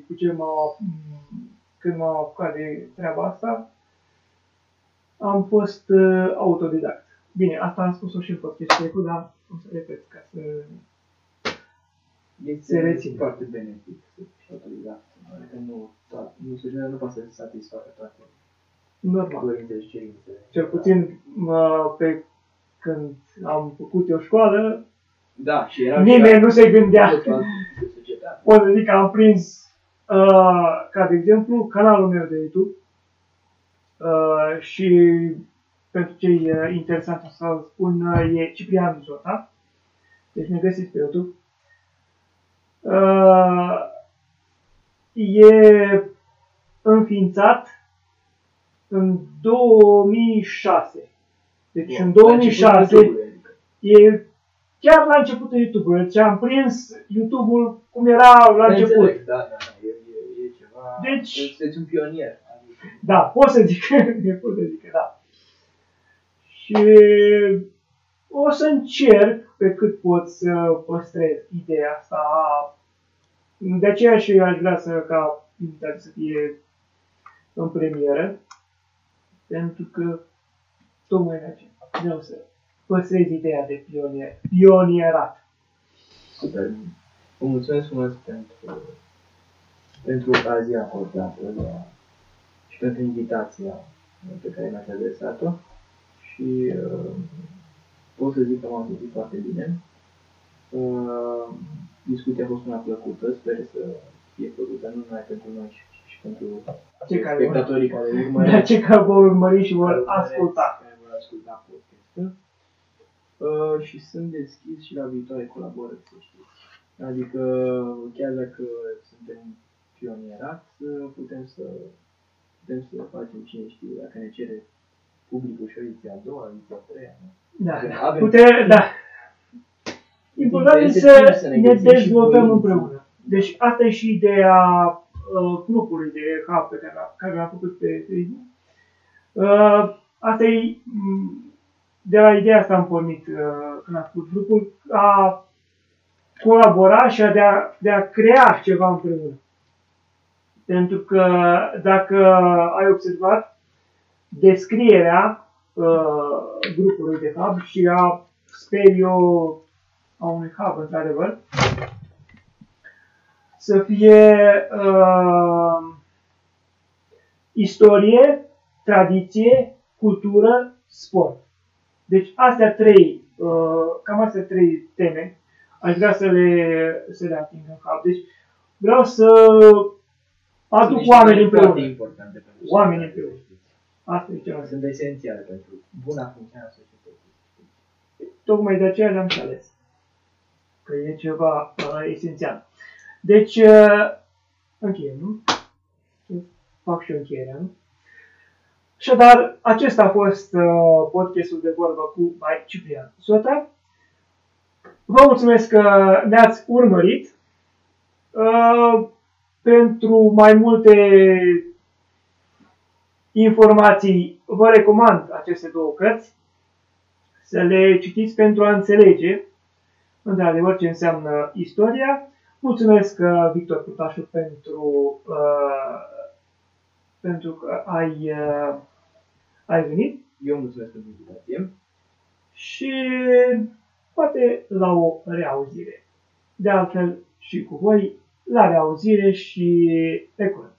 când m-am apucat de treaba asta, am fost autodidact. Bine, asta am spus-o și în podcastul trecut, dar o să repet ca să se rețin. Foarte benefic să fii autodidact. Adică nu poate să satisfacă toate dorințele și cerințele. Cel puțin când am făcut eu școală, da, și era nimeni nu se gândea. Pot să zic că am prins, ca de exemplu, canalul meu de YouTube și pentru cei interesanți o să spun, e Ciprian Zota. Deci ne găsiți pe YouTube. E înființat în 2006. Deci în 2006 e chiar la începutul YouTube-ului. Deci am prins YouTube-ul cum era la început. Da, e ceva. Deci, sunteți un pionier. Da, pot să zic că da. Și o să încerc pe cât pot să păstrez ideea asta. De aceea și eu aș vrea ca invitații să fie în premieră. Pentru că tocmai de aceea vreau să păstrez ideea de pionierat. Super. Vă mulțumesc frumos pentru ocazia acordată și pentru invitația pe care mi-ați adresat-o. și pot să zic că m-am simțit foarte bine. Discuția a fost una plăcută, sper să fie plăcută nu numai pentru noi și pentru spectatorii care urmăresc. Da, cei care vor urmări și vor asculta. Care vor asculta podcastul. Și sunt deschis și la viitoare colaborări, să știți. Adică, chiar dacă suntem pionierați, putem să facem, cine știe, dacă ne cere publicul și o ediție a doua, ediția a treia. Da, da. Important e să ne dezvoltăm împreună. Deci asta e și ideea grupului de hub pe care l-am făcut pe Facebook. Asta e, de la ideea asta am pornit când am făcut grupul, a colabora și de a crea ceva împreună. Pentru că dacă ai observat descrierea grupului de hub și sper eu a unui hub, într-adevăr, să fie istorie, tradiție, cultură, sport. Deci cam astea trei teme aș vrea să le ating în hub. Deci vreau să aduc oameni împreună. Oameni împreună. Asta e ceva. Sunt esențiale pentru buna funcționare a societății. Tocmai de aceea le-am și ales. Că e ceva esențial. Deci, încheiem, nu? Fac și o încheiere, nu? Așadar, acesta a fost podcastul de vorbă cu Ciprian Zota. Vă mulțumesc că ne-ați urmărit. Pentru mai multe informații, vă recomand aceste două cărți. Să le citiți pentru a înțelege, într-adevăr, ce înseamnă istoria. Mulțumesc, Victor Putașu, pentru că ai venit. Eu mulțumesc pentru invitație. Și poate la o reauzire. De altfel și cu voi, la reauzire și pe curând.